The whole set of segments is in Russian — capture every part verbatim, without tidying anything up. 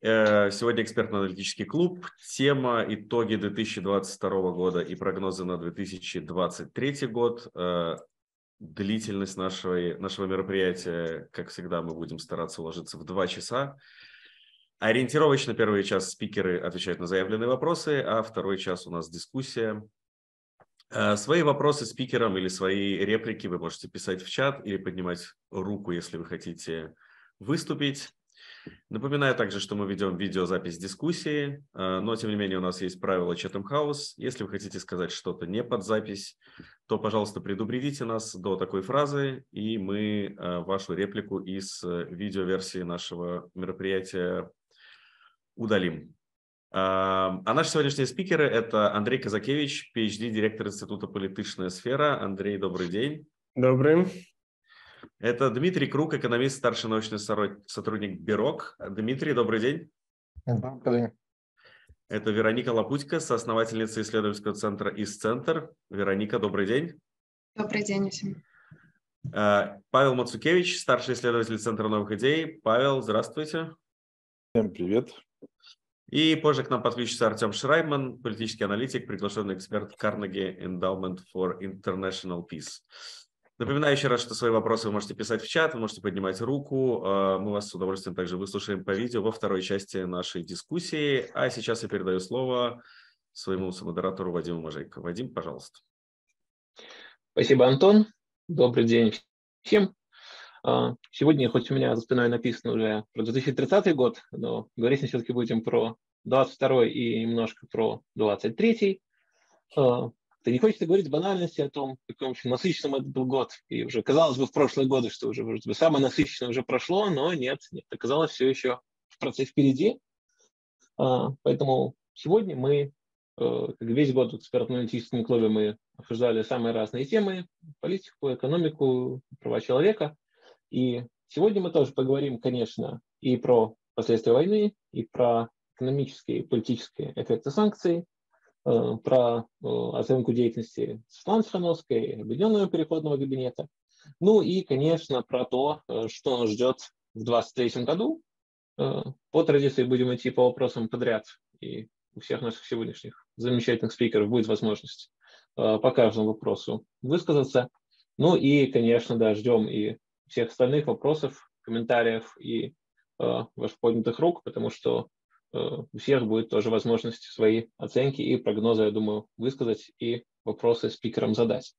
Сегодня экспертно-аналитический клуб. Тема «Итоги две тысячи двадцать второго года и прогнозы на две тысячи двадцать третий год». Длительность нашего, нашего мероприятия, как всегда, мы будем стараться уложиться в два часа. Ориентировочно первый час спикеры отвечают на заявленные вопросы, а второй час у нас дискуссия. Свои вопросы спикерам или свои реплики вы можете писать в чат или поднимать руку, если вы хотите выступить. Напоминаю также, что мы ведем видеозапись дискуссии, но тем не менее у нас есть правила Chatham House. Если вы хотите сказать что-то не под запись, то, пожалуйста, предупредите нас до такой фразы, и мы вашу реплику из видеоверсии нашего мероприятия удалим. А наши сегодняшние спикеры – это Андрей Казакевич, пи эйч ди, директор Института «Политичная сфера». Андрей, добрый день. Добрый. Это Дмитрий Крук, экономист, старший научный сотрудник БИРОК. Дмитрий, добрый день. Добрый день. Это Вероника Лапутько, соосновательница исследовательского центра ИС-центр. Вероника, добрый день. Добрый день всем. Павел Мацукевич, старший исследователь Центра новых идей. Павел, здравствуйте. Всем привет. И позже к нам подключится Артем Шрайбман, политический аналитик, приглашенный эксперт Carnegie Endowment for International Peace. Напоминаю еще раз, что свои вопросы вы можете писать в чат, вы можете поднимать руку. Мы вас с удовольствием также выслушаем по видео во второй части нашей дискуссии. А сейчас я передаю слово своему модератору Вадиму Можейко. Вадим, пожалуйста. Спасибо, Антон. Добрый день всем. Сегодня, хоть у меня за спиной написано уже про две тысячи тридцатый год, но говорить мы все-таки будем про двадцать второй и немножко про двадцать третий. Ты не хочется говорить банальности о том, каким очень насыщенным этот был год. И уже казалось бы в прошлые годы, что уже вроде бы самое насыщенное уже прошло, но нет, нет, оказалось все еще в процессе впереди. Поэтому сегодня мы, как весь год в экспертно-аналитическом клубе, мы обсуждали самые разные темы: политику, экономику, права человека. И сегодня мы тоже поговорим, конечно, и про последствия войны, и про экономические и политические эффекты санкций, про оценку деятельности Светланы Тихановской, Объединенного переходного кабинета, ну и, конечно, про то, что нас ждет в двадцать третьем году. По традиции будем идти по вопросам подряд, и у всех наших сегодняшних замечательных спикеров будет возможность по каждому вопросу высказаться. Ну и, конечно, да, ждем и всех остальных вопросов, комментариев и ваших поднятых рук, потому что у всех будет тоже возможность свои оценки и прогнозы, я думаю, высказать и вопросы спикерам задать.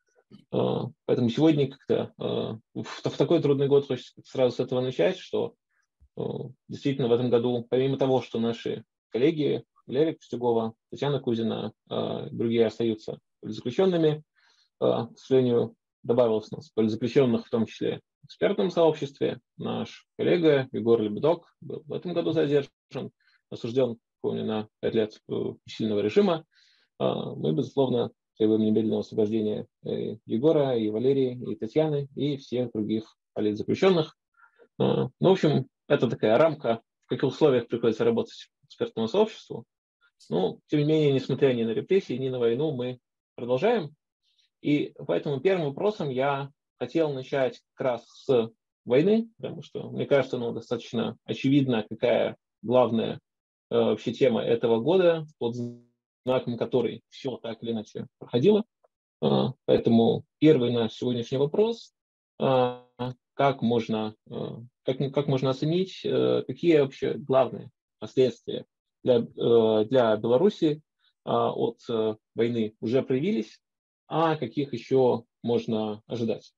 Поэтому сегодня как-то в, в такой трудный год хочется сразу с этого начать, что действительно в этом году, помимо того, что наши коллеги Валерия Костюгова, Татьяна Кузина, другие остаются политзаключенными, к сожалению, добавилось у нас политзаключенных, в том числе в экспертном сообществе. Наш коллега Егор Лебедок был в этом году задержан, осужден, помню, на пять лет сильного режима. Мы, безусловно, требуем немедленного освобождения и Егора, и Валерии, и Татьяны, и всех других политзаключенных. Ну, в общем, это такая рамка, в каких условиях приходится работать экспертному сообществу. Но, тем не менее, несмотря ни на репрессии, ни на войну, мы продолжаем. И поэтому первым вопросом я хотел начать как раз с войны, потому что, мне кажется, ну, достаточно очевидно, какая главная э, вообще тема этого года, под знаком которой все так или иначе проходило. Э, поэтому первый наш сегодняшний вопрос, э, как можно, э, как, как можно оценить, э, какие вообще главные последствия для, э, для Беларуси э, от э, войны уже проявились, а каких еще можно ожидать.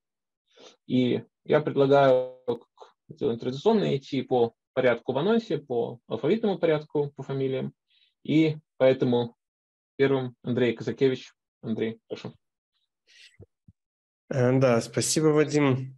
И я предлагаю традиционно идти по порядку в анонсе, по алфавитному порядку, по фамилиям. И поэтому первым Андрей Казакевич. Андрей, прошу. Да, спасибо, Вадим.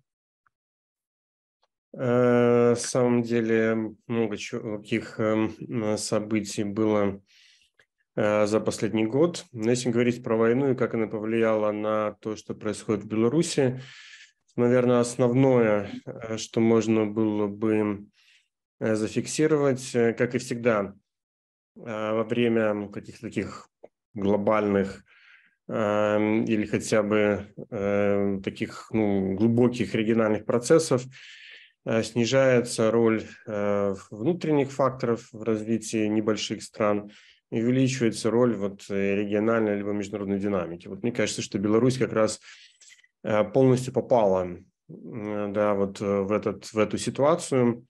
На самом деле много каких событий было за последний год. Но если говорить про войну и как она повлияла на то, что происходит в Беларуси, наверное, основное, что можно было бы зафиксировать, как и всегда, во время каких-то таких глобальных или хотя бы таких ну, глубоких региональных процессов, снижается роль внутренних факторов в развитии небольших стран, и увеличивается роль вот региональной либо международной динамики. Вот мне кажется, что Беларусь как раз полностью попала, да, вот в, этот, в эту ситуацию,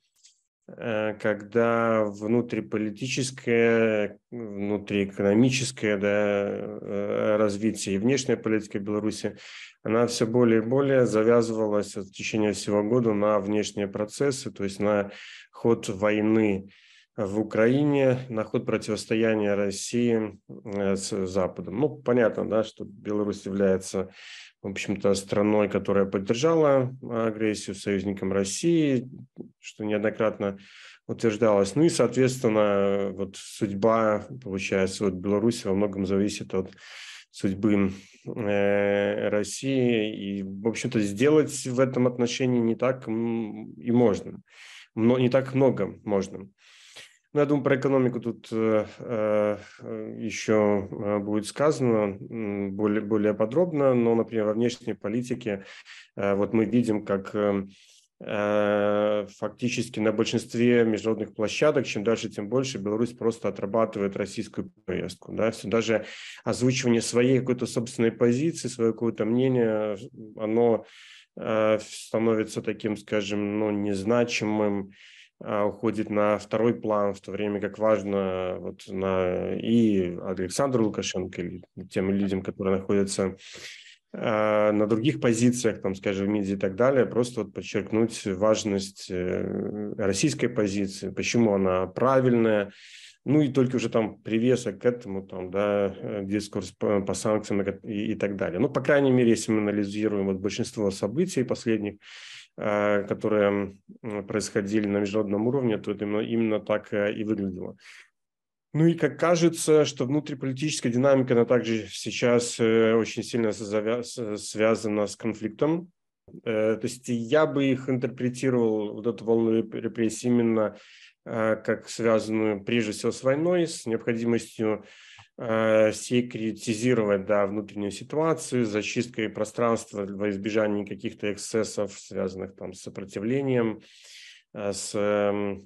когда внутриполитическое, внутриэкономическое, да, развитие и внешняя политика Беларуси, она все более и более завязывалась в течение всего года на внешние процессы, то есть на ход войны в Украине, на ход противостояния России с Западом. Ну, понятно, да, что Беларусь является, в общем-то, страной, которая поддержала агрессию, союзником России, что неоднократно утверждалось. Ну и, соответственно, вот судьба, получается, вот Беларуси во многом зависит от судьбы э, России. И, в общем-то, сделать в этом отношении не так и можно. Но не так много можно. Ну, я думаю, про экономику тут э, э, еще будет сказано более, более подробно, но, например, во внешней политике э, вот мы видим, как э, э, фактически на большинстве международных площадок, чем дальше, тем больше, Беларусь просто отрабатывает российскую повестку. Да? Все, даже озвучивание своей какой-то собственной позиции, свое какое-то мнение, оно э, становится таким, скажем, ну, незначимым, уходит на второй план, в то время как важно вот на и Александру Лукашенко, или тем людям, которые находятся э, на других позициях, там, скажем, в МИДе и так далее, просто вот подчеркнуть важность э, российской позиции, почему она правильная. Ну и только уже там привесок к этому, там, да, дискурс по, по санкциям и, и так далее. Ну, по крайней мере, если мы анализируем вот большинство событий последних, э, которые происходили на международном уровне, то это именно, именно так и выглядело. Ну и как кажется, что внутриполитическая динамика, она также сейчас э, очень сильно завяз- связана с конфликтом. Э, то есть я бы их интерпретировал, вот эту волну репрессий, именно как связанную прежде всего с войной, с необходимостью э, секретизировать, да, внутреннюю ситуацию, зачисткой пространства во избежание каких-то эксцессов, связанных там с сопротивлением, э, с э,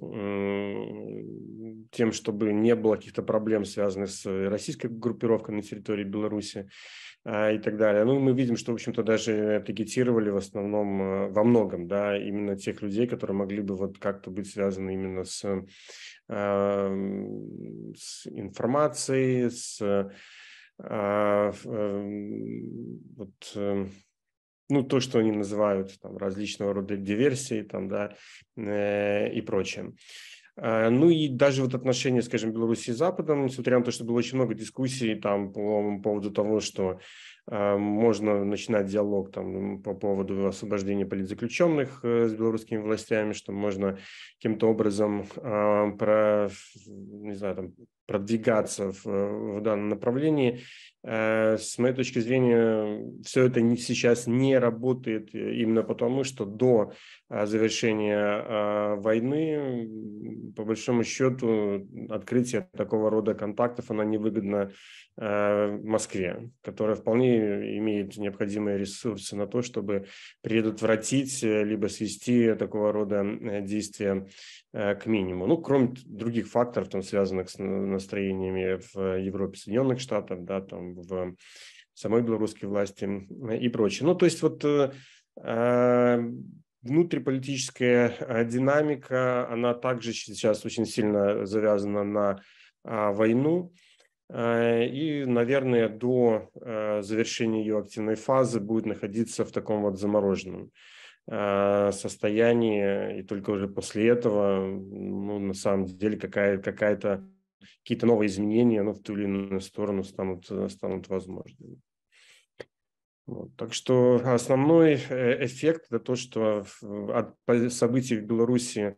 тем, чтобы не было каких-то проблем, связанных с российской группировкой на территории Беларуси и так далее. Ну, мы видим, что, в общем-то, даже таргетировали в основном, во многом, да, именно тех людей, которые могли бы вот как-то быть связаны именно с, э, с информацией, с э, э, вот, э, ну, то, что они называют там различного рода диверсией, там, да, э, и прочее. Ну и даже вот отношения, скажем, Беларуси с Западом, несмотря на то, что было очень много дискуссий там по поводу того, что э, можно начинать диалог там по поводу освобождения политзаключенных э, с белорусскими властями, что можно каким-то образом э, про, не знаю, там, продвигаться в, в данном направлении. Э, с моей точки зрения, все это не, сейчас не работает именно потому, что до э, завершения э, войны, по большому счету, открытие такого рода контактов, оно невыгодно э, Москве, которая вполне имеет необходимые ресурсы на то, чтобы предотвратить либо свести такого рода действия э, к минимуму. Ну, кроме других факторов, там, связанных с настроениями в Европе, Соединенных Штатах, да, там, в самой белорусской власти и прочее. Ну, то есть вот э, внутриполитическая динамика, она также сейчас очень сильно завязана на а, войну. А, и, наверное, до а, завершения ее активной фазы будет находиться в таком вот замороженном а, состоянии. И только уже после этого, ну, на самом деле, какая, какая-то, какие-то новые изменения, ну, в ту или иную сторону станут, станут возможными. Вот. Так что основной эффект – это то, что от событий в Беларуси,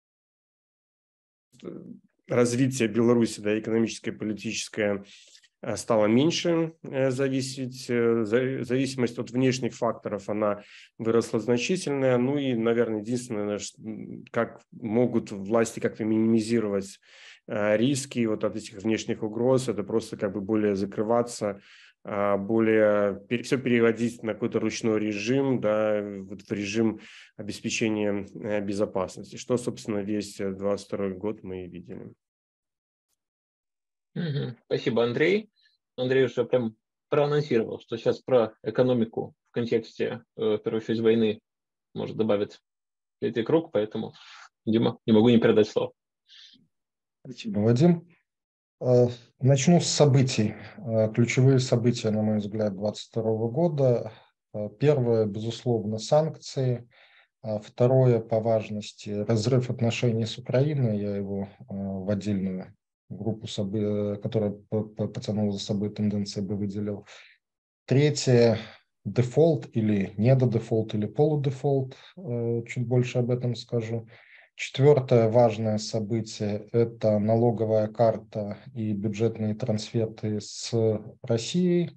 развитие Беларуси, да, экономическое, политическое, стало меньше зависеть. Зависимость от внешних факторов, она выросла значительная. Ну и, наверное, единственное, как могут власти как-то минимизировать риски вот от этих внешних угроз, это просто как бы более закрываться более все переводить на какой-то ручной режим, да, вот в режим обеспечения безопасности, что, собственно, весь двадцать второй год мы и видели. Угу. Спасибо, Андрей. Андрей уже прям проанонсировал, что сейчас про экономику в контексте, в первую очередь, войны может добавить третий круг, поэтому, Дима, не могу не передать слово. Спасибо, Вадим. Начну с событий. Ключевые события, на мой взгляд, двадцать второго года. Первое, безусловно, санкции. Второе, по важности, разрыв отношений с Украиной. Я его в отдельную группу, которая потянула за собой тенденции, бы выделил. Третье, дефолт или недодефолт или полудефолт. Чуть больше об этом скажу. Четвертое важное событие – это налоговая карта и бюджетные трансферты с Россией.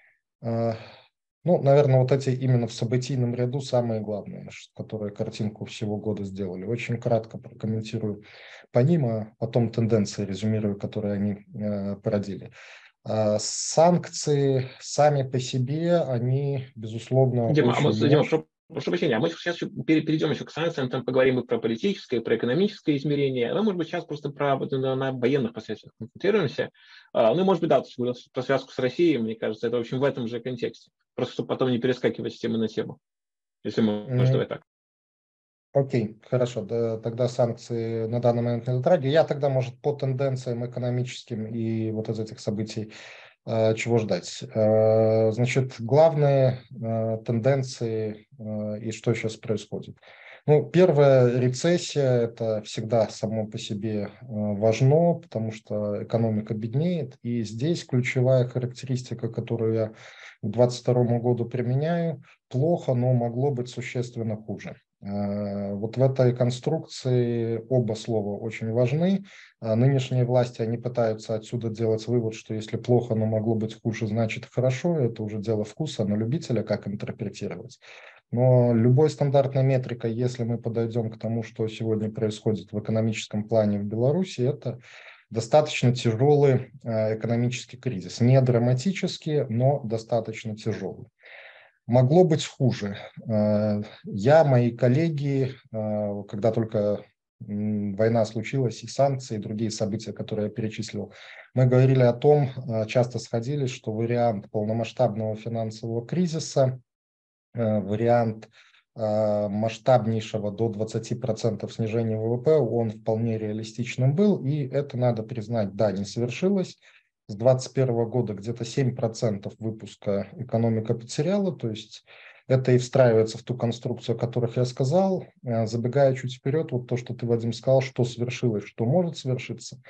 Ну, наверное, вот эти именно в событийном ряду самые главные, которые картинку всего года сделали. Очень кратко прокомментирую по ним, а потом тенденции резюмирую, которые они породили. Санкции сами по себе, они, безусловно, Дима, очень... А мы, Дима, прошу, прошу прощения, а мы сейчас перейдем еще к санкциям, там поговорим и про политическое, и про экономическое измерение. Мы, может быть, сейчас просто про, на, на военных последствиях концентрируемся. Ну, может быть, да, про связку с Россией, мне кажется, это, в общем, в этом же контексте. Просто чтобы потом не перескакивать с темы на тему. Если мы, может, давай так. Окей, хорошо, да, тогда санкции на данный момент не затрагиваю. Я тогда, может, по тенденциям экономическим и вот из этих событий э, чего ждать. Э, значит, главные э, тенденции э, и что сейчас происходит. Ну, первая, рецессия, это всегда само по себе э, важно, потому что экономика беднеет, и здесь ключевая характеристика, которую я к двадцать второму году применяю, плохо, но могло быть существенно хуже. Вот в этой конструкции оба слова очень важны. Нынешние власти, они пытаются отсюда делать вывод, что если плохо, но могло быть хуже, значит хорошо. Это уже дело вкуса, на любителя, как интерпретировать. Но любой стандартной метрикой, если мы подойдем к тому, что сегодня происходит в экономическом плане в Беларуси, это достаточно тяжелый экономический кризис. Не драматический, но достаточно тяжелый. Могло быть хуже. Я, мои коллеги, когда только война случилась, и санкции, и другие события, которые я перечислил, мы говорили о том, часто сходились, что вариант полномасштабного финансового кризиса, вариант масштабнейшего до двадцати процентов снижения ВВП, он вполне реалистичным был, и это, надо признать, да, не совершилось. С двадцать первого года где-то семь процентов выпуска экономика потеряла, то есть это и встраивается в ту конструкцию, о которых я сказал. Забегая чуть вперед, вот то, что ты, Вадим, сказал, что свершилось, что может свершиться.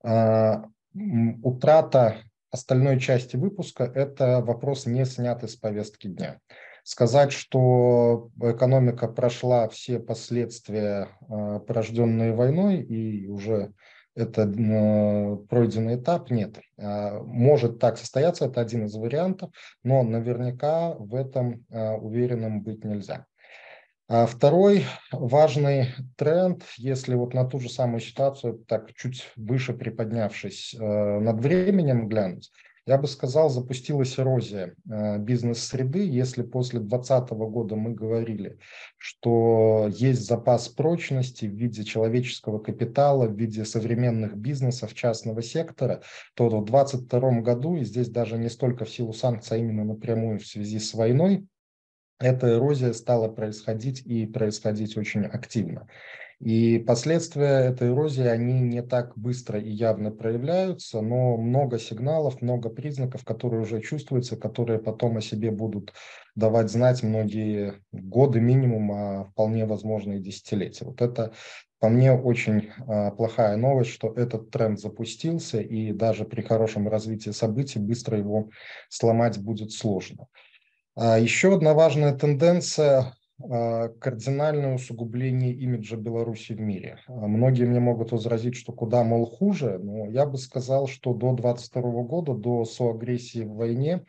Утрата остальной части выпуска – это вопрос, не снятый с повестки дня. Сказать, что экономика прошла все последствия, порожденные войной, и уже это пройденный этап, нет. Может так состояться, это один из вариантов, но наверняка в этом уверенным быть нельзя. Второй важный тренд, если вот на ту же самую ситуацию, так чуть выше приподнявшись над временем глянуть, я бы сказал, запустилась эрозия бизнес-среды. Если после двадцатого года мы говорили, что есть запас прочности в виде человеческого капитала, в виде современных бизнесов частного сектора, то в двадцать втором году, и здесь даже не столько в силу санкций, а именно напрямую в связи с войной, эта эрозия стала происходить и происходить очень активно. И последствия этой эрозии, они не так быстро и явно проявляются, но много сигналов, много признаков, которые уже чувствуются, которые потом о себе будут давать знать многие годы минимум, а вполне возможно и десятилетия. Вот это, по мне, очень а, плохая новость, что этот тренд запустился, и даже при хорошем развитии событий быстро его сломать будет сложно. А, еще одна важная тенденция – кардинальное усугубление имиджа Беларуси в мире. Многие мне могут возразить, что куда, мол, хуже, но я бы сказал, что до двадцать второго года, до соагрессии в войне,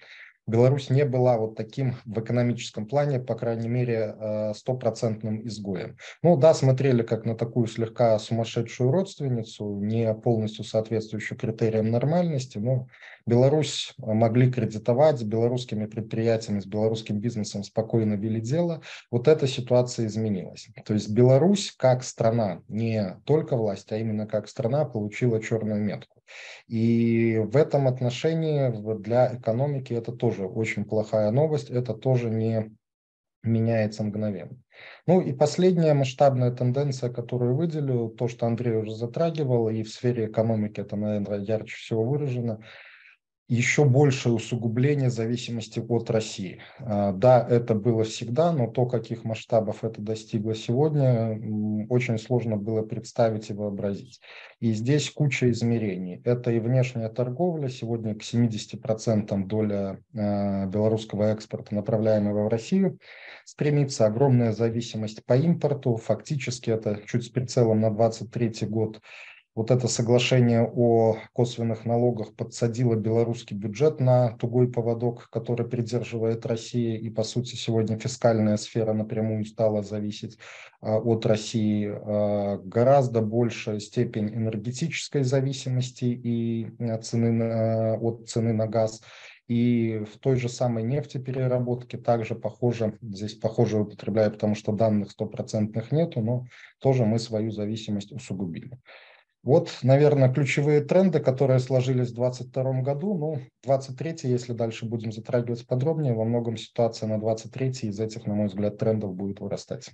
Беларусь не была вот таким в экономическом плане, по крайней мере, стопроцентным изгоем. Ну да, смотрели как на такую слегка сумасшедшую родственницу, не полностью соответствующую критериям нормальности, но Беларусь могли кредитовать, с белорусскими предприятиями, с белорусским бизнесом спокойно вели дело. Вот эта ситуация изменилась. То есть Беларусь как страна, не только власть, а именно как страна, получила черную метку. И в этом отношении для экономики это тоже очень плохая новость, это тоже не меняется мгновенно. Ну и последняя масштабная тенденция, которую выделю, то, что Андрей уже затрагивал, и в сфере экономики это, наверное, ярче всего выражено, еще большее усугубление зависимости от России. Да, это было всегда, но то, каких масштабов это достигло сегодня, очень сложно было представить и вообразить. И здесь куча измерений. Это и внешняя торговля. Сегодня к семидесяти процентам доля белорусского экспорта, направляемого в Россию, стремится. Огромная зависимость по импорту. Фактически это чуть с прицелом на двадцать третий год. Вот это соглашение о косвенных налогах подсадило белорусский бюджет на тугой поводок, который придерживает Россия, и, по сути, сегодня фискальная сфера напрямую стала зависеть от России. Гораздо большая степень энергетической зависимости и цены на, от цены на газ. И в той же самой нефтепереработке также похоже, здесь похоже употребляю, потому что данных стопроцентных нету, но тоже мы свою зависимость усугубили. Вот, наверное, ключевые тренды, которые сложились в двадцать втором году. Ну, двадцать третий, если дальше будем затрагивать подробнее, во многом ситуация на двадцать третий из этих, на мой взгляд, трендов будет вырастать.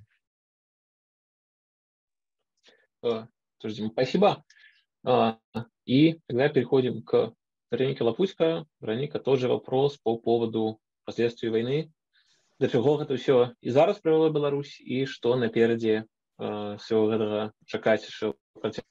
Спасибо. И тогда переходим к Веронике Лапуцкой. Вероника, тоже вопрос по поводу последствий войны. До чего это все и зараз привело Беларусь, и что напереди всего этого чекать еще в процессе?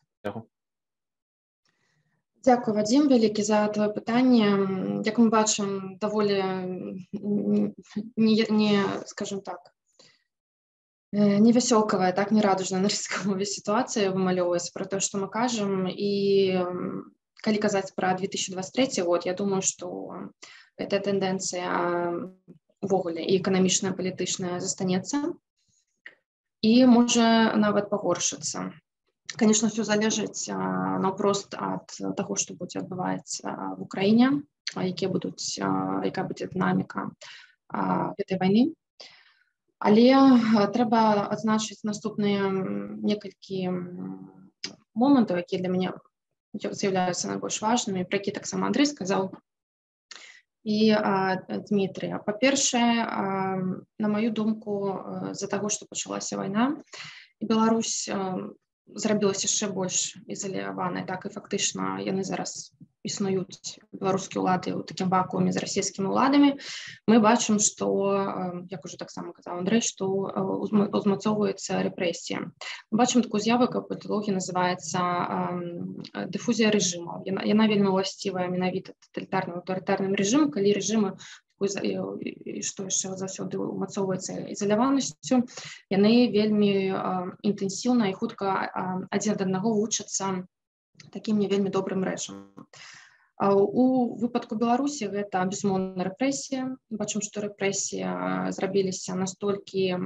Дякую, Вадим, вялікі за твоє питання. Як ми бачимо, доволі не, не скажем так, невеселковая, так, не радужная на рускай мове ситуацыя вымалёўваецца про то, что мы кажем. И калі казаць про две тысячи двадцать третий год, я думаю, что эта тенденция увогуле и эканамічная, палітычная застанецца и можа нават пагоршыцца. Конечно, все залежыць наўпрост ад таго, што будзе адбывацца в Украіне, якія будуць, якая будзе дынаміка гэтай вайны. Але трэба адзначыць наступныя некалькі момантаў, якія для мяне з'яўляюцца найбольш важнымі, пра які таксама Андрэй сказаў і Дмітрый. Па-першае, на маю думку, з-за таго, што пачалася вайна, і Беларусь зрабілася яшчэ больш ізаляванай, так і фактычна яны зараз існуюць, беларускія ўлады ў такім вакууме з расійскімі ўладамі. Мы бачым, што, як ужо таксама казаў Андрэй, што узмацоўваецца рэпрэсія. Мы бачым такую з'яву, якая ў паліталогіі называецца дыфузія рэжымаў. Яна, яна вельмі ўласцівая менавіта таталітарным аўтарытарным рэжымам, калі рэжымы, што яшчэ заўсёды умацоўваецца ізаляванасцю, яны вельмі інтэнсіўна і хутка адзін ад аднаго вучацца такім не вельмі добрым рэчам. У выпадку Беларусі гэта, безумоўна, рэпрэсія. Бачым, што рэпрэсія зрабіліся настолькі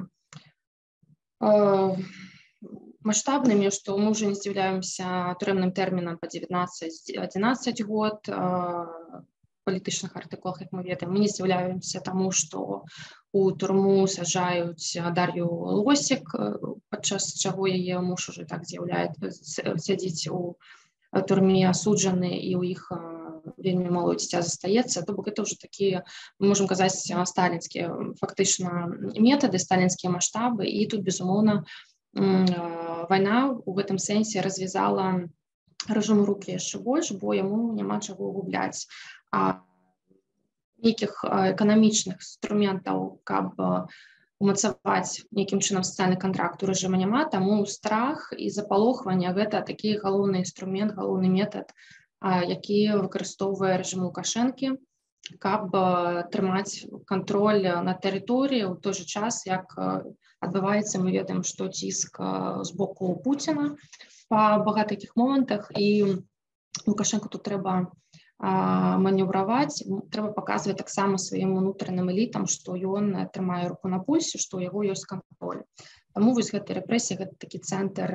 масштабнымі, што мы ўжо не здзіўляемся турэмным тэрмінам па дзевятнаццаць-адзінаццаць год, палітычных артыкулах, як мы ведаем. Мы не здзіўляемся таму, што у турму саджаюць Дар'ю Лосік, падчас чаго яе муж ужо так з'яўляецца, сядзіць у турме асуджаны, і ў іх вельмі малое дзіця застаецца. То бок гэта ўжо такія, мы можам казаць, сталінскія фактычна метады, сталінскія маштабы, і тут, безумоўна, вайна ў гэтым сэнсе развязала рэжыму рукі яшчэ больш, бо яму няма чаго губляць. А нейкіх эканамічных інструментаў, каб умацаваць нейкім чынам сацыяльны кантракт у рэжыма няма, таму страх і запалохванне гэта такі галоўны інструмент, галоўны метад, які выкарыстоўвае рэжым Лукашэнкі, каб трымаць кантроль над тэрыторыяй у той жа час, як адбываецца, мы ведаем, што ціск з боку Пуціна па багатых момантах, і Лукашэнку тут трэба манеўраваць, трэба паказваць таксама сваім унутраным элітам, што ён трымае руку на пульсе, што ў яго ёсць кантроль. Таму вось гэта рэпрэсія, гэта такі цэнтр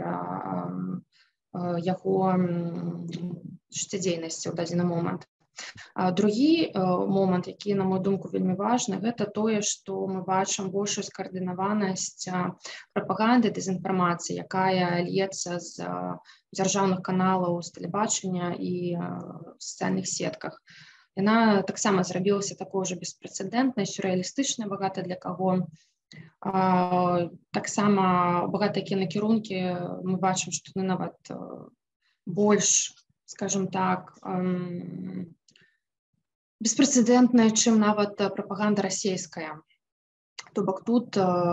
яго жыццядзейнасці ў дадзены момант. Другі момант, які, на мою думку, вельмі важны, гэта тое, што мы бачым большую скаардынаванасць прапаганды, дэзінфармацыі, якая льецца з дзяржаўных каналаў, з тэлебачання і в сацыяльных сетках. Яна таксама зрабілася такой же беспрэцэдэнтнай, сюррэалістычнай, багата для каго. Таксама багатыя кінакірункі мы бачым, што яны нават больш, скажем так, беспрэцэдэнтная, чым нават прапаганда расійская. То бок тут,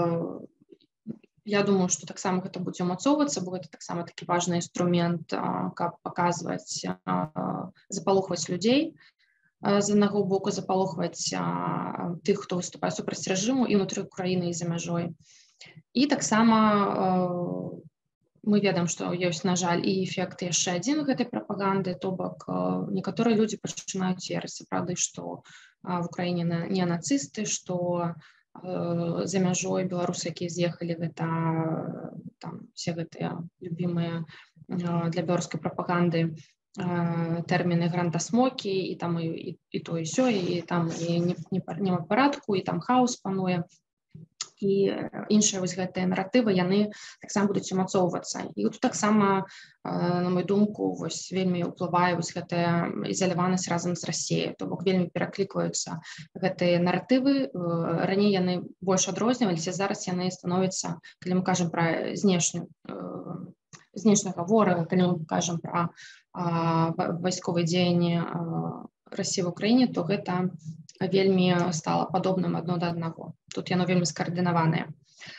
я думаю, што таксама гэта будзе ўмацоўвацца, бо гэта таксама такі важны інструмент, каб паказваць, запалохваць людзей, з аднаго боку запалохваць тых, хто выступае супраць рэжыму і ўнутры краіны, і за мяжой. І таксама мы ведаем, што ёсць, на жаль, і эфект яшчэ адзін гэтай прапаганды, то бок некаторыя людзі пачынаюць верыць, сапраўды, што в Украіне не нацысты, што за мяжой беларусы, якія з'ехалі, гэта там все гэтыя любімыя для беларускай прапаганды тэрміны грантасмокі, і там і, і то, і сё, і там і няма парадку, і там хаос пануе. І іншыя вось гэтыя наратывы, яны таксама будуць умацоўвацца. І тут таксама, на мою думку, вось вельмі ўплывае вось гэтая ізаляванасць разам з Расіяй. То бок вельмі пераклікваюцца гэтыя наратывы. Раней яны больш адрозніваліся, зараз яны становяцца, калі мы кажам пра знешнюю, знешняга ворага, калі мы кажам пра вайсковыя дзеянні Расіі в Украіне, то гэта вельмі стала падобным адно да аднаго. Тут яно вельмі скаардынаванае.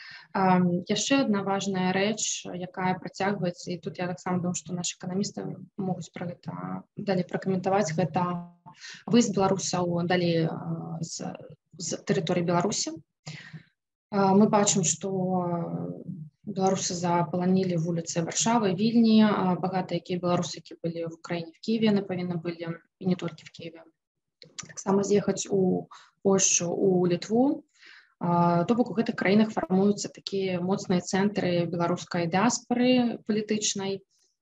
Яшчэ адна важная рэч, якая працягваецца, і тут я таксама думаю, што нашы эканамісты могуць пра гэта далей пракаментаваць, гэта выезд беларусаў далей з, з тэрыторыі Беларусі. Мы бачым, што беларусы запаланілі вуліцы Варшавы, Вільні, багата якія беларусы, які былі в Украіне, в Киеве, яны павінны былі, і не толькі в Киеве, таксама з'ехаць у Польшу, у Літву. То бок у гэтых краінах фармуюцца такія моцныя цэнтры беларускай дыаспары палітычнай.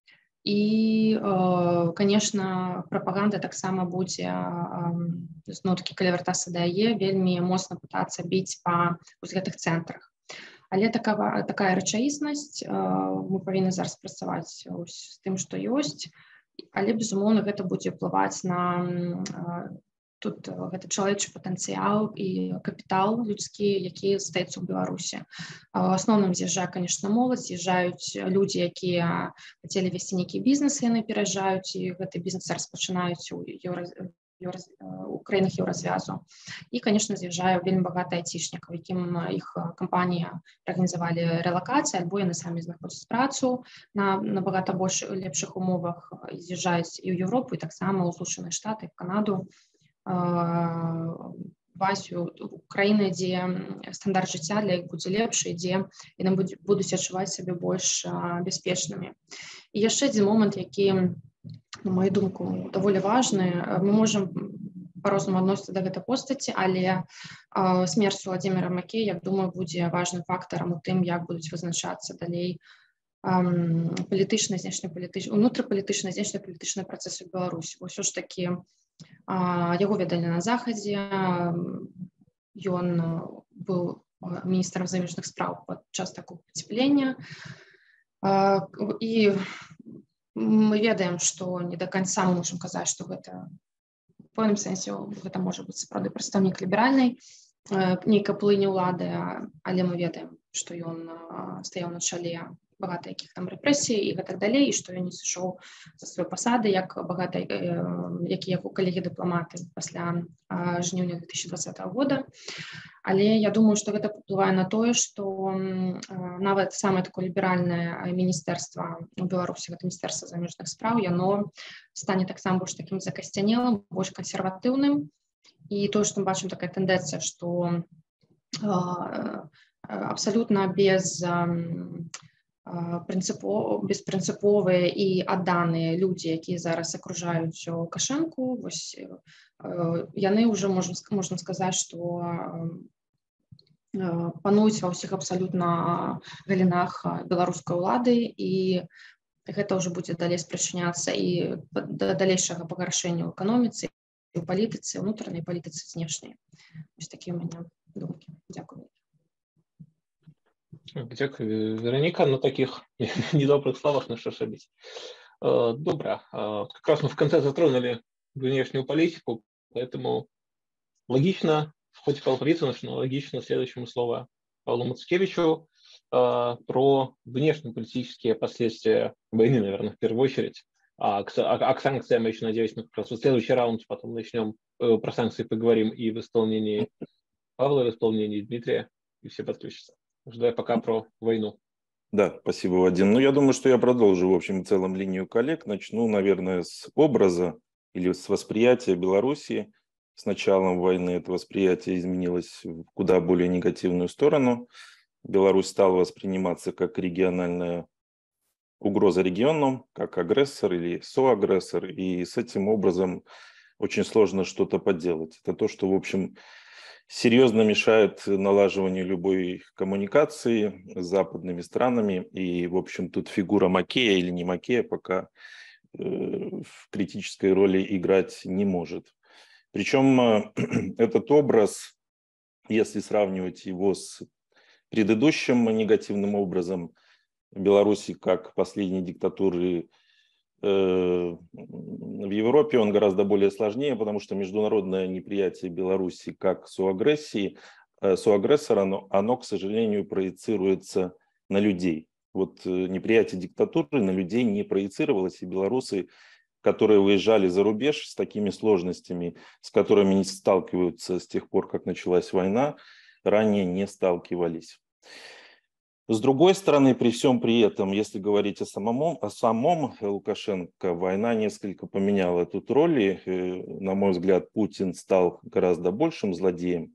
І, конечно, прапаганда таксама будзе, ну, такі, калі вяртацца да яе, вельмі моцна пытацца біць па гэтых цэнтрах. Але такая, такая рэчаіснасць, мы павінны зараз працаваць з тым, што ёсць, але, безумоўна, гэта будзе ўплываць на тут гэта чалавечы патэнцыял і капітал людскі, які застаецца ў Беларусі. В асноўным з'язджае, конечно, моладзь, з'язджаюць людзі, якія хацелі весці нейкі бізнес, яны пераязджаюць, і гэты бізнес распачынаюць у еўра... у краінах еўразвязу. І, конечно, з'язджае вельмі багата айцішнікаў, якім іх кампанія арганізавалі рэлакацыю, альбо яны самі знаходзяць працу на набагата больш лепшых умовах, з'язджаюць і ў Еўропу, і таксама ў Злучаныя Штаты, в Канаду, в Азію, краіны, дзе стандарт жыцця для іх будзе лепшы, дзе яны будуць адчуваць сябе больш бяспечнымі. І яшчэ адзін момант, які, на мою думку, даволі важны. Мы можам по-рознаму адносіцца да гэтай постаці, але смерць Владзіміра Макея, я думаю, будзе важным фактарам у тым, як будуць вызначацца далей палітычныя, знешнепалітычныя, унутрыпалітычныя, знешнепалітычныя працэсы ў Беларусі. Усё ж такі яго ведалі на Захадзе, ён быў міністрам замежных спраў падчас такого пацеплення, і мы ведаем, што не да канца мы можам казаць, што гэта в пэўным сэнсе гэта можа быць сапраўды прадстаўнік ліберальнай нейкай плыні ўлады, але мы ведаем, што ён стаяў на чале багата якіх там рэпрэсій і гэтак далей, і што ён не сышоў за сваёй пасады, як багата які яго калегі-дыпламаты пасля жніўня две тысячи двадцатого года. Але я думаю, што гэта паўплывае на тое, што нават самае такое ліберальнае міністэрства у Беларусі, гэта міністэрства замежных спраў, яно стане таксама больш такім закасцянелым, больш кансерватыўным. І тое, што мы бачым, такая тэндэнцыя, што абсалютна без прынцыпова, беспрынцыповыя і адданыя людзі, якія зараз акружаюць Лукашэнку, вось яны ўжо можна, можна сказаць, што пануюць ва ўсіх абсалютна галінах беларускай улады, і гэта ўжо будзе далей спрачыняцца і да далейшага пагаршэння ў эканоміцы, у палітыцы, унутранай палітыцы, знешняй. Вось такія ў мяне думкі. Дзякую. Дякую, Вероніка, на таких недобрых словах, ну что ж робить. Добро. Как раз мы в конце затронули внешнюю политику, поэтому логично, хоть Павел Фаритонович, но логично следующему слово Павлу Мацкевичу про внешнеполитические последствия войны, наверное, в первую очередь. А к, а к санкциям, я еще надеюсь, мы как раз в следующий раунд потом начнем про санкции поговорим и в исполнении Павла, в исполнении Дмитрия, и все подключатся. Ждаю пока про войну. Да, спасибо, Вадим. Ну, я думаю, что я продолжу, в общем и целом, линию коллег. Начну, наверное, с образа или с восприятия Белоруссии. С началом войны это восприятие изменилось в куда более негативную сторону. Беларусь стала восприниматься как региональная угроза региону, как агрессор или соагрессор. И с этим образом очень сложно что-то поделать. Это то, что, в общем, серьезно мешает налаживанию любой коммуникации с западными странами. И, в общем, тут фигура Макея или не Макея пока э, в критической роли играть не может. Причем э, этот образ, если сравнивать его с предыдущим негативным образом Беларуси как последней диктатуры в Европе, он гораздо более сложнее, потому что международное неприятие Беларуси как соагрессии, соагрессора, оно, оно, к сожалению, проецируется на людей. Вот неприятие диктатуры на людей не проецировалось, и белорусы, которые уезжали за рубеж с такими сложностями, с которыми не сталкиваются с тех пор, как началась война, ранее не сталкивались. С другой стороны, при всем при этом, если говорить о самом, о самом Лукашенко, война несколько поменяла эту роль. И, на мой взгляд, Путин стал гораздо большим злодеем,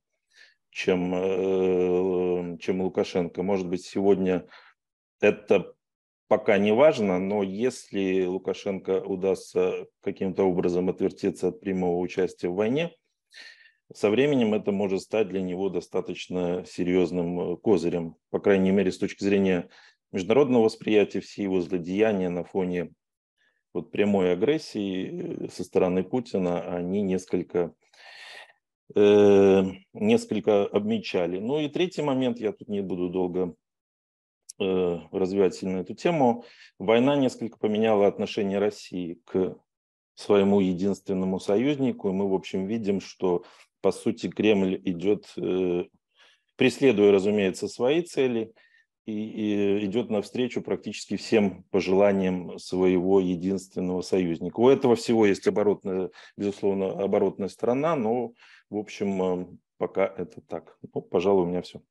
чем, чем Лукашенко. Может быть, сегодня это пока не важно, но если Лукашенко удастся каким-то образом отвертеться от прямого участия в войне, со временем это может стать для него достаточно серьезным козырем. По крайней мере, с точки зрения международного восприятия, все его злодеяния на фоне вот прямой агрессии со стороны Путина, они несколько, э, несколько обмечали. Ну и третий момент, я тут не буду долго э, развивать сильно эту тему. Война несколько поменяла отношение России к своему единственному союзнику. И мы, в общем, видим, что по сути, Кремль идет, э, преследуя, разумеется, свои цели, и, и идет навстречу практически всем пожеланиям своего единственного союзника. У этого всего есть оборотная, безусловно, оборотная сторона, но, в общем, э, пока это так. Ну, пожалуй, у меня все.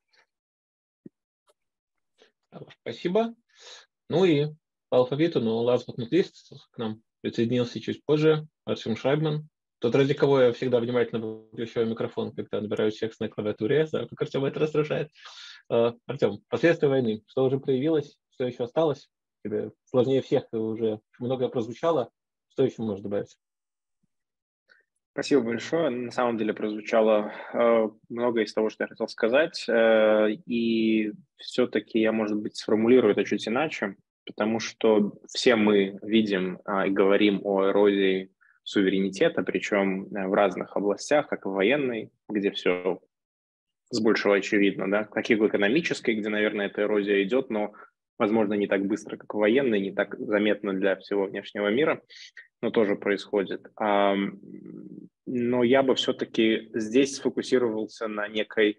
Спасибо. Ну и по алфавиту, но last but not least, к нам присоединился чуть позже Артем Шайбман. Тот, ради кого я всегда внимательно выключаю микрофон, когда набираю текст на клавиатуре, знаю, как Артем это раздражает. Артем, последствия войны, что уже проявилось, что еще осталось? Тебе сложнее всех, уже многое прозвучало, что еще можно добавить? Спасибо большое. На самом деле прозвучало э, многое из того, что я хотел сказать, э, и все-таки я, может быть, сформулирую это чуть иначе, потому что все мы видим э, и говорим о эрозии суверенитета, причем в разных областях, как и в военной, где все с большего очевидно, да, как и в экономической, где, наверное, эта эрозия идет, но, возможно, не так быстро, как в военной, не так заметно для всего внешнего мира, но тоже происходит. Но я бы все-таки здесь сфокусировался на некой,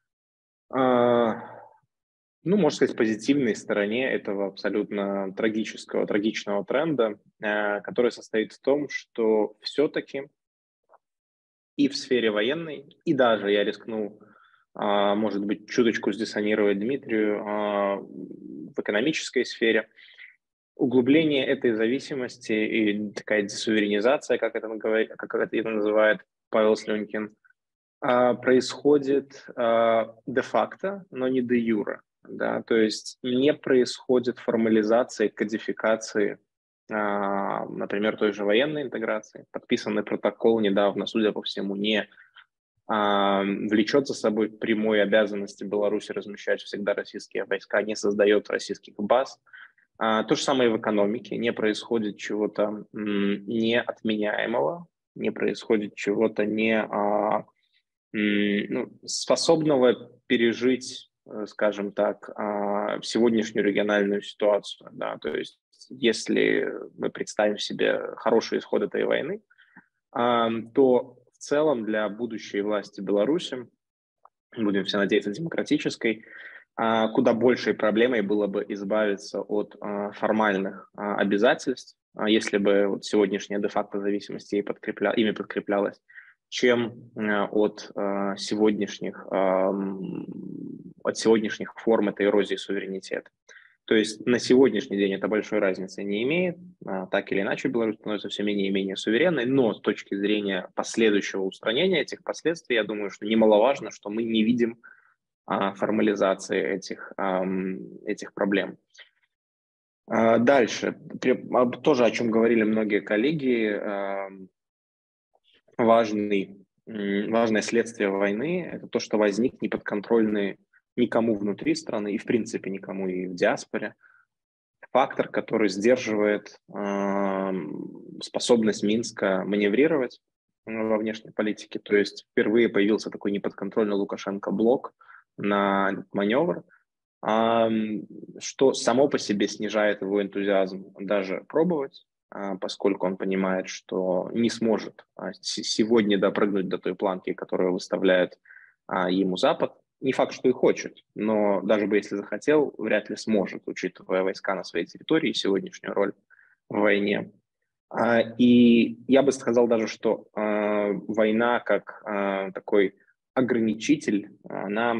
ну, можно сказать, позитивной стороне этого абсолютно трагического, трагичного тренда, э, который состоит в том, что все-таки и в сфере военной, и даже, я рискну, э, может быть, чуточку сдиссонировать Дмитрию, э, в экономической сфере, углубление этой зависимости и такая десуверенизация, как это, как это называет Павел Слюнькин, э, происходит э, де-факто, но не де-юре. Да, то есть не происходит формализации, кодификации, а, например, той же военной интеграции. Подписанный протокол недавно, судя по всему, не а, влечет за собой прямой обязанности Беларуси размещать всегда российские войска, не создает российских баз. А, то же самое и в экономике. Не происходит чего-то м, неотменяемого, не происходит чего-то не а, м, ну, способного пережить, э, скажем так, а, сегодняшнюю региональную ситуацию. Да? То есть если мы представим себе хороший исход этой войны, а, то в целом для будущей власти Беларуси, будем все надеяться, демократической, а, куда большей проблемой было бы избавиться от а, формальных а, обязательств, а, если бы вот сегодняшняя де-факто зависимость ей подкрепля... ими подкреплялась, чем а, от а, сегодняшних, а, от сегодняшних форм этой эрозии суверенитета. То есть на сегодняшний день это большой разницы не имеет. А, так или иначе Беларусь становится все менее и менее суверенной, но с точки зрения последующего устранения этих последствий, я думаю, что немаловажно, что мы не видим а, формализации этих, а, этих проблем. А, дальше. Тоже о чем говорили многие коллеги. А, важный, важное следствие войны – это то, что возник неподконтрольный никому внутри страны и, в принципе, никому и в диаспоре фактор, который сдерживает э, способность Минска маневрировать во внешней политике. То есть впервые появился такой неподконтрольный Лукашенко-блок на этот маневр, э, что само по себе снижает его энтузиазм даже пробовать, э, поскольку он понимает, что не сможет э, сегодня допрыгнуть до той планки, которую выставляет э, ему Запад. Не факт, что и хочет, но даже бы если захотел, вряд ли сможет, учитывая войска на своей территории и сегодняшнюю роль в войне. И я бы сказал даже, что война как такой ограничитель, она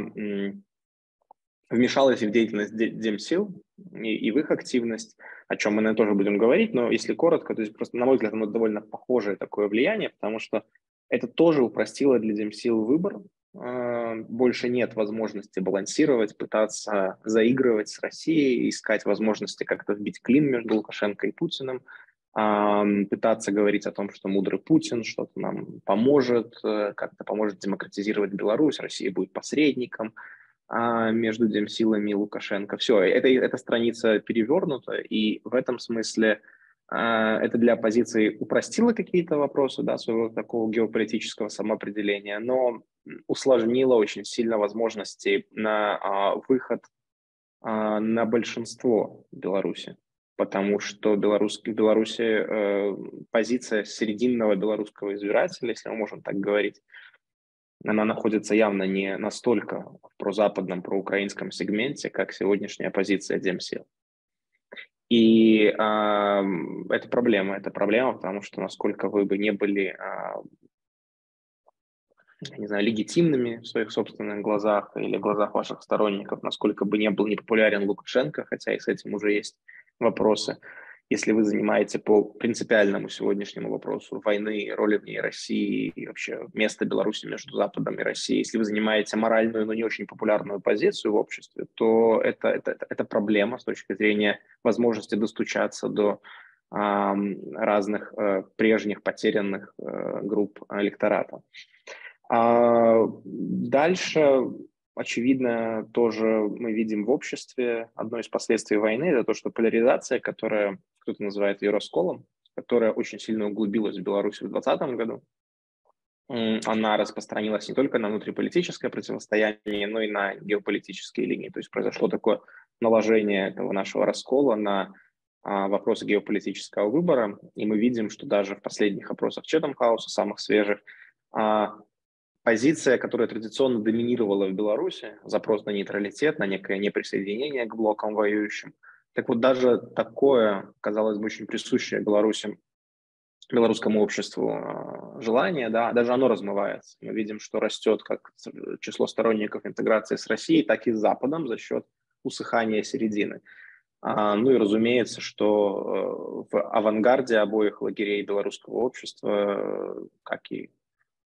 вмешалась в деятельность демсил и в их активность, о чем мы, наверное, тоже будем говорить, но если коротко, то есть просто, на мой взгляд, оно довольно похожее такое влияние, потому что это тоже упростило для демсил выбор. Больше нет возможности балансировать, пытаться заигрывать с Россией, искать возможности как-то вбить клин между Лукашенко и Путиным, пытаться говорить о том, что мудрый Путин что-то нам поможет, как-то поможет демократизировать Беларусь, Россия будет посредником между демсилами и Лукашенко. Все, это, эта страница перевернута, и в этом смысле это для оппозиции упростило какие-то вопросы, да, своего такого геополитического самоопределения, но усложнило очень сильно возможности на а, выход а, на большинство Беларуси, потому что Беларусь, в Беларуси э, позиция серединного белорусского избирателя, если мы можем так говорить, она находится явно не настолько в прозападном, проукраинском сегменте, как сегодняшняя позиция демсил. И э, это проблема, это проблема, потому что насколько вы бы не были, э, не знаю, легитимными в своих собственных глазах или в глазах ваших сторонников, насколько бы не был непопулярен Лукашенко, хотя и с этим уже есть вопросы, если вы занимаете по принципиальному сегодняшнему вопросу войны, роли в ней России и вообще место Беларуси между Западом и Россией, если вы занимаете моральную, но не очень популярную позицию в обществе, то это, это, это проблема с точки зрения возможности достучаться до э, разных э, прежних потерянных э, групп электората. А дальше, очевидно, тоже мы видим в обществе одно из последствий войны, это то, что поляризация, которая, кто-то называет ее расколом, которая очень сильно углубилась в Беларуси в двадцатом году, она распространилась не только на внутриполитическое противостояние, но и на геополитические линии. То есть произошло такое наложение этого нашего раскола на а, вопросы геополитического выбора, и мы видим, что даже в последних опросах Chatham House, самых свежих, а, позиция, которая традиционно доминировала в Беларуси, запрос на нейтралитет, на некое неприсоединение к блокам воюющим. Так вот, даже такое, казалось бы, очень присущее Беларуси, белорусскому обществу желание, да, даже оно размывается. Мы видим, что растет как число сторонников интеграции с Россией, так и с Западом за счет усыхания середины. Ну и разумеется, что в авангарде обоих лагерей белорусского общества, как и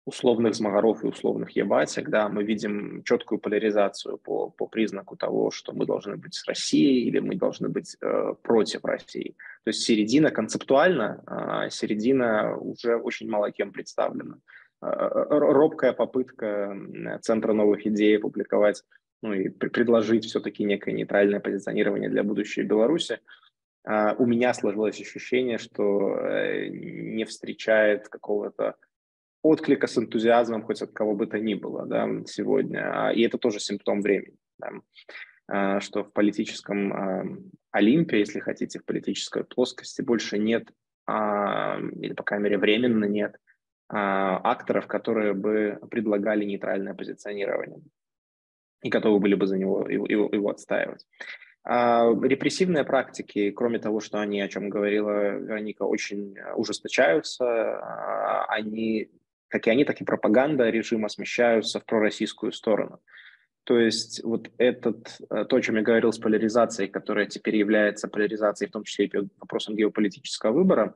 условных змагаров и условных ебатек, да, мы видим четкую поляризацию по, по признаку того, что мы должны быть с Россией или мы должны быть э, против России. То есть середина концептуально, э, середина уже очень мало кем представлена. Э, робкая попытка Центра новых идей опубликовать, ну и предложить все-таки некое нейтральное позиционирование для будущей Беларуси, э, у меня сложилось ощущение, что э, не встречает какого-то отклика с энтузиазмом хоть от кого бы то ни было, да, сегодня. И это тоже симптом времени, да, что в политическом Олимпе, если хотите, в политической плоскости больше нет, или, по крайней мере, временно нет акторов, которые бы предлагали нейтральное позиционирование и готовы были бы за него его, его отстаивать. Репрессивные практики, кроме того, что они, о чем говорила Вероника, очень ужесточаются, они, как и они, так и пропаганда режима смещаются в пророссийскую сторону. То есть вот этот, то, о чем я говорил с поляризацией, которая теперь является поляризацией, в том числе и вопросом геополитического выбора,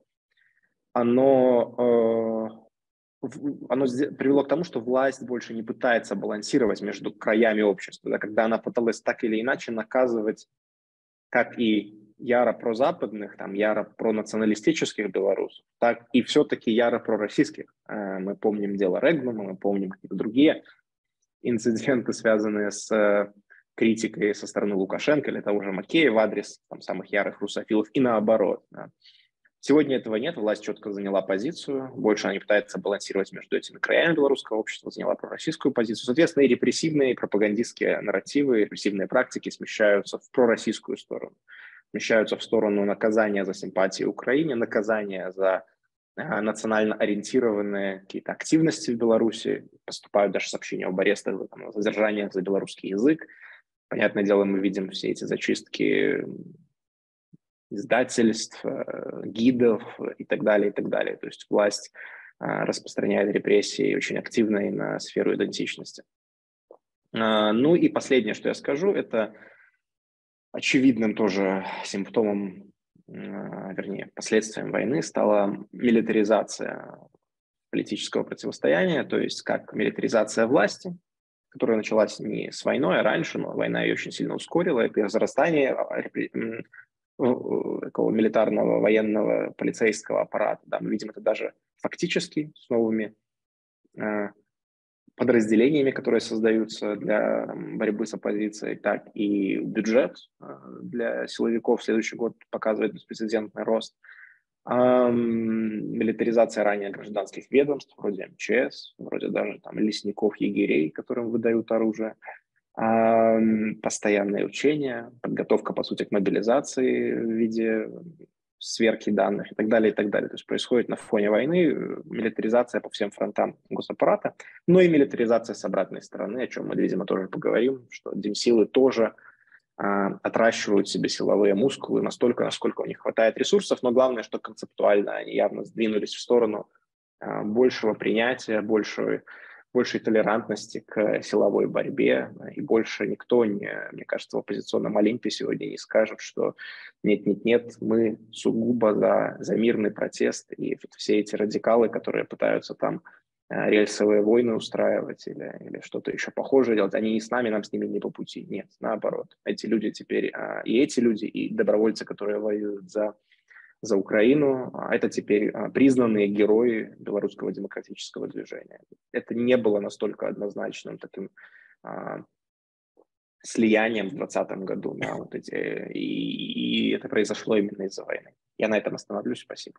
оно... оно привело к тому, что власть больше не пытается балансировать между краями общества, да, когда она пыталась так или иначе наказывать как и яро прозападных, там, яро пронационалистических белорусов, так и все-таки яро пророссийских. Мы помним дело Регнума, мы помним какие-то другие инциденты, связанные с критикой со стороны Лукашенко или того же Макея в адрес там, самых ярых русофилов и наоборот. Да. Сегодня этого нет, власть четко заняла позицию, больше она не пытается балансировать между этими краями белорусского общества, заняла пророссийскую позицию. Соответственно, и репрессивные, и пропагандистские нарративы, и репрессивные практики смещаются в пророссийскую сторону, смещаются в сторону наказания за симпатии Украине, наказания за а, национально ориентированные какие-то активности в Беларуси, поступают даже сообщения об арестах, там, задержаниях за белорусский язык. Понятное дело, мы видим все эти зачистки издательств, гидов и так далее, и так далее. То есть власть распространяет репрессии очень активно и на сферу идентичности. Ну и последнее, что я скажу, это очевидным тоже симптомом, вернее, последствием войны стала милитаризация политического противостояния, то есть как милитаризация власти, которая началась не с войной, а раньше, но война ее очень сильно ускорила, это разрастание такого милитарного, военного, полицейского аппарата. Да, мы видим это даже фактически с новыми э, подразделениями, которые создаются для борьбы с оппозицией, так и бюджет э, для силовиков в следующий год показывает беспрецедентный рост. Э, милитаризация ранее гражданских ведомств, вроде эм че эс, вроде даже там лесников, егерей, которым выдают оружие. Постоянные учения, подготовка, по сути, к мобилизации в виде сверки данных и так далее, и так далее. То есть происходит на фоне войны милитаризация по всем фронтам госаппарата, но и милитаризация с обратной стороны, о чем мы, видимо, тоже поговорим, что демсилы тоже а, отращивают себе силовые мускулы настолько, насколько у них хватает ресурсов, но главное, что концептуально они явно сдвинулись в сторону а, большего принятия, большего большей толерантности к силовой борьбе, и больше никто, не, мне кажется, в оппозиционном Олимпе сегодня не скажет, что нет-нет-нет, мы сугубо за, за мирный протест, и все эти радикалы, которые пытаются там рельсовые войны устраивать или, или что-то еще похожее делать, они не с нами, нам с ними не по пути. Нет, наоборот. Эти люди теперь, и эти люди, и добровольцы, которые воюют за за Украину, это теперь признанные герои белорусского демократического движения. Это не было настолько однозначным таким а, слиянием в двадцатом году, да, вот эти, и, и это произошло именно из-за войны. Я на этом остановлюсь. Спасибо.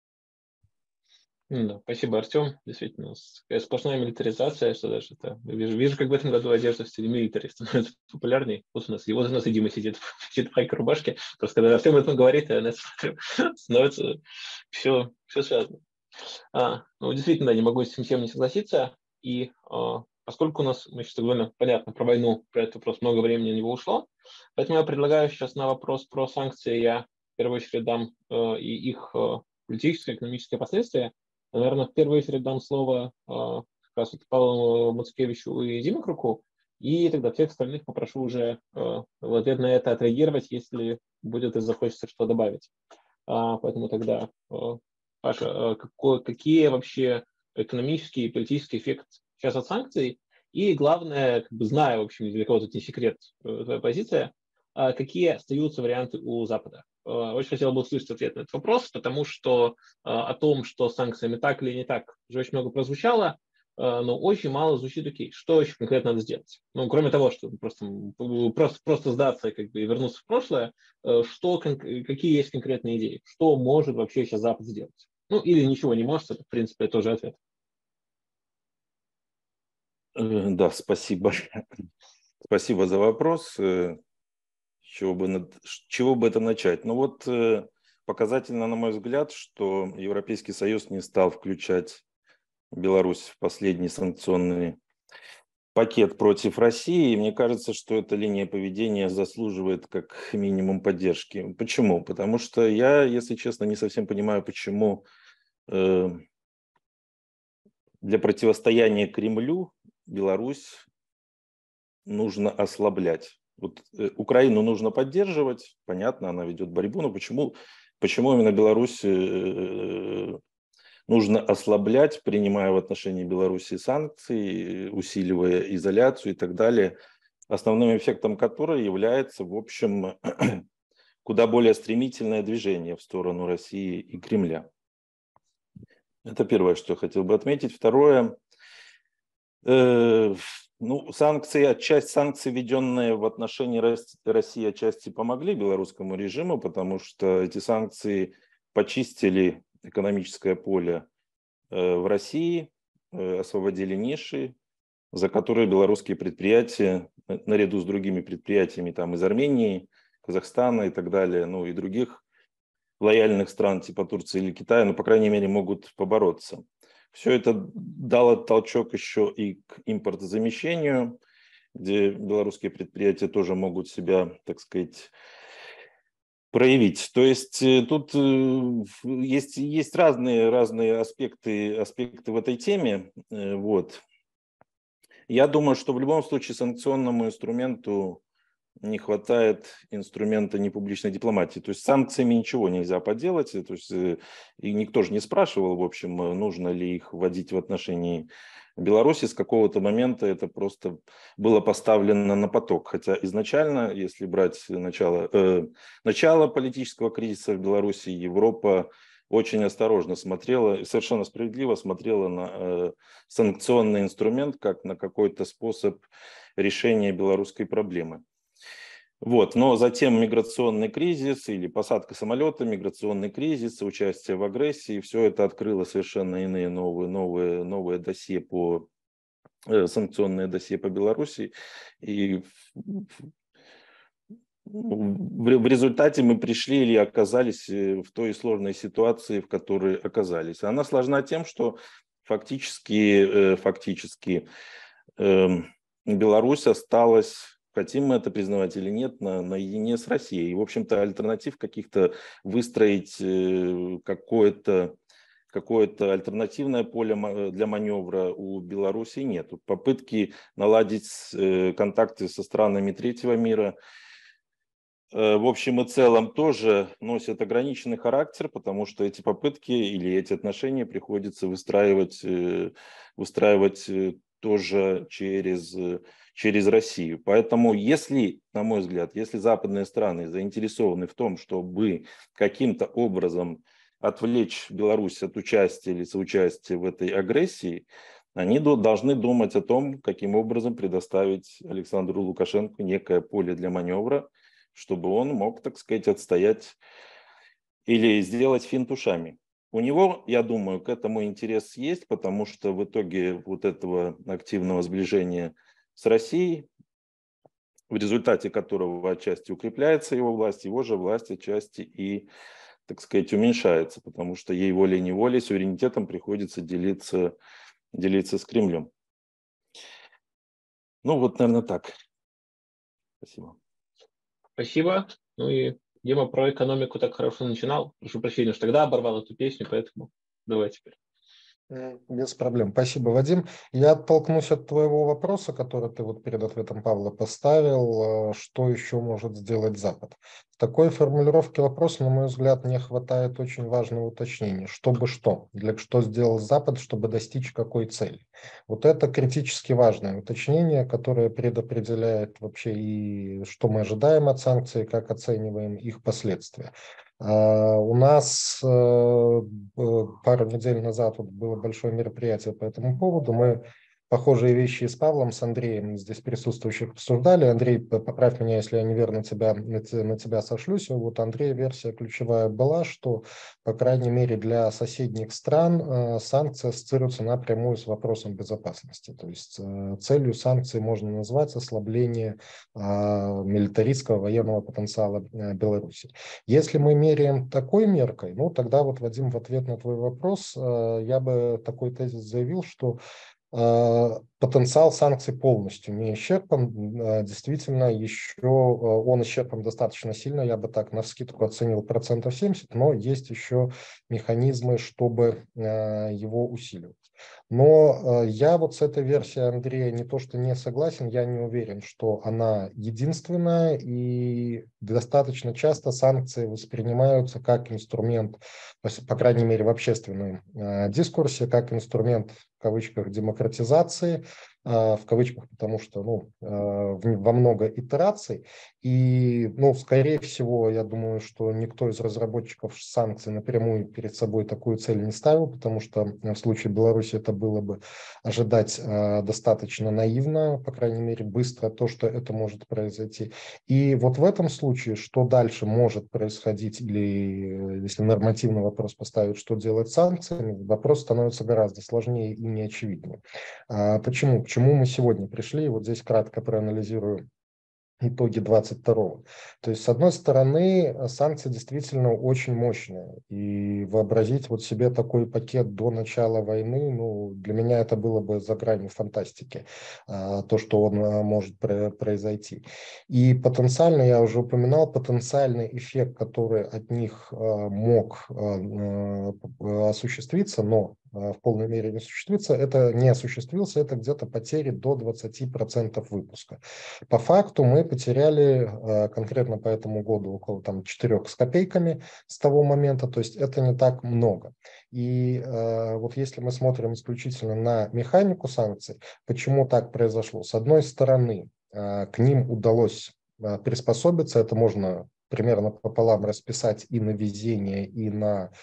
Да, спасибо, Артем. Действительно, сплошная милитаризация, что даже это... Вижу, вижу, как в этом году одежда в стиле милитари становится популярней. Вот у нас, и вот у нас и Дима сидит в хайке рубашке. Просто когда Артем об этом говорит, я на смотрю, становится все, все связано. А, ну, действительно, да, не могу с этим не согласиться. И а, поскольку у нас, мы сейчас довольно понятно про войну, про этот вопрос много времени на него ушло, поэтому я предлагаю сейчас на вопрос про санкции я в первую очередь дам а, и их а, политические, экономические последствия. Наверное, в первую очередь дам слово э, как раз вот Павлу Мацкевичу и Диме Круку, и тогда всех остальных попрошу уже э, в ответ на это отреагировать, если будет и захочется что добавить. А, поэтому тогда, э, Паша, э, какой, какие вообще экономический и политический эффект сейчас от санкций? И главное, как бы зная, в общем, для кого-то не секрет твоя позиция, какие остаются варианты у Запада? Очень хотел бы услышать ответ на этот вопрос, потому что о том, что с санкциями так или не так, уже очень много прозвучало, но очень мало звучит, окей, что еще конкретно надо сделать? Ну, кроме того, что просто, просто, просто сдаться как бы, и вернуться в прошлое, что, какие есть конкретные идеи? Что может вообще сейчас Запад сделать? Ну, или ничего не может, это, в принципе, тоже ответ. Да, спасибо. Спасибо за вопрос. С чего бы, с чего бы это начать? Ну вот показательно, на мой взгляд, что Европейский Союз не стал включать Беларусь в последний санкционный пакет против России. И мне кажется, что эта линия поведения заслуживает как минимум поддержки. Почему? Потому что я, если честно, не совсем понимаю, почему э, для противостояния Кремлю Беларусь нужно ослаблять. Вот э, Украину нужно поддерживать, понятно, она ведет борьбу, но почему, почему именно Беларусь э, нужно ослаблять, принимая в отношении Беларуси санкции, усиливая изоляцию и так далее, основным эффектом которой является, в общем, куда более стремительное движение в сторону России и Кремля. Это первое, что я хотел бы отметить. Второе, э, ну, санкции, отчасти санкции, введенные в отношении России, отчасти помогли белорусскому режиму, потому что эти санкции почистили экономическое поле э, в России, э, освободили ниши, за которые белорусские предприятия, наряду с другими предприятиями там, из Армении, Казахстана и так далее, ну и других лояльных стран типа Турции или Китая, ну, по крайней мере, могут побороться. Все это дало толчок еще и к импортозамещению, где белорусские предприятия тоже могут себя, так сказать, проявить. То есть тут есть, есть разные, разные аспекты, аспекты в этой теме. Вот. Я думаю, что в любом случае санкционному инструменту не хватает инструмента непубличной дипломатии. То есть с санкциями ничего нельзя поделать. То есть, и никто же не спрашивал, в общем, нужно ли их вводить в отношении Беларуси. С какого-то момента это просто было поставлено на поток. Хотя изначально, если брать начало, э, начало политического кризиса в Беларуси, Европа очень осторожно смотрела, совершенно справедливо смотрела на э, санкционный инструмент как на какой-то способ решения белорусской проблемы. Вот. Но затем миграционный кризис или посадка самолета, миграционный кризис, участие в агрессии, все это открыло совершенно иные новые, новые, новые досье по, э, санкционные досье по Беларуси. И в, в результате мы пришли или оказались в той сложной ситуации, в которой оказались. Она сложна тем, что фактически, фактически Беларусь осталась, хотим мы это признавать или нет, на, наедине с Россией. И, в общем-то, альтернатив каких-то выстроить какое-то какое-то альтернативное поле для маневра у Беларуси нет. Попытки наладить контакты со странами третьего мира в общем и целом тоже носят ограниченный характер, потому что эти попытки или эти отношения приходится выстраивать, выстраивать тоже через, через Россию. Поэтому если, на мой взгляд, если западные страны заинтересованы в том, чтобы каким-то образом отвлечь Беларусь от участия или соучастия в этой агрессии, они должны думать о том, каким образом предоставить Александру Лукашенко некое поле для маневра, чтобы он мог, так сказать, отстоять или сделать финт ушами. У него, я думаю, к этому интерес есть, потому что в итоге вот этого активного сближения с Россией, в результате которого отчасти укрепляется его власть, его же власть отчасти и, так сказать, уменьшается, потому что ей волей-неволей суверенитетом приходится делиться, делиться с Кремлем. Ну вот, наверное, так. Спасибо. Спасибо. Ну и Дима про экономику так хорошо начинал. Прошу прощения, что тогда оборвал эту песню, поэтому давай теперь. Без проблем. Спасибо, Вадим. Я оттолкнусь от твоего вопроса, который ты вот перед ответом Павла поставил, что еще может сделать Запад. В такой формулировке вопроса, на мой взгляд, не хватает очень важного уточнения. Чтобы что? Для что сделал Запад, чтобы достичь какой цели? Вот это критически важное уточнение, которое предопределяет вообще и что мы ожидаем от санкций, как оцениваем их последствия. Uh, у нас uh, пару недель назад вот было большое мероприятие по этому поводу. Мы похожие вещи с Павлом, с Андреем здесь присутствующих обсуждали. Андрей, поправь меня, если я неверно тебя, на тебя сошлюсь. Вот Андрей, версия ключевая была, что, по крайней мере, для соседних стран uh, санкции ассоциируются напрямую с вопросом безопасности. То есть uh, целью санкций можно назвать ослабление uh, милитаристского военного потенциала uh, Беларуси. Если мы меряем такой меркой, ну тогда вот, Вадим, в ответ на твой вопрос uh, я бы такой тезис заявил, что потенциал санкций полностью не исчерпан, действительно еще он исчерпан достаточно сильно, я бы так навскидку оценил процентов семьдесят, но есть еще механизмы, чтобы его усиливать. Но я вот с этой версией Андрея не то что не согласен, я не уверен, что она единственная, и достаточно часто санкции воспринимаются как инструмент, по крайней мере в общественном дискурсе, как инструмент в кавычках демократизации, в кавычках, потому что ну, во много итераций. И, ну, скорее всего, я думаю, что никто из разработчиков санкций напрямую перед собой такую цель не ставил, потому что в случае Беларуси это было бы ожидать достаточно наивно, по крайней мере, быстро то, что это может произойти. И вот в этом случае, что дальше может происходить, или если нормативный вопрос поставить, что делать с санкциями, вопрос становится гораздо сложнее и неочевиднее. Почему? К чему мы сегодня пришли? Вот здесь кратко проанализирую итоги двадцать второго. То есть, с одной стороны, санкции действительно очень мощные. И вообразить вот себе такой пакет до начала войны, ну, для меня это было бы за гранью фантастики, то, что он может произойти. И потенциально, я уже упоминал, потенциальный эффект, который от них мог осуществиться, но в полной мере не осуществится, это не осуществился, это где-то потери до двадцати процентов выпуска. По факту мы потеряли конкретно по этому году около там, четырёх с копейками с того момента, то есть это не так много. И э, вот если мы смотрим исключительно на механику санкций, почему так произошло? С одной стороны, э, к ним удалось э, приспособиться, это можно примерно пополам расписать и на везение, и на...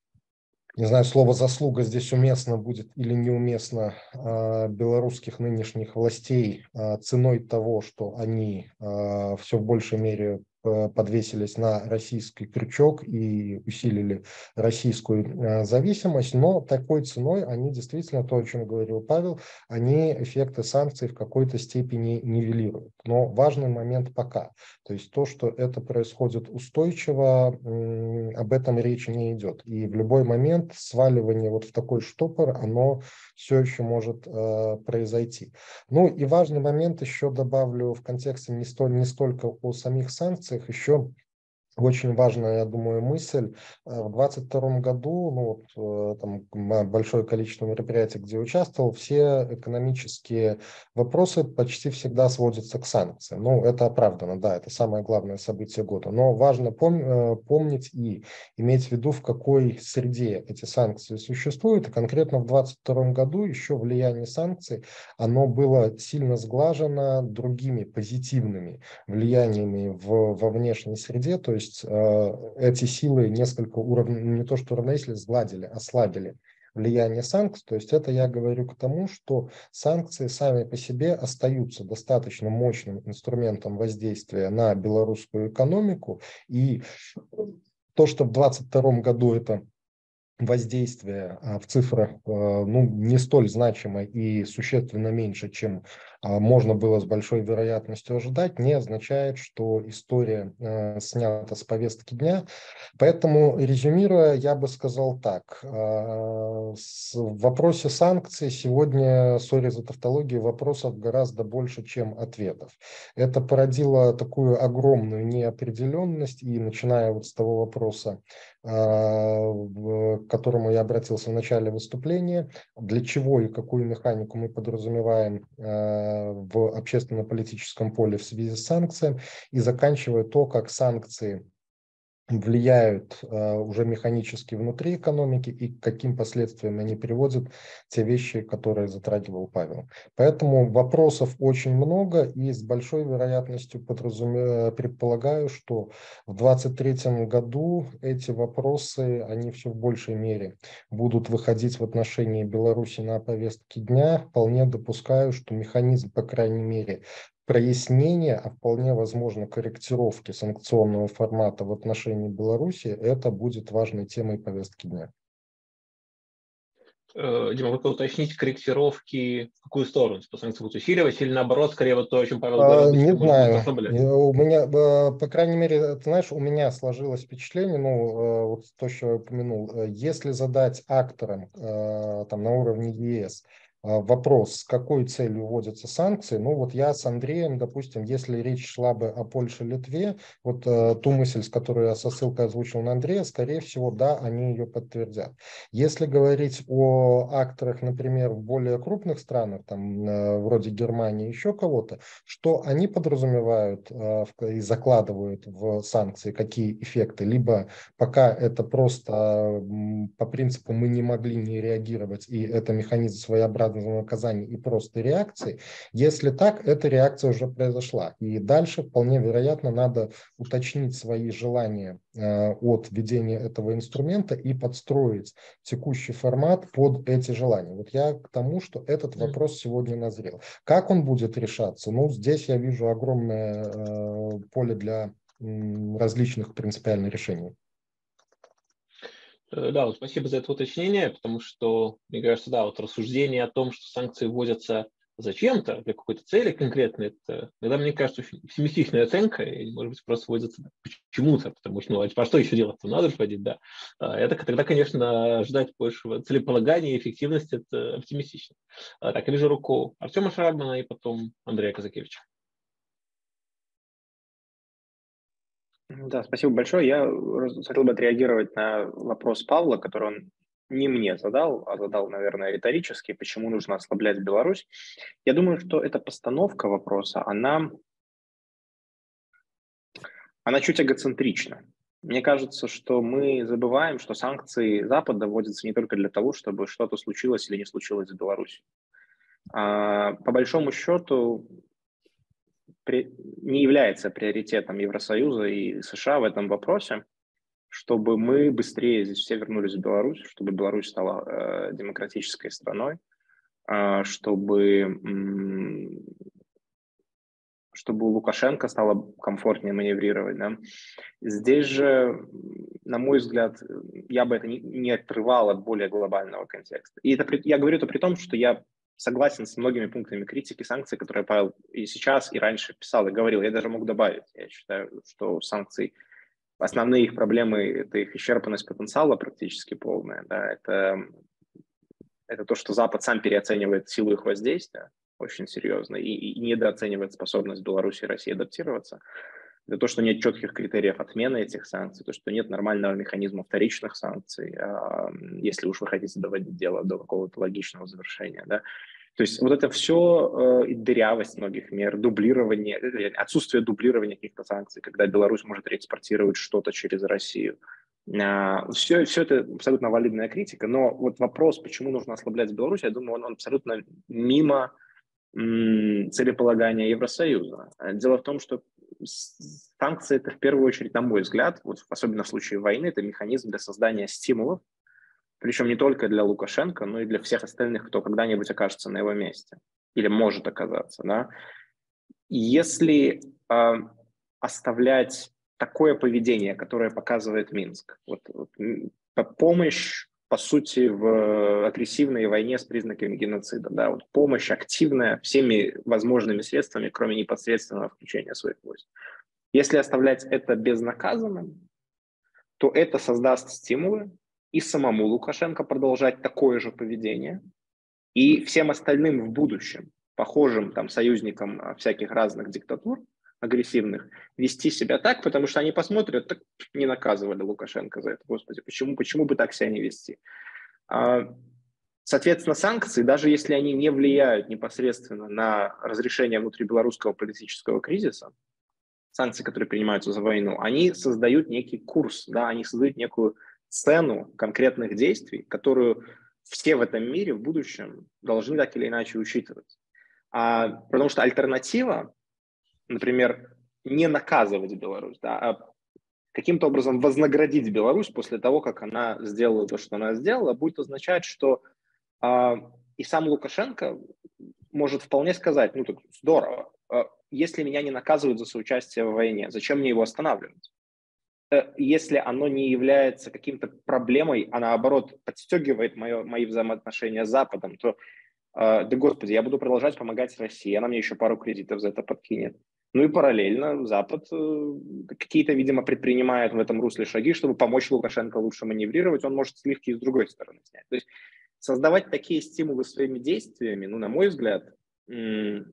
Не знаю, слово «заслуга» здесь уместно будет или неуместно э, белорусских нынешних властей э, ценой того, что они э, все в большей мере подвесились на российский крючок и усилили российскую зависимость, но такой ценой они действительно, то, о чем говорил Павел, они эффекты санкций в какой-то степени нивелируют. Но важный момент пока. То есть то, что это происходит устойчиво, об этом речь не идет. И в любой момент сваливание вот в такой штопор, оно все еще может э, произойти. Ну и важный момент еще добавлю в контексте не, столь, не столько о самих санкциях, еще очень важная, я думаю, мысль. В двадцать втором году, ну, вот, там большое количество мероприятий, где участвовал, все экономические вопросы почти всегда сводятся к санкциям. Ну, это оправдано, да, это самое главное событие года. Но важно пом- помнить и иметь в виду, в какой среде эти санкции существуют. И конкретно в двадцать втором году еще влияние санкций, оно было сильно сглажено другими позитивными влияниями в, во внешней среде, то есть эти силы несколько уровней, не то что уравновесили, сгладили, ослабили влияние санкций. То есть это я говорю к тому, что санкции сами по себе остаются достаточно мощным инструментом воздействия на белорусскую экономику. И то, что в двадцать втором году это воздействие в цифрах ну, не столь значимо и существенно меньше, чем можно было с большой вероятностью ожидать, не означает, что история снята с повестки дня. Поэтому, резюмируя, я бы сказал так. В вопросе санкций сегодня, сори за тавтологию, вопросов гораздо больше, чем ответов. Это породило такую огромную неопределенность, и начиная вот с того вопроса, к которому я обратился в начале выступления, для чего и какую механику мы подразумеваем в общественно-политическом поле в связи с санкциями, и заканчивая то, как санкции влияют uh, уже механически внутри экономики и к каким последствиям они приводят, те вещи, которые затрагивал Павел. Поэтому вопросов очень много, и с большой вероятностью подразуме... предполагаю, что в двадцать третьем году эти вопросы, они все в большей мере будут выходить в отношении Беларуси на повестке дня. Вполне допускаю, что механизм, по крайней мере, прояснение, а вполне возможно корректировки санкционного формата в отношении Беларуси, это будет важной темой повестки дня. Дима, вы уточните корректировки в какую сторону? По санкции будут усиливать или наоборот, скорее вот то, о чем Павел говорил, Не знаю. ослаблять? У меня, по крайней мере, ты знаешь, у меня сложилось впечатление, ну, вот то, что я упомянул, если задать акторам там на уровне ЕС вопрос, с какой целью вводятся санкции, ну вот я с Андреем, допустим, если речь шла бы о Польше, Литве, вот э, ту мысль, с которой я со ссылкой озвучил на Андрея, скорее всего, да, они ее подтвердят. Если говорить о акторах, например, в более крупных странах, там, э, вроде Германии, еще кого-то, что они подразумевают э, и закладывают в санкции, какие эффекты, либо пока это просто э, по принципу мы не могли не реагировать, и это механизм своеобразного наказания и просто реакции. Если так, эта реакция уже произошла. И дальше вполне вероятно надо уточнить свои желания э, от введения этого инструмента и подстроить текущий формат под эти желания. Вот я к тому, что этот вопрос сегодня назрел. Как он будет решаться? Ну, здесь я вижу огромное э, поле для э, различных принципиальных решений. Да, вот спасибо за это уточнение, потому что, мне кажется, да, вот рассуждение о том, что санкции вводятся зачем-то, для какой-то цели конкретной, это, иногда, мне кажется, очень оптимистичная оценка, и, может быть, просто вводятся почему-то, потому что, ну, а что еще делать-то? Надо же вводить, да. Это тогда, конечно, ждать большего целеполагания и эффективности, это оптимистично. Так, я вижу руку Артема Шарабмана и потом Андрея Казакевича. Да, спасибо большое. Я хотел бы отреагировать на вопрос Павла, который он не мне задал, а задал, наверное, риторически, почему нужно ослаблять Беларусь. Я думаю, что эта постановка вопроса, она, она чуть эгоцентрична. Мне кажется, что мы забываем, что санкции Запада вводятся не только для того, чтобы что-то случилось или не случилось в Беларуси. А, по большому счету, не является приоритетом Евросоюза и США в этом вопросе, чтобы мы быстрее здесь все вернулись в Беларусь, чтобы Беларусь стала э, демократической страной, э, чтобы, м- чтобы у Лукашенко стало комфортнее маневрировать. Да? Здесь же, на мой взгляд, я бы это не, не отрывал от более глобального контекста. И это, я говорю это при том, что я согласен с многими пунктами критики санкций, которые Павел и сейчас, и раньше писал и говорил. Я даже мог добавить. Я считаю, что санкции, основные их проблемы – это их исчерпанность потенциала практически полная. Да, это, это то, что Запад сам переоценивает силу их воздействия очень серьезно и, и недооценивает способность Беларуси и России адаптироваться. Это то, что нет четких критериев отмены этих санкций, то, что нет нормального механизма вторичных санкций, если уж вы хотите доводить дело до какого-то логичного завершения. Да. То есть вот это все, э, дырявость многих мер, дублирование, отсутствие дублирования каких-то санкций, когда Беларусь может реэкспортировать что-то через Россию. Э, все, все это абсолютно валидная критика, но вот вопрос, почему нужно ослаблять Беларусь, я думаю, он, он абсолютно мимо м, целеполагания Евросоюза. Дело в том, что санкции – это в первую очередь, на мой взгляд, вот особенно в случае войны, это механизм для создания стимулов, причем не только для Лукашенко, но и для всех остальных, кто когда-нибудь окажется на его месте или может оказаться. Да? Если э, оставлять такое поведение, которое показывает Минск, вот, вот, помощь по сути, в агрессивной войне с признаками геноцида. Да? Вот помощь активная всеми возможными средствами, кроме непосредственного включения своих войск. Если оставлять это безнаказанным, то это создаст стимулы и самому Лукашенко продолжать такое же поведение, и всем остальным в будущем, похожим там союзникам всяких разных диктатур агрессивных, вести себя так, потому что они посмотрят, так не наказывали Лукашенко за это, господи, почему, почему бы так себя не вести? Соответственно, санкции, даже если они не влияют непосредственно на разрешение внутрибелорусского политического кризиса, санкции, которые принимаются за войну, они создают некий курс, да, они создают некую цену конкретных действий, которую все в этом мире в будущем должны так или иначе учитывать. А, потому что альтернатива, например, не наказывать Беларусь, да, а каким-то образом вознаградить Беларусь после того, как она сделала то, что она сделала, будет означать, что а, и сам Лукашенко может вполне сказать, ну так здорово, а, если меня не наказывают за соучастие в войне, зачем мне его останавливать? Если оно не является каким-то проблемой, а наоборот подстегивает мое, мои взаимоотношения с Западом, то, э, да господи, я буду продолжать помогать России, она мне еще пару кредитов за это подкинет. Ну и параллельно Запад э, какие-то, видимо, предпринимает в этом русле шаги, чтобы помочь Лукашенко лучше маневрировать, он может сливки и с другой стороны снять. То есть создавать такие стимулы своими действиями, ну, на мой взгляд, м-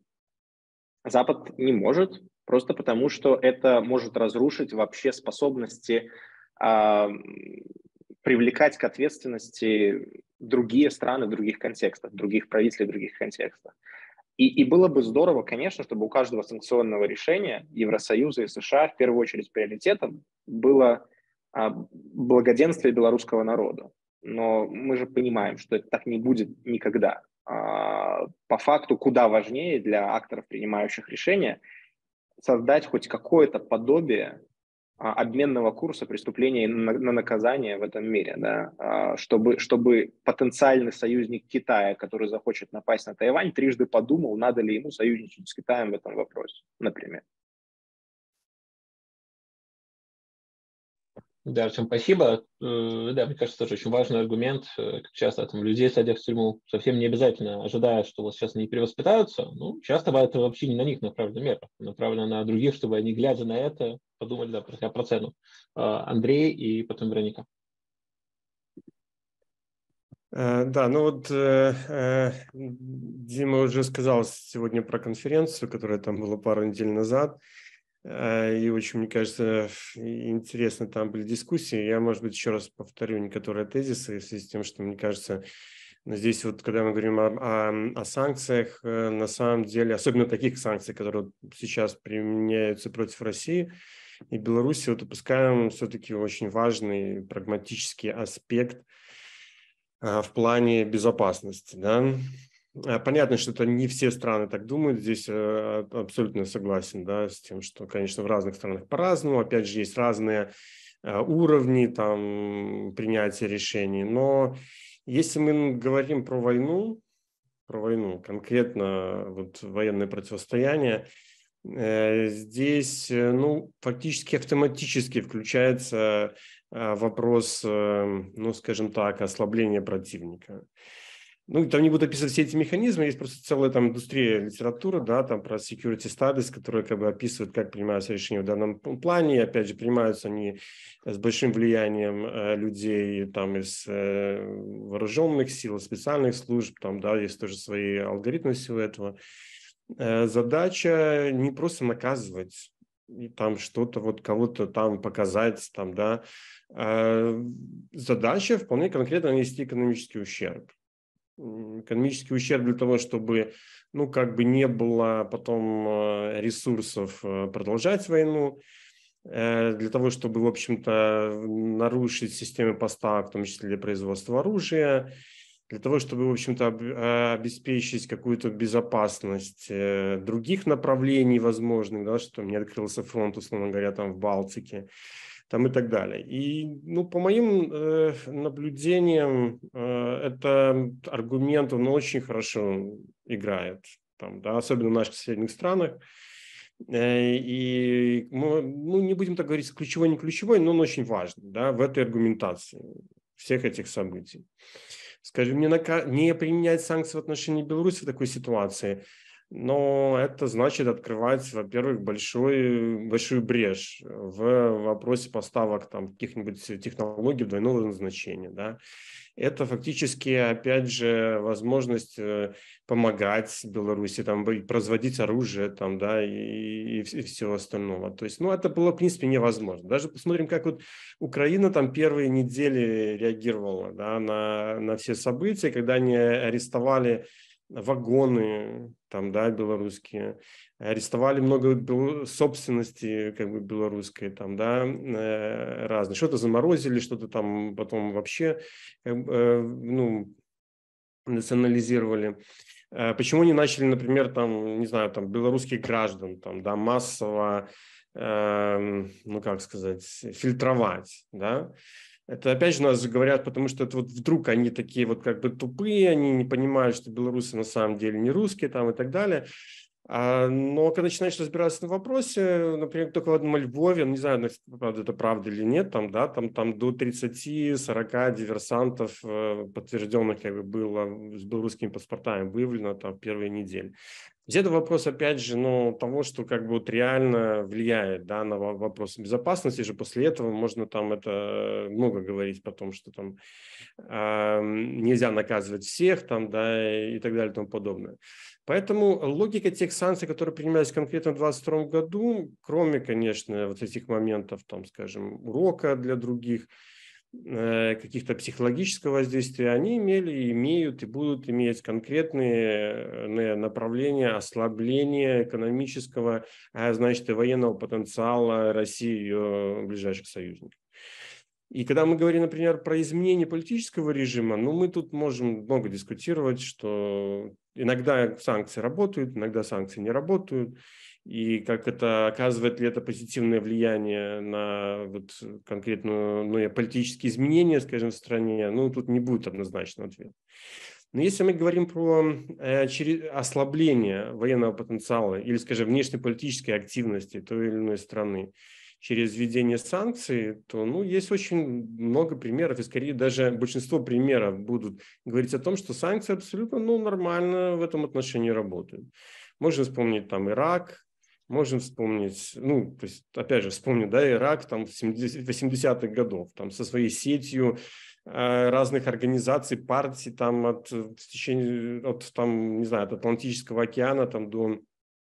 Запад не может, просто потому что это может разрушить вообще способности э, привлекать к ответственности другие страны в других контекстах, других правителей в других контекстах. И, и было бы здорово, конечно, чтобы у каждого санкционного решения Евросоюза и США в первую очередь приоритетом было э, благоденствие белорусского народа. Но мы же понимаем, что это так не будет никогда. Э, по факту куда важнее для акторов, принимающих решения, создать хоть какое-то подобие а, обменного курса преступлений на, на наказание в этом мире, да, а, чтобы, чтобы потенциальный союзник Китая, который захочет напасть на Тайвань, трижды подумал, надо ли ему союзничать с Китаем в этом вопросе, например. Да, всем спасибо. Да, мне кажется, тоже очень важный аргумент. Как часто там людей садят в тюрьму совсем не обязательно, ожидая, что вот сейчас они перевоспитаются. Ну, часто это вообще не на них направлена мера, направлена на других, чтобы они, глядя на это, подумали, да, про, про цену. Андрей и потом Вероника. Да, ну вот э, Дима уже сказал сегодня про конференцию, которая там была пару недель назад. И очень, мне кажется, интересно там были дискуссии. Я, может быть, еще раз повторю некоторые тезисы в связи с тем, что, мне кажется, здесь вот, когда мы говорим о, о, о санкциях, на самом деле, особенно таких санкций, которые сейчас применяются против России и Беларуси, вот упускаем все-таки очень важный прагматический аспект в плане безопасности, да. Понятно, что это не все страны так думают, здесь абсолютно согласен, да, с тем, что, конечно, в разных странах по-разному, опять же, есть разные уровни там принятия решений, но если мы говорим про войну, про войну, конкретно вот военное противостояние, здесь, ну, фактически автоматически включается вопрос, ну, скажем так, ослабления противника. Ну, там не буду описывать все эти механизмы, есть просто целая там индустрия литературы, да, там про security studies, которая как бы описывает, как принимаются решения в данном плане. И, опять же, принимаются они с большим влиянием э, людей там из э, вооруженных сил, специальных служб, там, да, есть тоже свои алгоритмы всего этого. Э, задача не просто наказывать и там что-то вот кого-то там показать, там, да. Э, задача вполне конкретно нанести экономический ущерб. Экономический ущерб для того, чтобы, ну, как бы не было потом ресурсов продолжать войну, для того, чтобы, в общем-то, нарушить системы поставок, в том числе для производства оружия, для того, чтобы, в общем-то, обеспечить какую-то безопасность других направлений возможных, да, чтобы не открылся фронт, условно говоря, там в Балтике. Там и так далее. И, ну, по моим э, наблюдениям, э, это аргумент, он очень хорошо играет, там, да, особенно в наших соседних странах. Э, и мы, ну, не будем так говорить, ключевой, не ключевой, но он очень важный, да, в этой аргументации. всех этих событий. Скажем, не, нака- не применять санкции в отношении Беларуси в такой ситуации, но это значит открывать, во-первых, большой, большую брешь в вопросе поставок там, каких-нибудь технологий двойного назначения. Да? Это фактически, опять же, возможность помогать Беларуси, там, производить оружие там, да, и, и всего остального. То есть, ну, это было, в принципе, невозможно. Даже посмотрим, как вот Украина там первые недели реагировала, да, на, на все события, когда они арестовали вагоны там, да, белорусские, арестовали много собственности как бы белорусской, там, да, разные, что-то заморозили, что-то там потом вообще, ну, национализировали. Почему не начали, например, там, не знаю, там, белорусских граждан, там, да, массово, э, ну, как сказать, фильтровать, да? Это опять же нас говорят, потому что это вот вдруг они такие вот как бы тупые, они не понимают, что белорусы на самом деле не русские там и так далее. А, но когда начинаешь разбираться на вопросе, например, только в одном Львове, не знаю, правда, это правда или нет, там, да, там, там до тридцати-сорока диверсантов э, подтвержденных как бы было с белорусскими паспортами выявлено там в первые недели. Здесь это вопрос, опять же, ну, того, что как бы вот реально влияет, да, на вопросы безопасности, же после этого можно там это много говорить потом, что там э, нельзя наказывать всех там, да, и так далее и тому подобное. Поэтому логика тех санкций, которые принимались конкретно в двадцать втором году, кроме, конечно, вот этих моментов, там, скажем, урока для других, каких-то психологического воздействия, они имели, имеют и будут иметь конкретные направления ослабления экономического, а значит и военного потенциала России и ее ближайших союзников. И когда мы говорим, например, про изменение политического режима, ну, мы тут можем много дискутировать, что иногда санкции работают, иногда санкции не работают, и как это, оказывает ли это позитивное влияние на вот конкретно ну, политические изменения, скажем, в стране, ну, тут не будет однозначного ответа. Но если мы говорим про э, через, ослабление военного потенциала или, скажем, внешнеполитической активности той или иной страны, через введение санкций, то ну, есть очень много примеров, и скорее даже большинство примеров будут говорить о том, что санкции абсолютно ну, нормально в этом отношении работают. Можно вспомнить там Ирак, можем вспомнить, ну, то есть, опять же, вспомню, да, Ирак там восьмидесятых годов, там со своей сетью э, разных организаций, партий, там от, в течение, от, там, не знаю, от Атлантического океана там до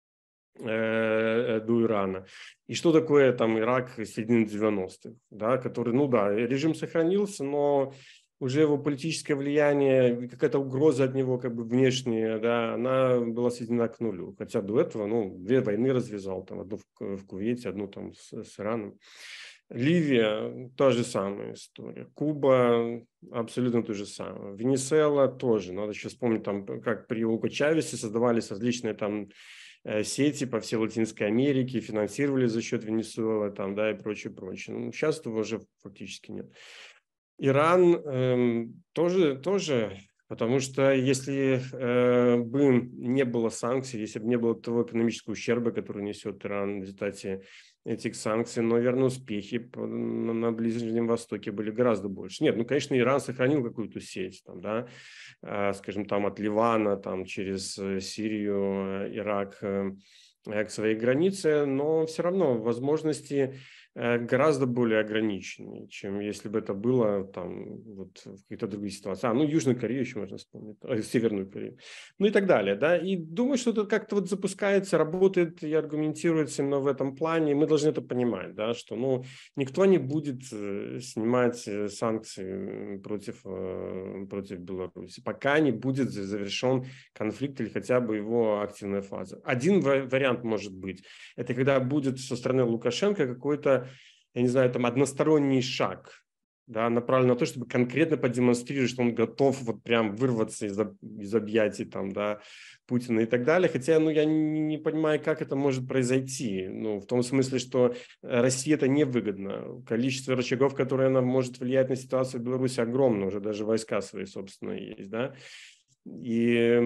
до Ирана. И что такое там Ирак середины девяностых, да, который, ну да, режим сохранился, но уже его политическое влияние, какая-то угроза от него как бы внешняя, да, она была сведена к нулю. Хотя до этого, ну, две войны развязал, там, одну в, в Кувейте, одну там с, с Ираном. Ливия – та же самая история. Куба – абсолютно то же самое. Венесуэла тоже. Надо еще вспомнить, там, как при Уго Чавесе создавались различные там сети по всей Латинской Америке, финансировали за счет Венесуэлы там, да, и прочее, прочее. Ну, сейчас этого уже фактически нет. Иран эм, тоже, тоже, потому что если э, бы не было санкций, если бы не было того экономического ущерба, который несет Иран в результате этих санкций, наверное, успехи на, на Ближнем Востоке были гораздо больше. Нет, ну, конечно, Иран сохранил какую-то сеть, там, да, э, скажем, там от Ливана, там, через Сирию, Ирак э, к своей границе, но все равно возможности гораздо более ограниченные, чем если бы это было там вот в каких-то других ситуациях. А, ну, Южную Корею еще можно вспомнить, а, Северную Корею, ну и так далее, да. И думаю, что это как-то вот запускается, работает и аргументируется именно в этом плане. И мы должны это понимать, да, что, ну, никто не будет снимать санкции против, против Беларуси, пока не будет завершен конфликт или хотя бы его активная фаза. Один вариант может быть, это когда будет со стороны Лукашенко какой-то, я не знаю, там односторонний шаг, да, направлен на то, чтобы конкретно продемонстрировать, что он готов вот прям вырваться из, из объятий там, да, Путина и так далее. Хотя, ну, я не, не понимаю, как это может произойти. Ну, в том смысле, что России это невыгодно. Количество рычагов, которые она может влиять на ситуацию в Беларуси, огромно. Уже даже войска свои, собственно, есть, да. И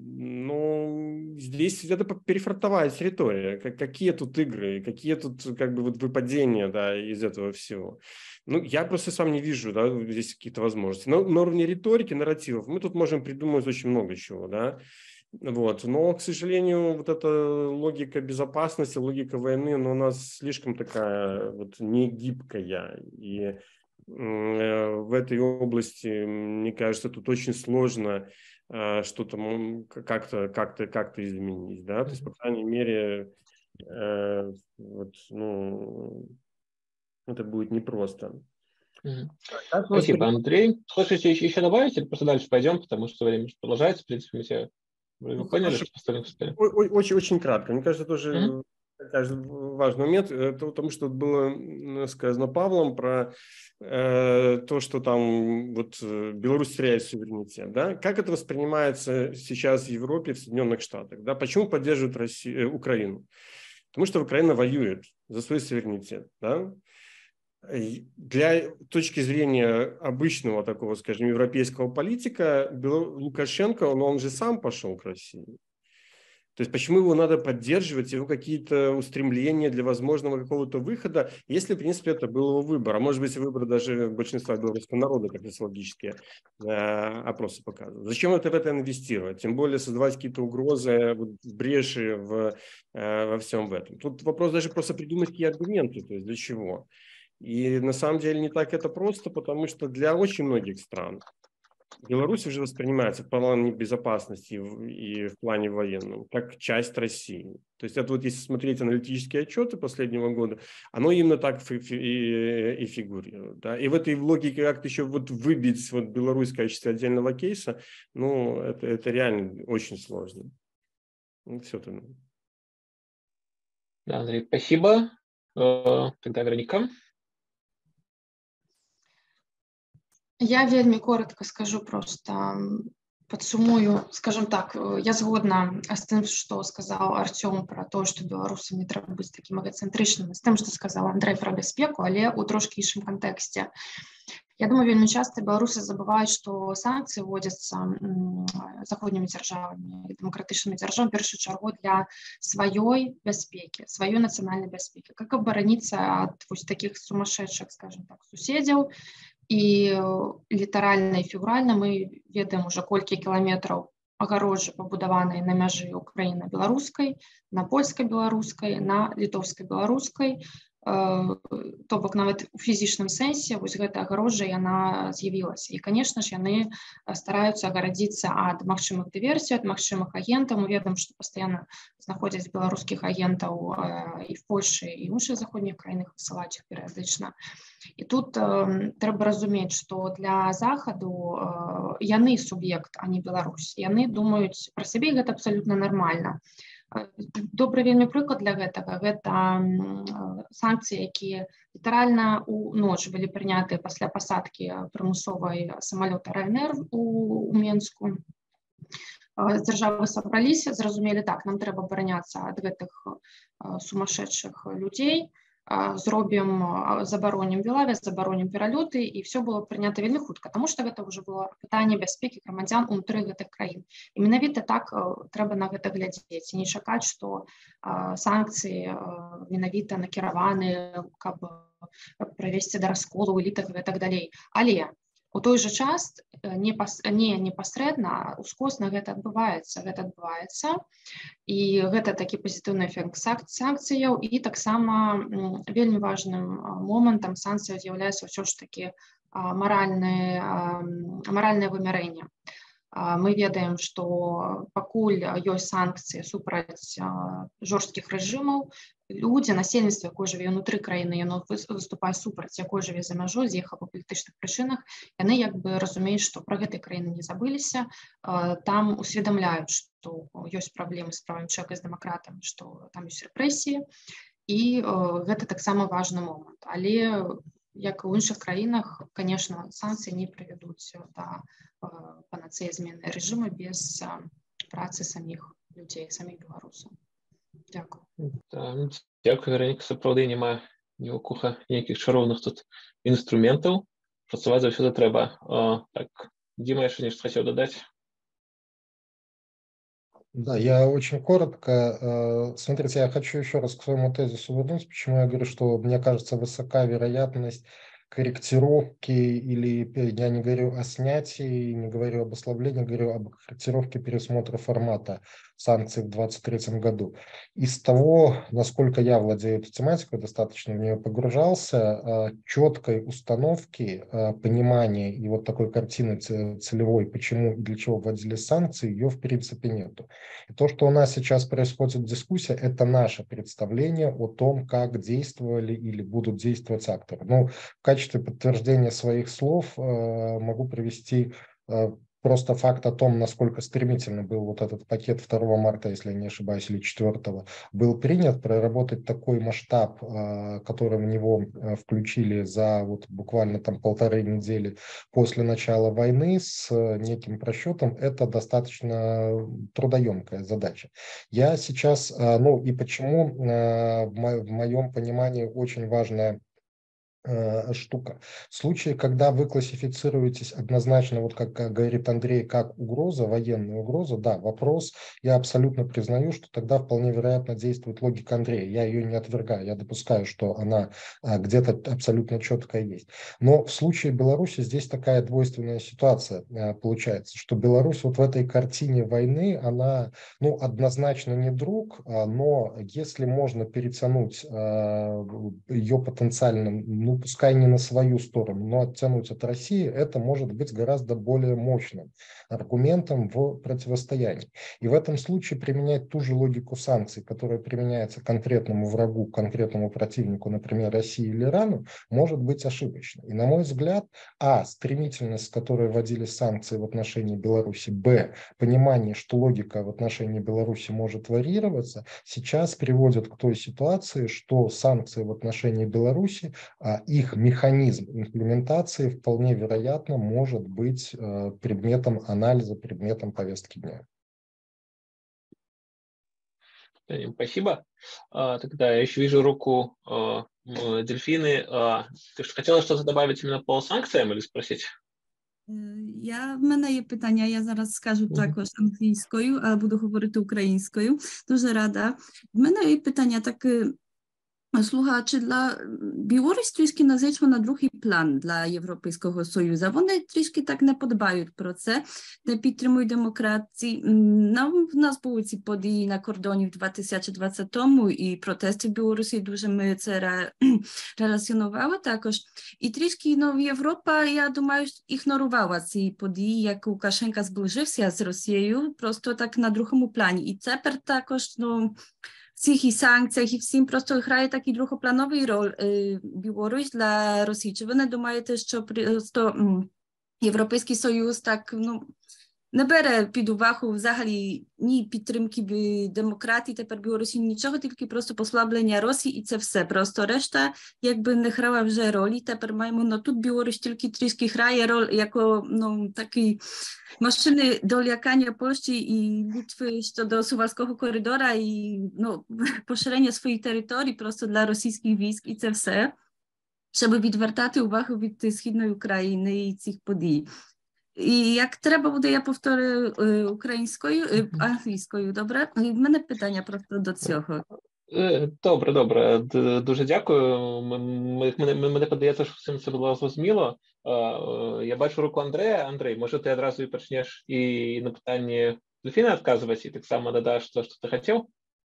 ну, здесь это перефронтовая территория. Какие тут игры, какие тут как бы вот выпадения, да, из этого всего. Ну, я просто сам не вижу, да, здесь какие-то возможности. Но на уровне риторики, нарративов мы тут можем придумать очень много чего, да. Вот. Но, к сожалению, вот эта логика безопасности, логика войны, но у нас слишком такая вот негибкая. И в этой области, мне кажется, тут очень сложно что-то как-то как-то как-то изменить, да, то есть, по крайней мере, э, вот, ну, это будет непросто. Mm-hmm. Спасибо, Андрей. Хочете еще добавить или просто дальше пойдем, потому что время продолжается, в принципе, мы все вы поняли, что остальных успели? Очень, очень кратко. Мне кажется, тоже mm-hmm. кажется, важный момент, это потому что было сказано Павлом про э, то, что там вот Беларусь теряет суверенитет. Да? Как это воспринимается сейчас в Европе, в Соединенных Штатах? Да? Почему поддерживают Россию, э, Украину? Потому что Украина воюет за свой суверенитет. Да? Для точки зрения обычного такого, скажем, европейского политика, Лукашенко, он, он же сам пошел к России. То есть почему его надо поддерживать, его какие-то устремления для возможного какого-то выхода, если, в принципе, это был его выбор. А может быть, выбор даже большинства белорусского народа, как социологические э, опросы показывают. Зачем это в это инвестировать? Тем более создавать какие-то угрозы, вот, бреши в, э, во всем в этом. Тут вопрос даже просто придумать какие аргументы, то есть для чего. И на самом деле не так это просто, потому что для очень многих стран Беларусь уже воспринимается в плане безопасности и в плане военном как часть России. То есть это вот если смотреть аналитические отчеты последнего года, оно именно так и, и, и фигурирует. Да? И в этой логике как-то еще вот выбить вот Беларусь в качестве отдельного кейса, ну это, это реально очень сложно. Ну, все это. Да, Андрей, спасибо. Тогда Вероника. Я вельмі коротко скажу просто, подсумую, скажем так, я згодна з тим, що сказав Артем про те, що білорусам не треба бути такими егоцентричними, з тим, що сказав Андрей про безпеку, але у трошки іншому контексті. Я думаю, вельмі часто беларусы забывают, что санкции вводятся заходними державами, демократичными державами, в первую чергу для своей безопеки, своей национальной безопеки. Как оборониться от вот таких сумасшедших, скажем так, соседей. І літаральна і фігуральна мы ведаем уже колькі кіламетраў агароджы пабудаванай на мяжы украіна-беларускай, на польска-беларускай, на літоўска-беларускай. То бок нават у фізічным сэнсе вось гэта агароджа яна з'явілася. І, конечно ж, яны стараюцца агарадзіцца ад магчымых дыверсій, ад магчымых агентаў. Мы ведаем, што пастаянна знаходзяць беларускіх агентаў і в Польшы, і ў іншых заходніх краінах, высылаюць іх перыядычна. І тут э, трэба разумець, што для захаду э, яны суб'ект, а не Беларусь. Яны думаюць пра сябе, гэта абсалютна нармальна. Добры вельмі прыклад для гэтага, гэта санкцыі, якія літаральна у ноч былі прынятыя пасля пасадкі прымусовай самалёта Ryanair у, у Менску. Дзяржавы сабраліся, зразумелі, так, нам трэба абараняцца ад гэтых сумасшедшых людзей, зробім, забаронім Белавец, забаронім пералёты, і все было прынята вельмі хутка, таму што гэта ўжо было пытанне бяспекі грамадзян унутры гэтых краін. І менавіта так трэба на гэта глядзець, і не чакаць, што санкцыі менавіта накіраваны, каб прывесці да расколу элітах і так далей. Але у той жа час не, пас, не непасрэдна ускосна гэта адбываецца, гэта адбываецца, і гэта такі пазітыўны эфект санкцыяў, і таксама вельмі важным момантам санкцыяў з'яўляецца ўсё ж такі маральнае, маральнае вымярэнне. Мы ведаем, што пакуль ёсць санкцыі супраць жорсткіх рэжымаў, людзі, насельніцтва, якое жыве ўнутры краіны, яно выступае супраць, якое жыве за мяжой, з іх або палітычных прычынах, яны як бы разумеюць, што пра гэтай краіны не забыліся, там усведамляюць, што ёсць праблемы з правамі чалавека, з дэмакратамі, што там ёсць рэпрэсіі, і гэта таксама важны момант. Але як і ў іншых краінах, конечно, санкцыі не прывядуць да панацэі змены рэжыму без працы саміх людзей, саміх беларусаў. Дякую. Да, дякую, Вероніка. Сапраўды няма ні ў куха ніякіх чароўных тут інструментаў. Працаваць заўсёды трэба. Так, Дзіма яшчэ нешта хацеў дадаць? Да, я очень коротко. Смотрите, я хочу еще раз к своему тезису вернуться, почему я говорю, что мне кажется высока вероятность корректировки, или я не говорю о снятии, не говорю об ослаблении, говорю об корректировке пересмотра формата санкций в две тысячи двадцать третьем году. Из того, насколько я владею этой тематикой, достаточно в нее погружался, четкой установки, понимания и вот такой картины целевой, почему и для чего вводили санкции, ее в принципе нету. И то, что у нас сейчас происходит дискуссия, это наше представление о том, как действовали или будут действовать акторы. Ну, в качестве подтверждения своих слов э, могу привести э, просто факт о том, насколько стремительно был вот этот пакет второго марта, если я не ошибаюсь, или четвёртого, был принят, проработать такой масштаб, э, который в него э, включили за вот буквально там полторы недели после начала войны с э, неким просчетом, это достаточно трудоемкая задача. Я сейчас, э, ну и почему э, в, мо- в моем понимании очень важная штука. В случае, когда вы классифицируетесь однозначно, вот как говорит Андрей, как угроза, военная угроза, да, вопрос, я абсолютно признаю, что тогда вполне вероятно действует логика Андрея. Я ее не отвергаю, я допускаю, что она а, где-то абсолютно четкая есть. Но в случае Беларуси здесь такая двойственная ситуация а, получается, что Беларусь вот в этой картине войны, она, ну, однозначно не друг, а, но если можно перетянуть а, ее потенциально, ну, пускай не на свою сторону, но оттянуть от России, это может быть гораздо более мощным аргументом в противостоянии. И в этом случае применять ту же логику санкций, которая применяется конкретному врагу, конкретному противнику, например, России или Ирану, может быть ошибочно. И, на мой взгляд, а, стремительность, с которой вводились санкции в отношении Беларуси, б, понимание, что логика в отношении Беларуси может варьироваться, сейчас приводит к той ситуации, что санкции в отношении Беларуси, их механизм имплементации вполне вероятно может быть предметом анализа, предметом повестки дня. Спасибо. Тогда я еще вижу руку Дельфины. Ты что, хотела что-то добавить именно по санкціям или спросить? Я, в мене є питання, я зараз скажу також англійською, а буду говорити українською. Дуже рада. В мене є питання таке, слуга, чи для Білорусь трішки назичмо на другий план для Європейського Союзу. Вони трішки так не подбають про це, не підтримують демократії. Нам, в нас були ці події на кордоні в дві тисячі двадцятому і протести в Білорусі, дуже ми це ре, релаціонували також. І трішки ну, Європа, я думаю, ігнорувала ці події, як Лукашенко зближився з Росією, просто так на другому плані. І тепер також, ну, в цих і санкціях, і всім просто грає такий другоплановий роль е, Білорусь для Росії. Чи ви не думаєте, що просто м, Європейський Союз так, ну, не бере під увагу взагалі ні підтримки демократії, тепер Білорусі, нічого, тільки просто послаблення Росії, і це все. Просто решта, якби не грала вже ролі, тепер маємо, ну, тут Білорусь тільки трішки грає роль, як, ну, такий машини до лякання Польщі і Литви щодо Сувалського коридора і, ну, поширення своїх територій просто для російських військ, і це все, щоб відвертати увагу від Східної України і цих подій. І як треба буде, я повторю українською, англійською, добре? І в мене питання просто до цього. Добре, добре. Дуже дякую. Мене, мене подається, що всім це було зрозуміло. Я бачу руку Андрея. Андрей, може ти одразу і почнеш і на питання Дельфіна відказувати, і так само додаш то, що ти хотів?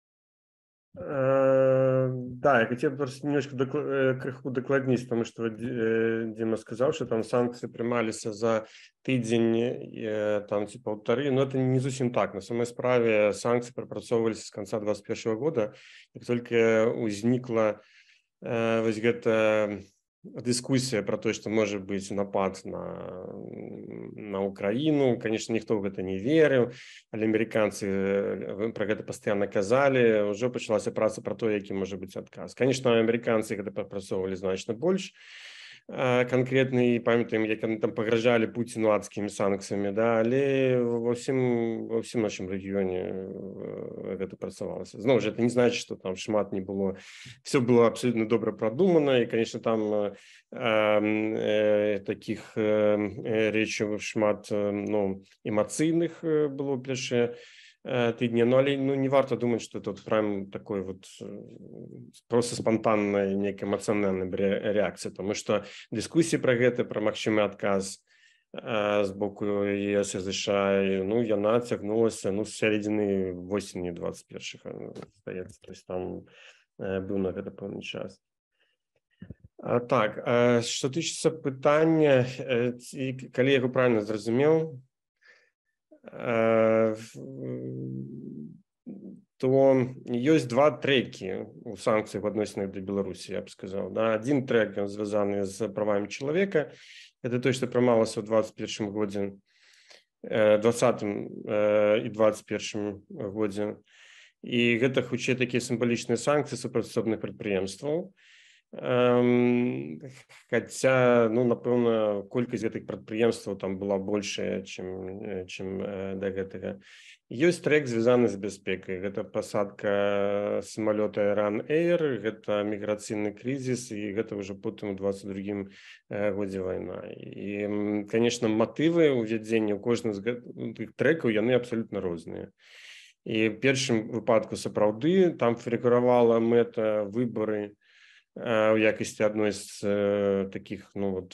Да, я хотел просто немножко крыху докладніць, потому что Дима сказал, что там санкции приймалися за тыдзень, там ці полторы, но это не зовсім так. На самой справе санкции прапрацоўваліся с конца двадцать первого года, как только узнікла вось гэта дискуссия про то, что может быть напад на, на Украину. Конечно, никто в это не верил, але американцы про это постоянно казали. Уже началась праца про то, який может быть отказ. Конечно, американцы это прапрацоўвалі значно больше. Конкретно, и памятаем, як они там погрожали Путину адскими санкциями, да, але во всем, во всем нашем регионе это працавалось. Знову же, это не значит, что там шмат не было. Все было абсолютно добре продумано, и, конечно, там э, э, таких э, речей шмат, э, ну, эмоційних было, перше, тыдня. Ну, але ну, не варто думать, что тут прям такой вот просто спонтанная некая эмоциональная реакция, потому что дискуссии про это, про магчымы адказ з боку ЕС і США, ну, яна цягнулася, ну, з сярэдзіны восені двадцать першага, здаецца, то есть там быў на гэта пэўны час. А, так, а, што тычыцца пытання, ці, калі я яго правильна зразумеў, а, то ёсць два трекі у санкцыях адносінах да Беларусі, я б сказаў. Да? Адзін трек, ён звязаны з правамі чалавека. Это то, что прымалася ў двадцать першым годзе, двадцатым і двадцать першым годзе. І гэта хутчэй такія сімвалічныя санкцыі супраць асобных прадпрыемстваў. Хаця, ну, напэўна, колькасць гэтых прадпрыемстваў там была большая, чым, чым да гэтага. Ёсць трек, звязаны з бяспекай. Гэта пасадка самалёта Iran Air, гэта міграцыйны крызіс, і гэта ўжо потым у двадцать другім годзе вайна. І, конечно, матывы ўвядзення ў кожным з гэтых трекаў, яны абсалютна розныя. І ў першым выпадку сапраўды там фігуравала мэта выбары у якасці адной з такіх, ну, вот,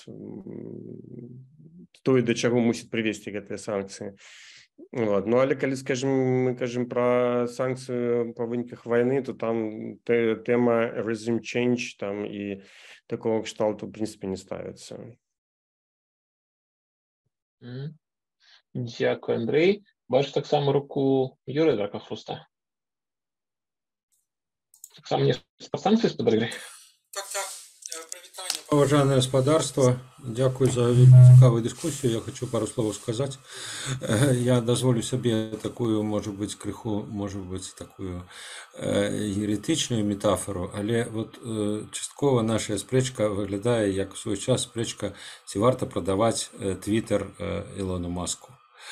той, да чаго мусіць прывесці гэтыя санкцыі. Вот. Ну, але калі, скажем, мы кажем про санкцыю па выніках вайны, то там тэма regime change там і такого кшталту, в принципе, не ставіцца. Дякую, Андрей. Бачу таксама руку Юрыя Дракахруста. Таксама не па санкцыі спадарылі? Так, так. Уважаемое господарство, дякую за цікавую дискуссию. Я хочу пару слов сказать. Я дозволю себе такую, может быть, крыху, может быть, такую еретичную метафору, але вот частково наша спрэчка выглядае як у свой час спрэчка, ці варта прадаваць Твиттер Илону Маску.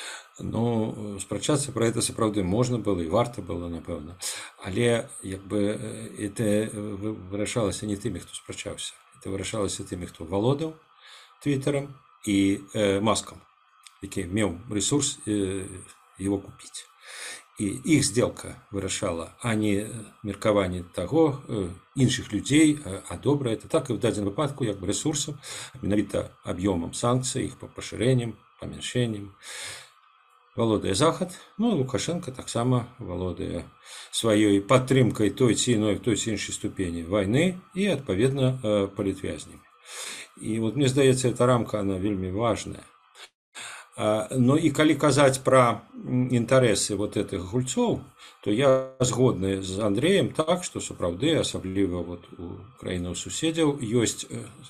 Ну, спрачацца про это сапраўды можна было і варта было, напэўна. Але як бы это вырашалася не тымі, хто спрачаўся. Это вырашалася тымі, хто валодаў Твиттером і э, Маском, які меў ресурс э, его купіць. І іх сделка вырашала, а не меркаванне таго э, іншых людзей, а, а добра это так і ў дадзеным выпадку як бы ресурсам, менавіта аб'ёмам санкцый, іх па пашырэннем, памяншэннем. Валодае Захад, ну і Лукашенко таксама валодае сваёй падтрымкай той ці іной, той ці іншай ступені вайны і, адпаведна, палітвязнямі. І вот мне здаецца, эта рамка, она вельмі важная. Ну і калі казаць пра інтарэсы вот этих гульцоў, то я згодны з Андреем так, што сапраўды, асабліва вот у краінаў суседзяў, ёсць,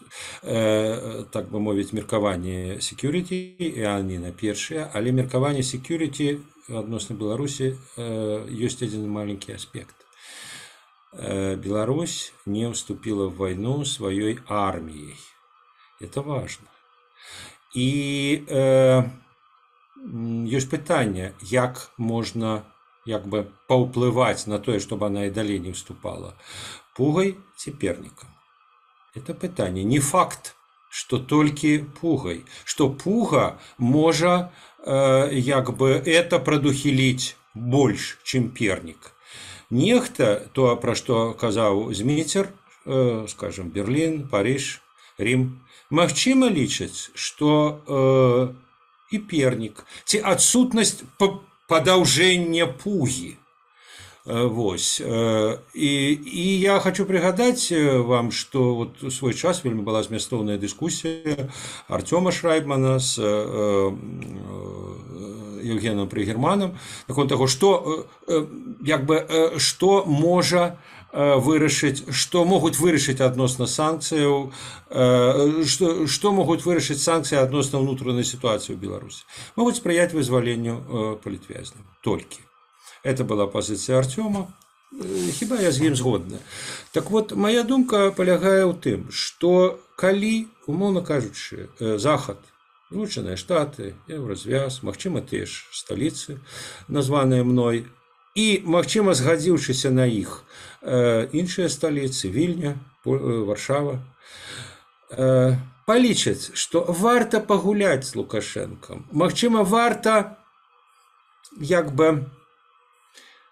э, так бы мовіць, меркаванне security, і они на першыя, але меркаванне security адносна Беларусі э, ёсць адзін маленькі аспект. Э, Беларусь не вступила в войну своей армией. Это важно. І э, ёсць пытанне, як можна як бы паўплываць на тое, чтобы она і далей не вступала. Пугай ці пернікам? Это пытанне. Не факт, что толькі пугай. Что пуга можа э, як бы это прадухіліць больш, чым пернік. Нехта, то, пра што казаў Зміцер, э, скажем, Берлін, Париж, Рим, магчыма лічыць, што э, і пернік, ці адсутнасць падаўжэння пугі. Э, вось. Э, і, і я хочу прыгадаць вам, што вот у свой час вельмі была змястоўная дыскусія Артёма Шрайбмана з э, э, Евгеном Пригерманом, наконт таго, што, э, як бы, э, што можа вырашыць, што могуць вырашыць адносна санкцыяў, што, што могуць вырашыць санкцыі адносна ўнутранай сітуацыі ў Беларусі. Могуць спрыяць вызваленню палітвязняў. Толькі. Это была пазіцыя Артёма. Хіба я з ім згодна. Так вот, моя думка палягае ў тым, што калі, умоўна кажучы, Захад, Злучаныя Штаты, Еўразвяз, магчыма, тыя ж сталіцы, названыя мной, і, магчыма, згадзіўшыся на іх, іншыя сталіцы, Вільня, Варшава, палічаць, што варта пагуляць з Лукашэнкам. Магчыма, варта як бы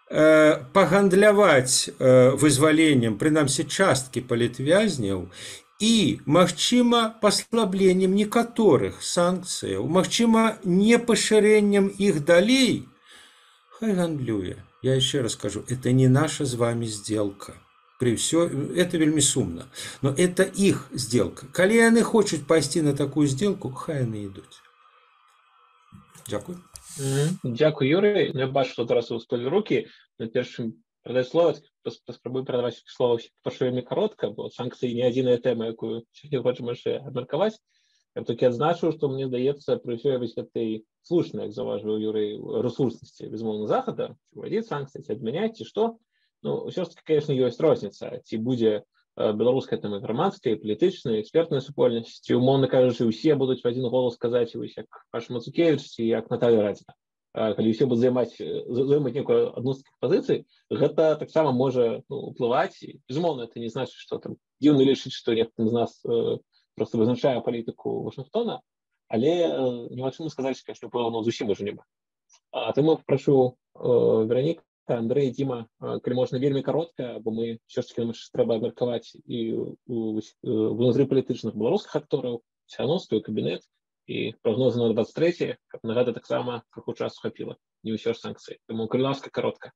пагандляваць вызваленнем, прынамсі часткі палітвязняў, і, магчыма, паслабленнем некаторых санкцыяў, магчыма, не пашырэннем іх далей, хай гандлюе. Я еще раз скажу, это не наша с вами сделка. При все, это вельмі сумно, но это их сделка. Калі яны хочуць пайсці на такую сделку, хай яны ідуць. Дякую. Дякую, Юрий. Я бачу, що зараз у столі руки. На першим передаю слово, спробую передавати слово вельми коротко, бо санкції не єдина тема, яку сьогодні хочемо ще обміркувати. Я б таки відзначив, що мені здається, при всій весь этой слушно, як заважив Юрий, ресурсності, безумовно, Захода, вводить санкції, відміняти, чи що. Ну, все ж таки, конечно, есть розница. Ці буде беларуская там грамадская, палітычная, экспертная супольнасць, ці, умоўно кажучы, усе будуць в один голос казаць, вось як Паша Мацукевич, ці як Наталья Радзіна. Калі усе будуць займаць, займаць некую адну з такіх пазіцый, гэта таксама можа ну, уплываць. І, безумоўно, это не значыць, што там дзіўна лічыць, што нехта з нас э, просто вызначае палітыку Вашынгтона, але э, немагчыма сказаць, што ўплыву зусім уже няма. А таму прашу э, Вероніка, Андрей, Дима, калі можна вельмі коротко, бо мы все ж таки трэба абмеркаваць і внутрипалітычных беларускіх актораў, Ціхановскую, кабінет і прогнозы на двадцать третье, каб на гэта таксама крыху часу хапіла, не ўсё ж санкцыі. Таму, калі ласка, коротко.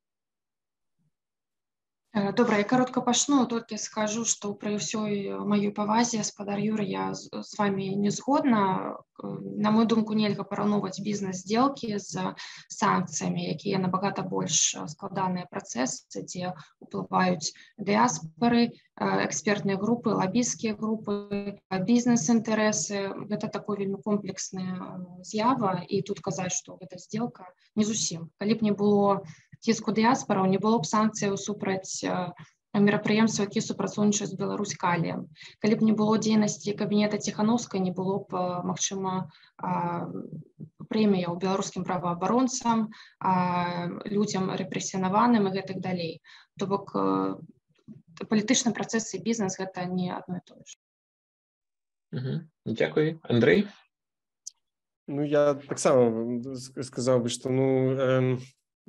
Добра, я коротко пачну, толькі скажу, што пры ўсёй маёй павазе, спадар Юрый, я з вами не згодна. На мою думку, нельга параўноўваць бізнес-сделкі з санкцыямі, якія набагата больш складаныя працэсы, дзе ўплываюць дыаспары, экспертныя групы, лабісцкія групы, бізнес-інтарэсы. Гэта такой вельмі комплексная з'ява, і тут казаць, што гэта сделка, не зусім. Калі б не было ціску дыаспараў, не было б санкцыяў супраць мерапрыемстваў, які супрацоўнічаюць з Беларусь-Каліем. Калі б не было дзейнасці кабінета Ціхановскай, не было б, магчыма, прэміяў беларускім праваабаронцам, людзям рэпрэсіянаваным і гэтак далей. То бок палітычны працэс і бізнес гэта не адно і тое ж. Дякую. Андрей? Ну, я таксама сказаў бы, што ну,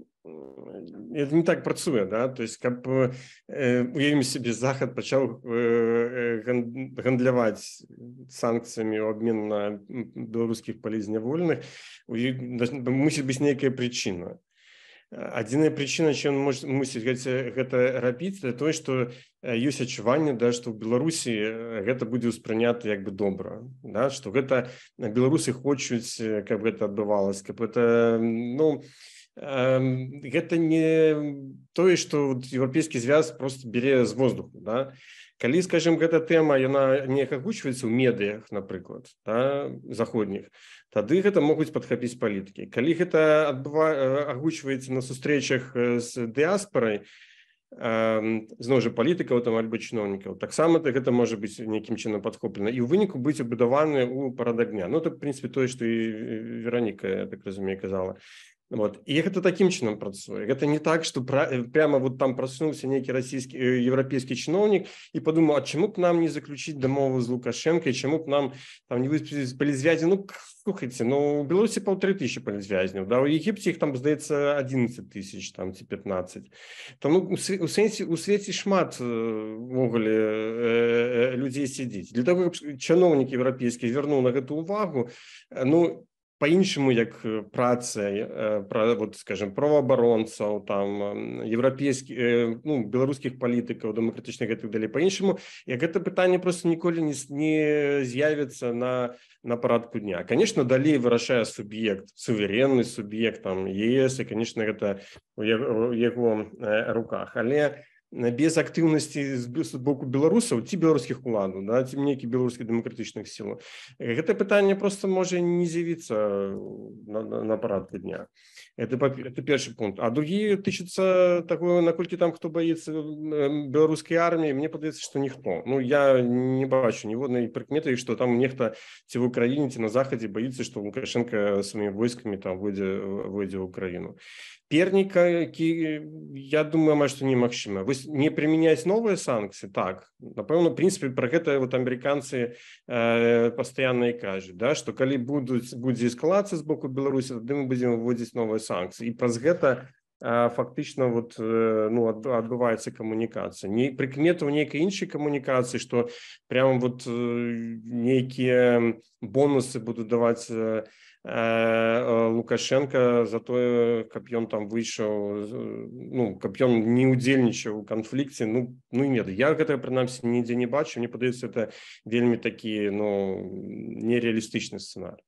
это не так працуе, да? То есть, каб э, уявім себе, Захад пачаў э, гандляваць санкцыямі ў абмен на беларускіх палізнявольных, мусіць быць нейкая прычына. Адзіная прычына, чым мусіць гэта, гэта рабіць, для тое, што ёсць адчуванне, да, што ў Беларусі гэта будзе ўспрынята як бы добра, да? Што гэта беларусы хочуць, каб гэта адбывалася, каб гэта, ну, гэта не тое, што еўрапейскі звяз просто бере з воздуху, да? Калі, скажем, гэта тэма, яна не агучваецца ў медыях, напрыклад, да, заходніх, тады гэта могуць падхапіць палітыкі. Калі гэта адбыва... агучваецца на сустрэчах з дыаспарай, зноў жа палітыкаў там альбо чыноўнікаў, таксама гэта можа быць нейкім чынам падхоплена і ў выніку быць абудаваны ў парадак дня. Ну, это, в прынцыпе, тое, што і Вероніка, я так разумею, казала. Вот. І гэта такім чынам працуе. Гэта не так, што пра... прямо вот там прасунуўся нейкі расійскі, еўрапейскі чыноўнік і падумаў, а чаму б нам не заключіць дамову з Лукашенко, і чаму б нам там не выпісаць палізвязняў? Ну, слухайце, ну, у Беларусі паўтары тысячы палізвязняў, да, у Егіпце іх там, здаецца, адзінаццаць тысяч, там, ці пятнаццаць. Там, ну, у сэнсе, у свеце шмат ввогуле людзей сядзіць. Для таго, каб чыноўнік еўрапейскі звярнуў на гэту увагу, ну, по-іншаму, як праца, пра, вот, скажем, праваабаронцаў, там, еўрапейскіх, ну, беларускіх палітыкаў, дэмакратычных і так далей, по-іншаму, як гэта пытанне просто ніколі не, не з'явіцца на, на парадку дня. Конечно, далей вырашае суб'ект, суверенны суб'ект, там, ЕС, і, конечно, гэта у яго руках, але без актыўнасці з боку беларусаў ці беларускіх уладаў, да, ці нейкіх беларускіх дэмакратычных сілаў. Гэта пытанне просто можа не з'явіцца на, на, на парадку дня. Это, это першы пункт. А другі тычыцца такого, наколькі там хто баіцца беларускай арміі, мне падаецца, што ніхто. Ну, я не бачу ніводнай прыкметы, што там нехта ці в Украіне, ці на Захадзе баіцца, што Лукашенко сваімі войскамі там войдзе, войдзе ў Украіну. Перніка, які, я думаю, амаль што немагчыма. Вось не прымяняць новыя санкцыі, так. Напэўна, в прынцыпе, пра гэта вот амерыканцы э, пастаянна і кажуць, да, што калі будуць, будзе эскалацыя з боку Беларусі, тады мы будзем вводзіць новыя санкцыі. І праз гэта фактично вот, ну, адбываецца камунікацыя. Не прыкметаў нейкай іншай камунікацыі, што прям вот нейкія бонусы будуць даваць Лукашенко за тое, каб ён там выйшаў, ну, каб ён не ўдзельнічаў у канфлікце. Ну, ну нет, я гэта прынамсі нідзе не бачу. Мне падаецца, это вельмі такі, ну, нереалістычны сцэнарый.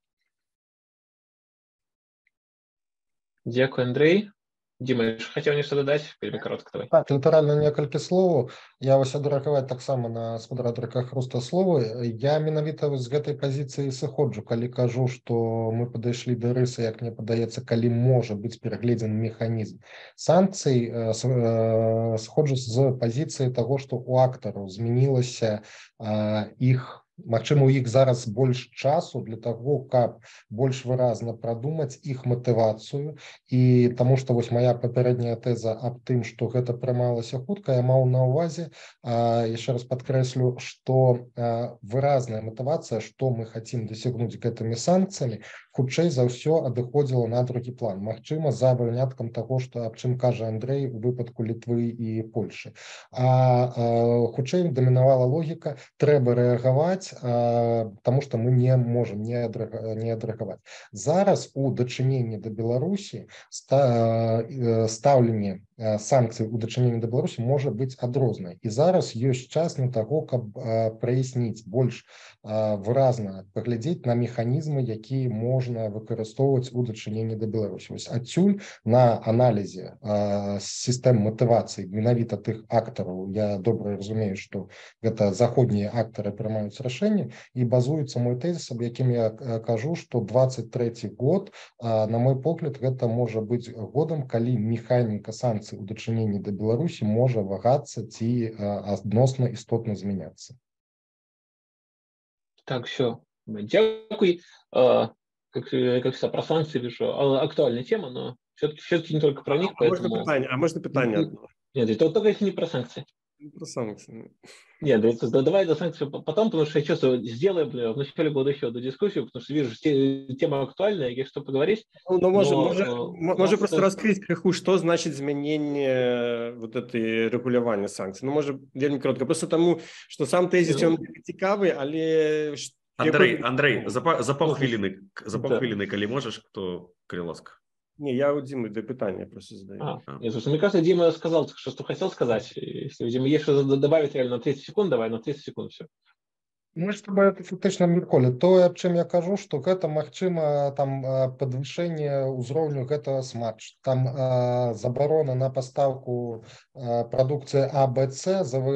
Дзякуй, Андрей. Дима, хотел нечто додать? Вельмі коротко давай. Так, літаральна некалькі словаў. Я вось адрэагаваць таксама на спадарка Хруста словы. Я менавіта з гэтай пазіцыі сыходжу, калі кажу, што мы падышлі да рысы, як мне падаецца, калі можа быць перагледзены механізм санкцый, сыходжу з пазіцыі таго, што у актараў змянілася іх, магчыма, у іх зараз больш часу для таго, каб больш выразна прадумаць іх матывацыю. І таму што вось моя папярэдняя тэза аб тым, што гэта прымалася хутка, я маў на ўвазе, яшчэ раз падкрэслю, што выразная матывацыя, што мы хацім дасягнуць гэтымі санкцыямі, хутчэй за ўсё адыходзіла на другі план. Магчыма, за выняткам таго, што аб чым кажа Андрей у выпадку Літвы і Польшы. А хутчэй дамінавала логіка, трэба рэагаваць, таму што мы не можам не адрэагаваць. Зараз у дачыненні да Беларусі стаўленне санкцый у дачыненні да Беларусі можа быць адрознай. І зараз ёсць час для таго, каб праясніць, больш выразна паглядзець на механізмы, якія можна выкарыстоўваць у дачыненні да Беларусі. Вось адсюль на аналізе сістэм матывацыі менавіта тых актараў, я добра разумею, што гэта заходнія актары прымаюць рашэнні, і базуецца мой тэзіс, аб якім я кажу, што дваццаць трэці год, на мой погляд, гэта можа быць годам, калі механіка санкцый у дачыненні да Беларусі можа вагацца ці адносна істотна змяняцца. Так, все. Дякуй. Как, как всегда, про санкции вижу. Актуальная тема, но все-таки, все-таки не только про них, а поэтому... Можно питание? А можно питание? Нет, это только если не про санкции. Про санкции. Нет, это, давай до санкций потом, потому что я чувствую, сделаем в начале года еще одну дискуссию, потому что вижу, тема актуальная, есть что поговорить. Ну, но можем, но, можем, но, можем просто это... раскрыть крыху, что значит изменение вот этой регулирования санкций. Ну, может, вельми коротко, просто тому, что сам тезис, он цікавий, але... Андрей, Андрей, за, за паўхвіліны, за паўхвіліны, калі можешь, кто, калі ласка. Не, я у Димы для питания просто задаю. А, а. Нет, слушай, мне кажется, Дима сказал, что, что хотел сказать. Если у Димы есть что добавить реально на тридцать секунд, давай, на тридцать секунд все. Мы ж тобой фактычна мірколі. Тое, аб чым я кажу, што гэта магчыма там падвышэнне ўзроўню гэтага смач. Там э, забарона на пастаўку э, прадукцыі А, Б, С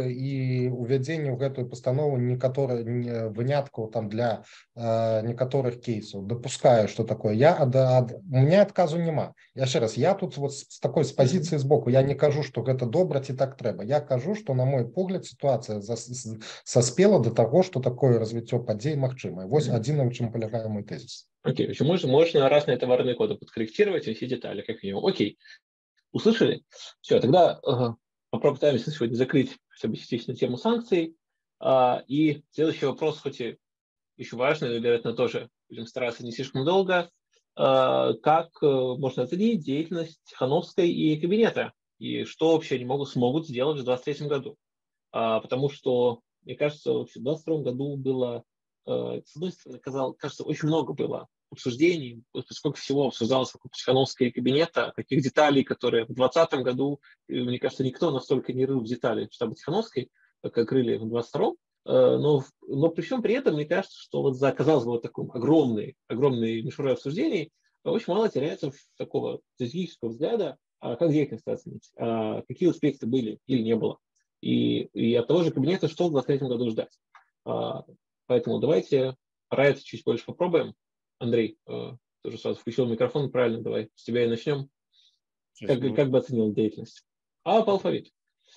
і увядзенне ў гэтую пастанову некаторых выняткаў там для э, некаторых кейсаў. Дапускаю, што такое. Я ад, ад, у меня адказу няма. Яшчэ раз, я тут вот з такой з пазіцыі збоку. Я не кажу, што гэта добра ці так трэба. Я кажу, што на мой погляд сітуацыя саспела да таго, што такое развіццё падзей магчымае. Вось адзін, на чым палягае мой тезис. Окей, okay. можно, можно разные товарные коды подкорректировать и все детали, как минимум. Окей, услышали? Все, тогда uh, попытаемся сегодня закрыть хотя бы частично тему санкций. Uh, и следующий вопрос, хоть и еще важный, но, вероятно, тоже будем стараться не слишком долго. Uh, как uh, можно оценить деятельность Тихановской и кабинета? И что вообще они могут, смогут сделать в двадцать третьем году? Uh, потому что мне кажется, в двадцать втором году было, э, с одной стороны, казалось, кажется, очень много было обсуждений, сколько всего обсуждалось вокруг Тихановского кабинета, таких деталей, которые в двадцатом году, мне кажется, никто настолько не рыл в детали штаба Тихановской, как рыли в двадцать втором. Э, но, но при всем при этом, мне кажется, что вот за, казалось бы, вот такой огромный, огромный мишурой обсуждений очень мало теряется такого стратегического взгляда, а как деятельность оценить, а какие успехи были или не было. И, и от того же кабинета, что в двадцать третьем году ждать. А, поэтому давайте про это чуть больше попробуем. Андрей, а, тоже сразу включил микрофон, правильно, давай с тебя и начнем. Как, как бы оценил деятельность? А по алфавиту.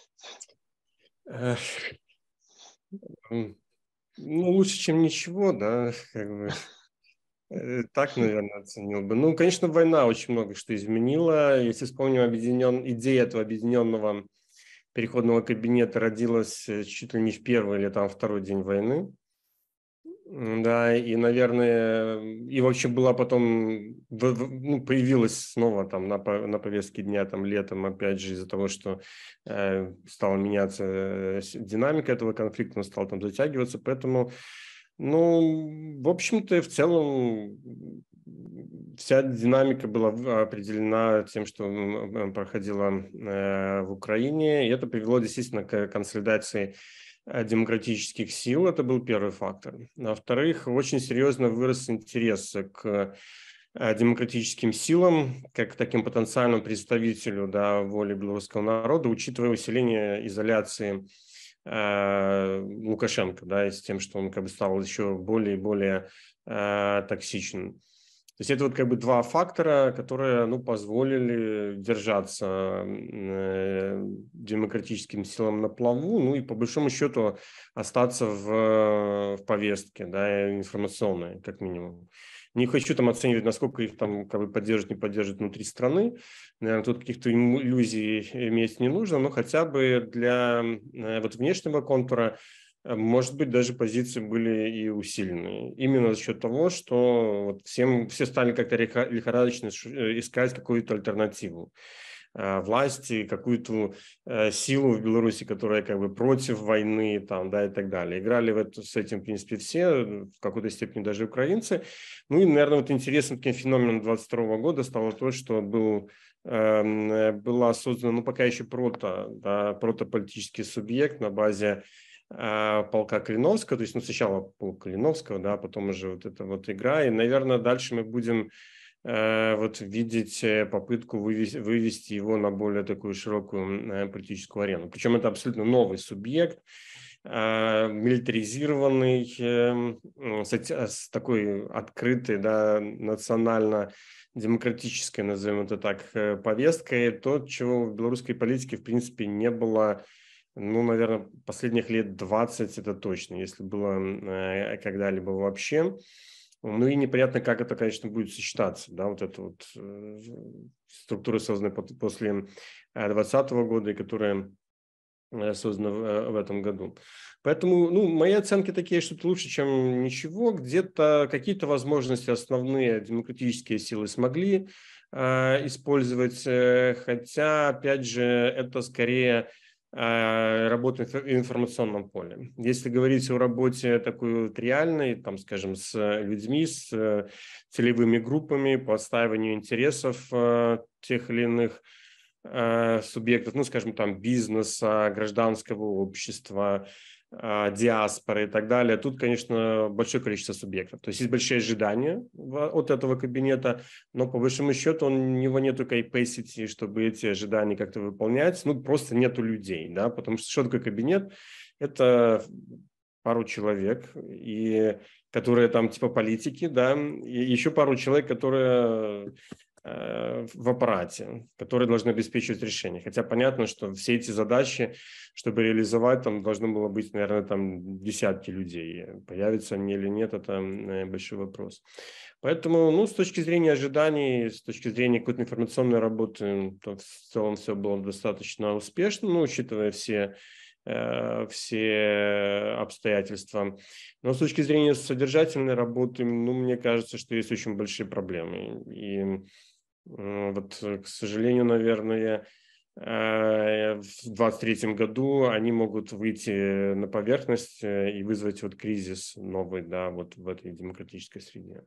Ну, лучше, чем ничего, да, как бы. Так, наверное, оценил бы. Ну, конечно, война очень много что изменила. Если вспомним объединен... идею этого объединенного переходного кабинета родилась чуть ли не в первый или там второй день войны. Да, и, наверное, и вообще была потом, ну, появилась снова там на, на повестке дня там летом, опять же, из-за того, что э, стала меняться динамика этого конфликта, он стал там затягиваться, поэтому, ну, в общем-то, в целом вся динамика была определена тем, что проходило э, в Украине, и это привело действительно к консолидации демократических сил, это был первый фактор. Во-вторых, очень серьезно вырос интерес к демократическим силам, как к таким потенциальному представителю, да, воли белорусского народа, учитывая усиление изоляции э, Лукашенко, да, и с тем, что он как бы стал еще более и более э, токсичным. То есть это вот как бы два фактора, которые, ну, позволили держаться э, демократическим силам на плаву, ну и по большому счету остаться в, в повестке, да, информационной, как минимум. Не хочу там оценивать, насколько их там как бы поддерживают, не поддерживают внутри страны. Наверное, тут каких-то иллюзий иметь не нужно, но хотя бы для э, вот внешнего контура, может быть, даже позиции были и усилены. Именно за счет того, что вот всем, все стали как-то лихорадочно искать какую-то альтернативу власти, какую-то силу в Беларуси, которая как бы против войны, там, да, и так далее. Играли в это, с этим, в принципе, все, в какой-то степени даже украинцы. Ну и, наверное, вот интересным таким феноменом двадцать второго года стало то, что был была создана, ну, пока еще прото, да, протополитический субъект на базе полка Калиновского, то есть, ну, сначала полк Калиновского, да, потом уже вот эта вот игра, и, наверное, дальше мы будем э, вот видеть попытку вывести, вывести его на более такую широкую э, политическую арену. Причем это абсолютно новый субъект, э, милитаризированный, э, с, с такой открытой, да, национально-демократической, назовем это так, повесткой, то, чего в белорусской политике, в принципе, не было. Ну, наверное, последних лет двадцать это точно, если было э, когда-либо вообще. Ну и непонятно, как это, конечно, будет сочетаться, да, вот эта вот э, структура, созданная после двадцатого года и которая э, создана в, в этом году. Поэтому, ну, мои оценки такие, что это лучше, чем ничего. Где-то какие-то возможности основные демократические силы смогли э, использовать, э, хотя, опять же, это скорее работы в информационном поле. Если говорить о работе такой вот реальной, там, скажем, с людьми, с целевыми группами по отстаиванию интересов тех или иных субъектов, ну, скажем, там, бизнеса, гражданского общества, диаспоры и так далее. Тут, конечно, большое количество субъектов. То есть есть большие ожидания от этого кабинета, но по большому счету он, у него нету capacity, чтобы эти ожидания как-то выполнять. Ну, просто нету людей, да, потому что что такое кабинет? Это пару человек, и, которые там типа политики, да, и еще пару человек, которые в аппарате, которые должны обеспечивать решения. Хотя понятно, что все эти задачи, чтобы реализовать, там должно было быть, наверное, там десятки людей. Появятся они или нет, это большой вопрос. Поэтому, ну, с точки зрения ожиданий, с точки зрения какой-то информационной работы, то в целом все было достаточно успешно, ну, учитывая все все обстоятельства. Но с точки зрения содержательной работы, ну, мне кажется, что есть очень большие проблемы. И вот, к сожалению, наверное, в двадцать третьем году они могут выйти на поверхность и вызвать вот кризис новый, да, вот в этой демократической среде.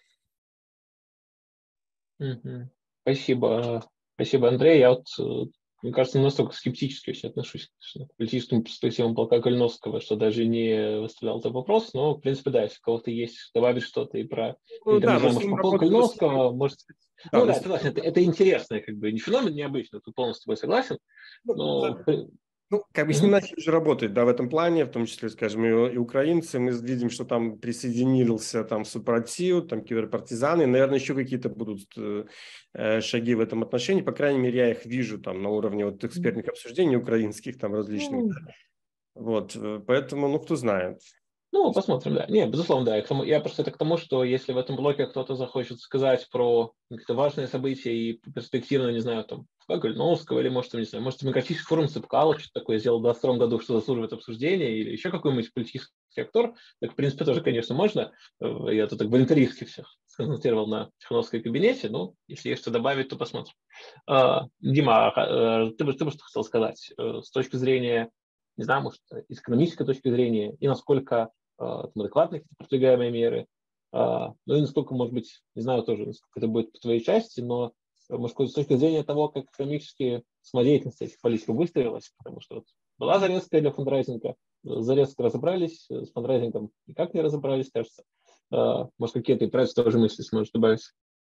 Спасибо. Спасибо, Андрей. Я вот, мне кажется, настолько скептически вообще отношусь к политическим перспективам полка Калиновского, что даже не выставлял этот вопрос. Но, в принципе, да, если у кого-то есть добавить что-то и про ну, да, полк Калиновского, может... Да, ну да, согласен, это, это интересно, как бы, не феномен необычный, тут полностью с тобой согласен. Но... Ну, как бы с ним начали уже работать, да, в этом плане, в том числе, скажем, и, и украинцы, мы видим, что там присоединился там супротив, там киберпартизаны, наверное, еще какие-то будут э, шаги в этом отношении, по крайней мере, я их вижу там на уровне вот экспертных обсуждений украинских там различных, mm. да. Вот, поэтому, ну, кто знает. Ну, посмотрим, да. Не, безусловно, да. Я просто это к тому, что если в этом блоке кто-то захочет сказать про какие-то важные события и перспективно, не знаю, там, Гольновского, или, может, не знаю, может, демократический форум Цепкало что-то такое сделал в двадцать втором году, что заслуживает обсуждения, или еще какой-нибудь политический актор, так, в принципе, тоже, конечно, можно. Я тут так волонтаристски всех сконцентрировал на Тихановской кабинете, ну, если есть что добавить, то посмотрим. Дима, ты бы, ты бы что хотел сказать с точки зрения, не знаю, может, из экономической точки зрения, и насколько там, адекватны какие-то продвигаемые меры, ну и насколько, может быть, не знаю тоже, насколько это будет по твоей части, но, может, с точки зрения того, как экономически самодеятельность этих политиков выстроилась, потому что вот была зарезка для фандрайзинга, зарезка разобрались, с фандрайзингом никак не разобрались, кажется. Может, какие-то про это тоже мысли сможешь добавить?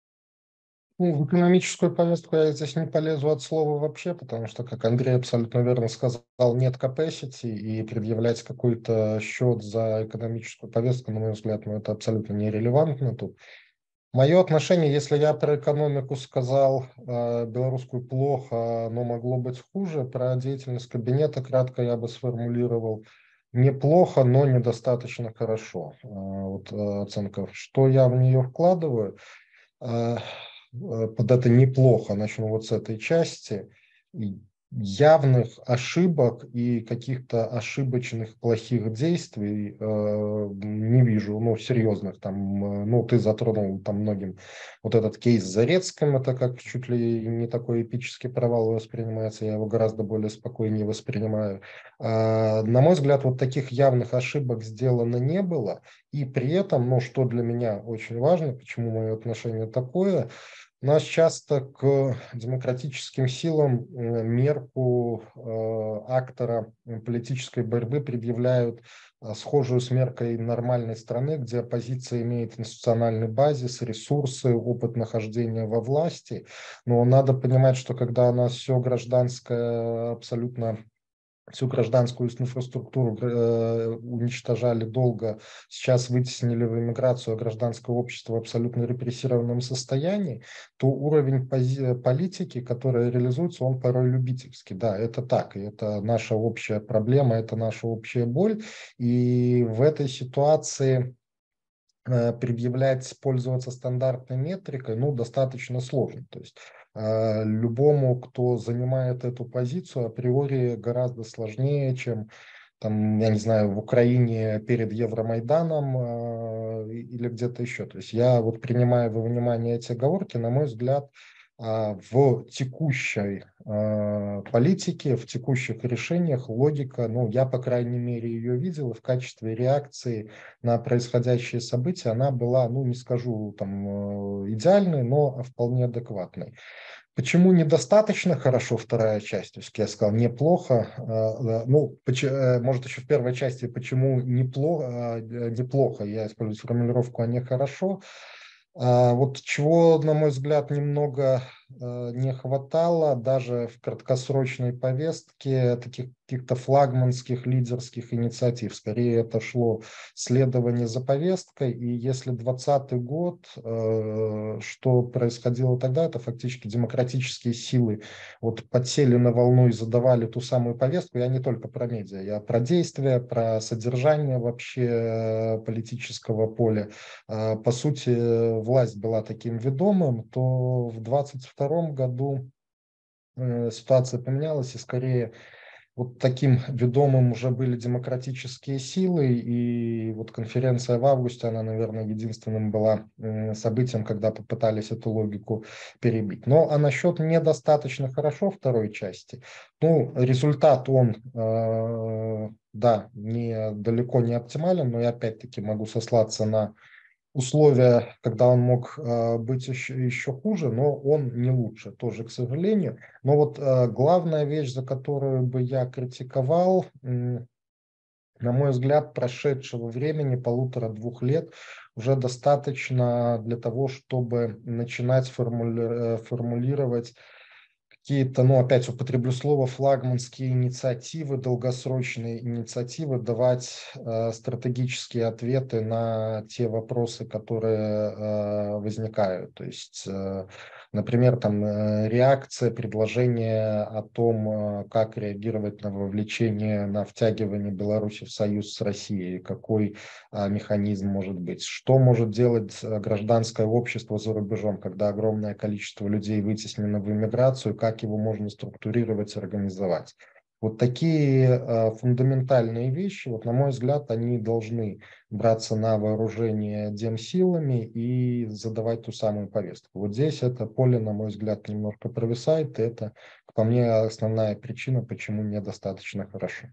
Ну, в экономическую повестку я здесь не полезу от слова вообще, потому что, как Андрей абсолютно верно сказал, нет capacity, и предъявлять какой-то счет за экономическую повестку, на мой взгляд, ну, это абсолютно нерелевантно тут. Мое отношение, если я про экономику сказал, э, белорусскую плохо, но могло быть хуже, про деятельность кабинета кратко я бы сформулировал неплохо, но недостаточно хорошо. Э, вот э, оценка, что я в нее вкладываю. Э, под это неплохо, начну вот с этой части, явных ошибок и каких-то ошибочных плохих действий э, не вижу, ну, серьезных, там, ну, ты затронул там многим вот этот кейс с Зарецким, это как чуть ли не такой эпический провал воспринимается, я его гораздо более спокойнее воспринимаю. Э, на мой взгляд, вот таких явных ошибок сделано не было, и при этом, ну, что для меня очень важно, почему мое отношение такое, у нас часто к демократическим силам мерку э, актора политической борьбы предъявляют э, схожую с меркой нормальной страны, где оппозиция имеет институциональный базис, ресурсы, опыт нахождения во власти. Но надо понимать, что когда у нас все гражданское абсолютно... всю гражданскую инфраструктуру э, уничтожали долго, сейчас вытеснили в эмиграцию, а гражданское общество в абсолютно репрессированном состоянии, то уровень политики, которая реализуется, он порой любительский. Да, это так, и это наша общая проблема, это наша общая боль. И в этой ситуации предъявлять, пользоваться стандартной метрикой, ну, достаточно сложно. То есть э, любому, кто занимает эту позицию, априори гораздо сложнее, чем, там, я не знаю, в Украине перед Евромайданом э, или где-то еще. То есть я вот принимаю во внимание эти оговорки, на мой взгляд, в текущей э, политике, в текущих решениях логика, ну, я, по крайней мере, ее видел, в качестве реакции на происходящие события она была, ну, не скажу там идеальной, но вполне адекватной. Почему недостаточно хорошо вторая часть? То есть я сказал неплохо. Ну, может, еще в первой части, почему неплохо, неплохо я использую формулировку, а не хорошо. Вот чего, на мой взгляд, немного не хватало даже в краткосрочной повестке таких каких-то флагманских лидерских инициатив. Скорее это шло следование за повесткой. И если двадцатый год, что происходило тогда, это фактически демократические силы вот подсели на волну и задавали ту самую повестку. Я не только про медиа, я про действия, про содержание вообще политического поля. По сути, власть была таким ведомым, то в двадцать втором году ситуация поменялась, и скорее вот таким ведомым уже были демократические силы, и вот конференция в августе, она, наверное, единственным была событием, когда попытались эту логику перебить. Но а насчет недостаточно хорошо второй части, ну, результат он, э, да, не, далеко не оптимален, но я опять-таки могу сослаться на условия, когда он мог э, быть еще, еще хуже, но он не лучше, тоже, к сожалению. Но вот э, главная вещь, за которую бы я критиковал, э, на мой взгляд, прошедшего времени, полутора-двух лет, уже достаточно для того, чтобы начинать формули- формулировать какие-то, ну, опять употреблю слово, флагманские инициативы, долгосрочные инициативы, давать э, стратегические ответы на те вопросы, которые э, возникают. То есть, э, например, там э, реакция, предложение о том, э, как реагировать на вовлечение, на втягивание Беларуси в союз с Россией, какой э, механизм может быть, что может делать гражданское общество за рубежом, когда огромное количество людей вытеснено в эмиграцию, как как его можно структурировать, организовать. Вот такие э, фундаментальные вещи, вот, на мой взгляд, они должны браться на вооружение демсилами и задавать ту самую повестку. Вот здесь это поле, на мой взгляд, немножко провисает, и это, по мне, основная причина, почему недостаточно хорошо.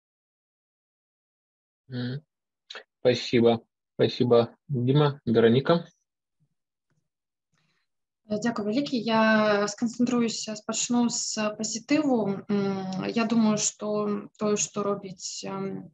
Спасибо. Спасибо, Дима. Вероніка? Дякую велике. Я сконцентруюся, пачну з пазітыву. Я думаю, што тое, што робіць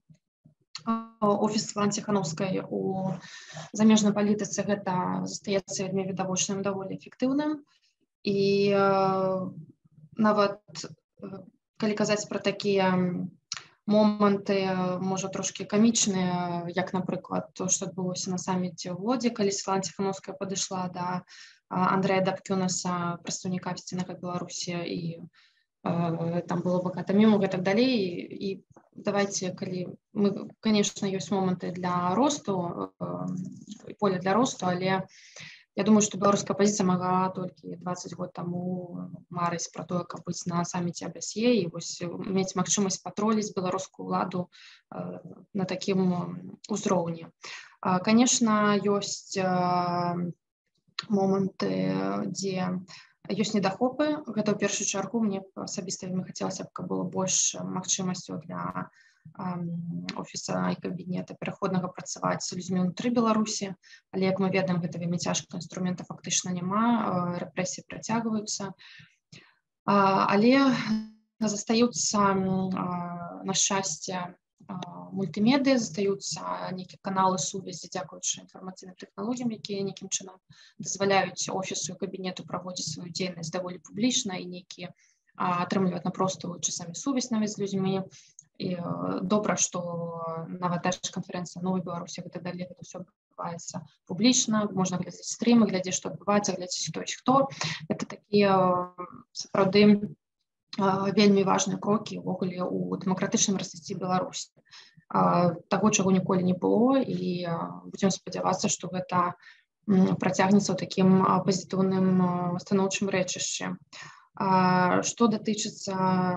офіс Святланы Ціханаўскай у замежнай палітыцы, гэта застаецца вельмі відавочным, даволі эфектыўным. І нават калі казаць пра такія моманты, можа, трошкі камічныя, як, напрыклад, то, што адбылося на саміце ў Лодзі, калі Святлана Ціханаўская падышла да Андрэя Дабкёнаса, прадстаўніка афіцыйнага Беларусі, і э, там было багата мемаў і так далей. І, і давайте, калі мы, конечно, ёсць моманты для росту, э, поле для росту, але я думаю, што беларуская пазіцыя магла толькі дваццаць год таму марыць пра тое, каб быць на саміце АБСЕ і вось мець магчымасць патроліць беларускую ўладу э, на такім узроўні. Э, конечно, ёсць э, моманты, дзе ёсць недахопы. Гэта ў першую чаргу мне асабіста вельмі хацелася б, каб было больш магчымасцяў для um, офіса і кабінета пераходнага працаваць з людзьмі ўнутры Беларусі. Але, як мы ведаем, гэта вельмі цяжка, інструмента фактычна няма, рэпрэсіі працягваюцца. Але застаюцца, на шчасце, мультимедыа, застаюцца нейкія каналы сувязі, дзякуючы інфармацыйным тэхналогіям, якія нейкім чынам дазваляюць офісу і кабінету праводзіць сваю дзейнасць даволі публічна і нейкія атрымліваць напросту часамі сувязь нават з людзьмі. І добра, што нават даже канферэнцыя Новай Беларусі і так далей, гэта ўсё адбываецца публічна, можна глядзець стрымы, глядзець, што адбываецца, глядзець, хто і хто. Гэта такія сапраўды вельмі важныя крокі ўвогуле ў дэмакратычным развіцці Беларусі. Таго, чаго ніколі не было, і будзем спадзявацца, што гэта працягнецца ў такім пазітыўным станоўчым рэчышчы. Што датычыцца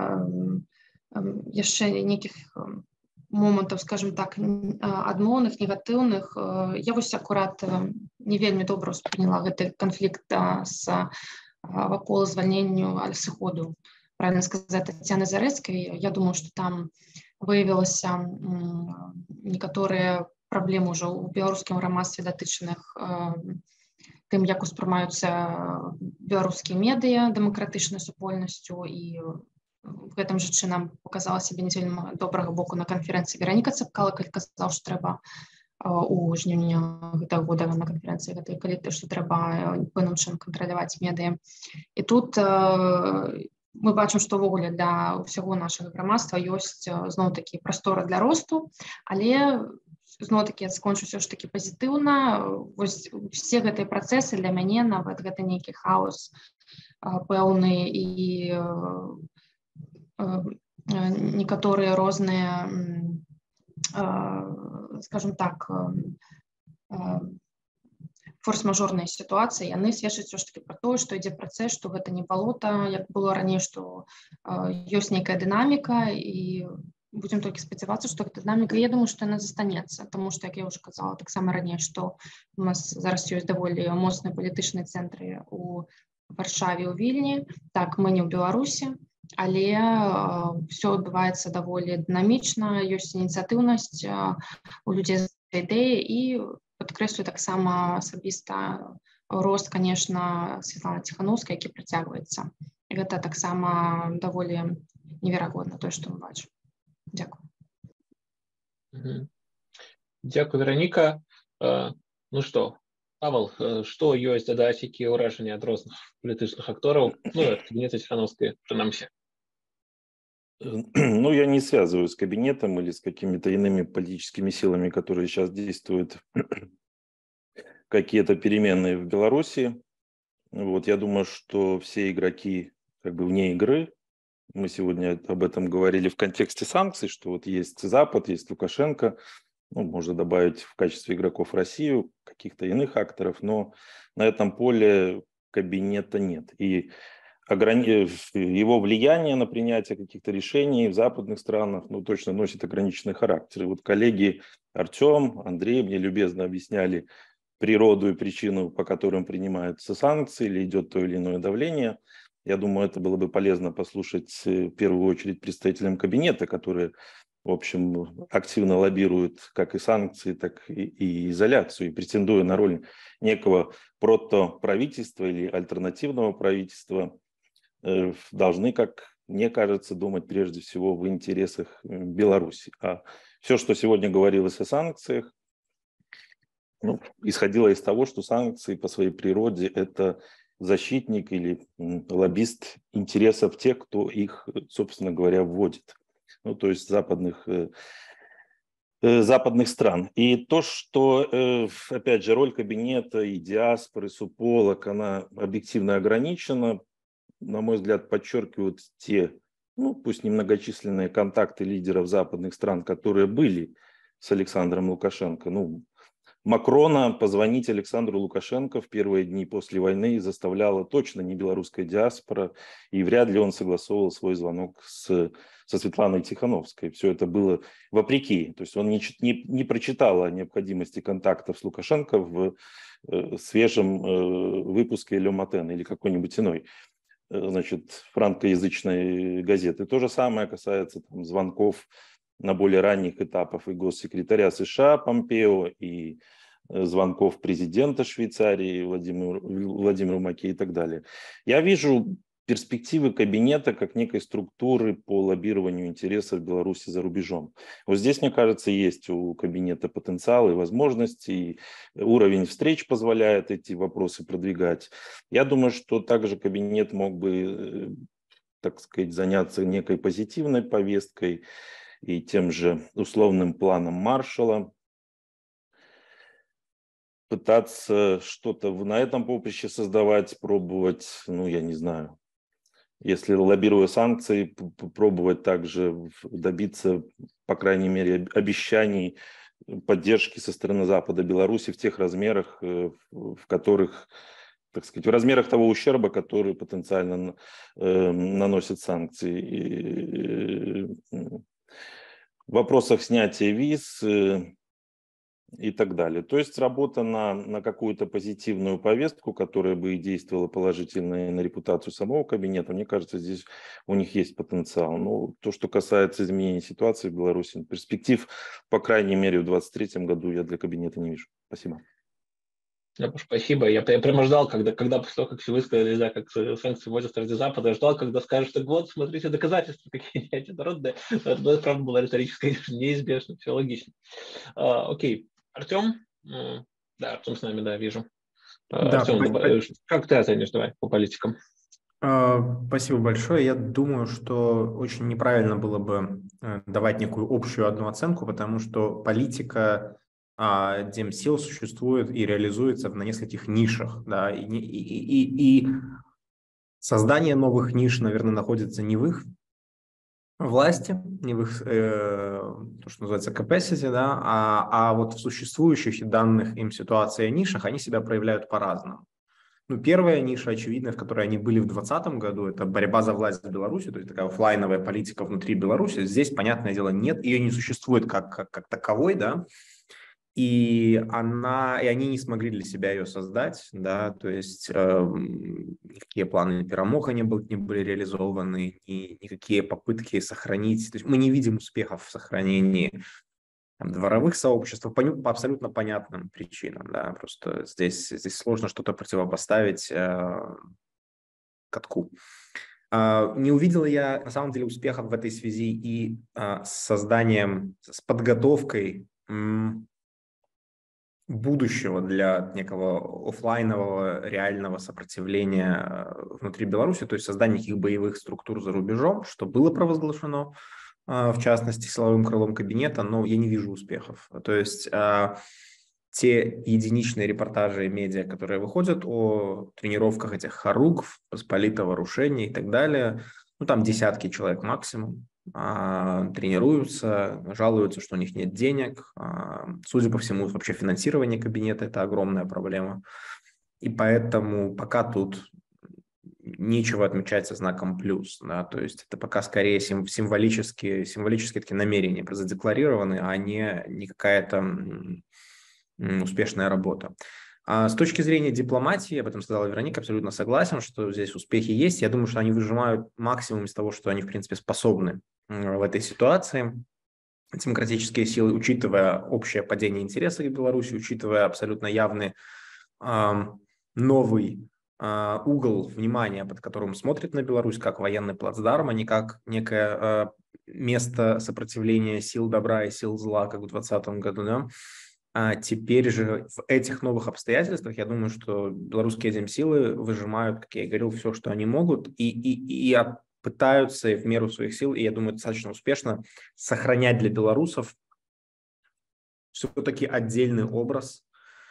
яшчэ нейкіх момантаў, скажем так, адмоўных, негатыўных, я вось акурат не вельмі добра ўспрыняла гэты канфлікт з вакол звальненню сыходу, правильно сказать, Тетяны Зарэцкай. Я думаю, что там выявілася некаторыя праблемы ўжо ў беларускім грамадстве, датычных тым, як успрымаюцца беларускія медыа дэмакратычнай супольнасцю, і гэтым жа чынам показала сябе не вельмі добрага боку на канферэнцыі Вераніка Цапкала, калі казала, што трэба у жніўні гэтага года на канферэнцыі гэтай, калі што трэба пэўным чынам кантраляваць медыа. І тут мы бачым, што ўвогуле для ўсяго нашага грамадства ёсць зноў-такі прастора для росту, але зноў-такі скончу ўсё ж такі пазітыўна. Вось усе гэтыя працэсы для мяне, нават гэта нейкі хаос пэўны і некаторыя розныя, скажем так, форс-мажорныя сітуацыі, яны сведчаць ўсё ж такі пра тое, што ідзе працэс, што гэта не балота, як было раней, што ёсць нейкая дынаміка, і будзем толькі спадзявацца, што гэта дынаміка. Я думаю, што яна застанецца, таму што, як я ўжо казала таксама раней, што у нас зараз ёсць даволі моцныя палітычныя цэнтры у Варшаве, у Вільні. Так, мы не ў Беларусі, але ўсё адбываецца даволі дынамічна, ёсць ініцыятыўнасць у людзей з ідэі, і падкрэслю таксама асабіста рост, конечно, Святланы Ціханаўскай, які працягваецца. І гэта таксама даволі неверагодна, тое, што мы бачым. Дзякую. Дзякую, Вераніка. Ну што, Павел, што ёсць дадаць, якія ўражанні ад розных палітычных актораў, ну, ад кабінета Ціханаўскай, прынамсі? Ну, я не связываю с кабинетом или с какими-то иными политическими силами, которые сейчас действуют, какие-то переменные в Беларуси. Вот, я думаю, что все игроки как бы вне игры. Мы сегодня об этом говорили в контексте санкций, что вот есть Запад, есть Лукашенко, ну, можно добавить в качестве игроков Россию, каких-то иных акторов, но на этом поле кабинета нет. И ограни... его влияние на принятие каких-то решений в западных странах, ну, точно носит ограниченный характер. И вот коллеги Артем, Андрей мне любезно объясняли природу и причину, по которым принимаются санкции или идет то или иное давление. Я думаю, это было бы полезно послушать в первую очередь представителям кабинета, которые, в общем, активно лоббируют как и санкции, так и, и изоляцию, и претендуя на роль некого протоправительства или альтернативного правительства, э, должны, как мне кажется, думать прежде всего в интересах Беларуси. А все, что сегодня говорилось о санкциях, ну, исходило из того, что санкции по своей природе – это защитник или лоббист интересов тех, кто их, собственно говоря, вводит. Ну, то есть западных, э, э, западных стран. И то, что, э, опять же, роль кабинета и диаспоры, суполок, она объективно ограничена, на мой взгляд, подчеркивают те, ну, пусть немногочисленные контакты лидеров западных стран, которые были с Александром Лукашенко. Ну, Макрона позвонить Александру Лукашенко в первые дни после войны заставляла точно не белорусская диаспора, и вряд ли он согласовывал свой звонок с, со Светланой Тихановской. Все это было вопреки. То есть он не, не, не прочитал о необходимости контактов с Лукашенко в э, свежем э, выпуске «Ле Матен» или какой-нибудь иной, э, значит, франкоязычной газеты. То же самое касается там, звонков на более ранних этапах и госсекретаря США Помпео, и звонков президента Швейцарии Владимиру, Владимиру Маке и так далее. Я вижу перспективы кабинета как некой структуры по лоббированию интересов Беларуси за рубежом. Вот здесь, мне кажется, есть у кабинета потенциал и возможности, и уровень встреч позволяет эти вопросы продвигать. Я думаю, что также кабинет мог бы, так сказать, заняться некой позитивной повесткой и тем же условным планом Маршалла, пытаться что-то на этом поприще создавать, пробовать, ну, я не знаю, если лоббируя санкции, пробовать также добиться, по крайней мере, обещаний поддержки со стороны Запада Беларуси в тех размерах, в которых, так сказать, в размерах того ущерба, который потенциально э, наносят санкции. И, в вопросах снятия виз э, и так далее. То есть работа на, на какую-то позитивную повестку, которая бы и действовала положительно на репутацию самого кабинета, мне кажется, здесь у них есть потенциал. Но то, что касается изменения ситуации в Беларуси, перспектив, по крайней мере, в двадцать третьем году я для кабинета не вижу. Спасибо. Спасибо. Я, я прямо ждал, когда, когда после того, как все высказали, да, как санкции вводят в стороны Запада, я ждал, когда скажут, что вот, смотрите, доказательства какие-нибудь народные. Это, правда, была риторическая, неизбежно, все логично. А, окей. Артем? Да, Артем с нами, да, вижу. Да, Артем, давай, как ты оценишь, давай, по политикам? Спасибо большое. Я думаю, что очень неправильно было бы давать некую общую одну оценку, потому что политика а Демсил существует и реализуется на нескольких нишах, да, и, и, и, и создание новых ниш, наверное, находится не в их власти, не в их, э, то, что называется capacity, да, а, а вот в существующих и данных им ситуации нишах они себя проявляют по-разному. Ну, первая ниша, очевидная, в которой они были в двадцатом году, это борьба за власть в Беларуси, то есть такая офлайновая политика внутри Беларуси. Здесь, понятное дело, нет, ее не существует как, как, как таковой, да, и она, и они не смогли для себя ее создать, да, то есть э, никакие планы Перемоха не были, не были реализованы, ни, никакие попытки сохранить, то есть мы не видим успехов в сохранении там, дворовых сообществ по, по абсолютно понятным причинам, да, просто здесь, здесь сложно что-то противопоставить э, катку. Э, не увидел я на самом деле успехов в этой связи и э, с созданием, с подготовкой м- будущего для некого офлайнового реального сопротивления внутри Беларуси, то есть создание таких боевых структур за рубежом, что было провозглашено, в частности, силовым крылом кабинета, но я не вижу успехов. То есть те единичные репортажи и медиа, которые выходят о тренировках этих хоругв, посполитого рушения и так далее, ну там десятки человек максимум, тренируются, жалуются, что у них нет денег. Судя по всему, вообще финансирование кабинета – это огромная проблема. И поэтому пока тут нечего отмечать со знаком плюс, да, то есть это пока скорее сим, символические, символические такие намерения задекларированы, а не, не какая-то м, успешная работа. А с точки зрения дипломатии, об этом сказала Вероника, абсолютно согласен, что здесь успехи есть. Я думаю, что они выжимают максимум из того, что они, в принципе, способны в этой ситуации. Демократические силы, учитывая общее падение интересов в Беларуси, учитывая абсолютно явный э, новый э, угол внимания, под которым смотрят на Беларусь, как военный плацдарм, а не как некое э, место сопротивления сил добра и сил зла, как в двадцатом году, да? А теперь же в этих новых обстоятельствах, я думаю, что белорусские демсилы выжимают, как я и говорил, все, что они могут, и, и, и пытаются в меру своих сил, и я думаю, достаточно успешно сохранять для белорусов все-таки отдельный образ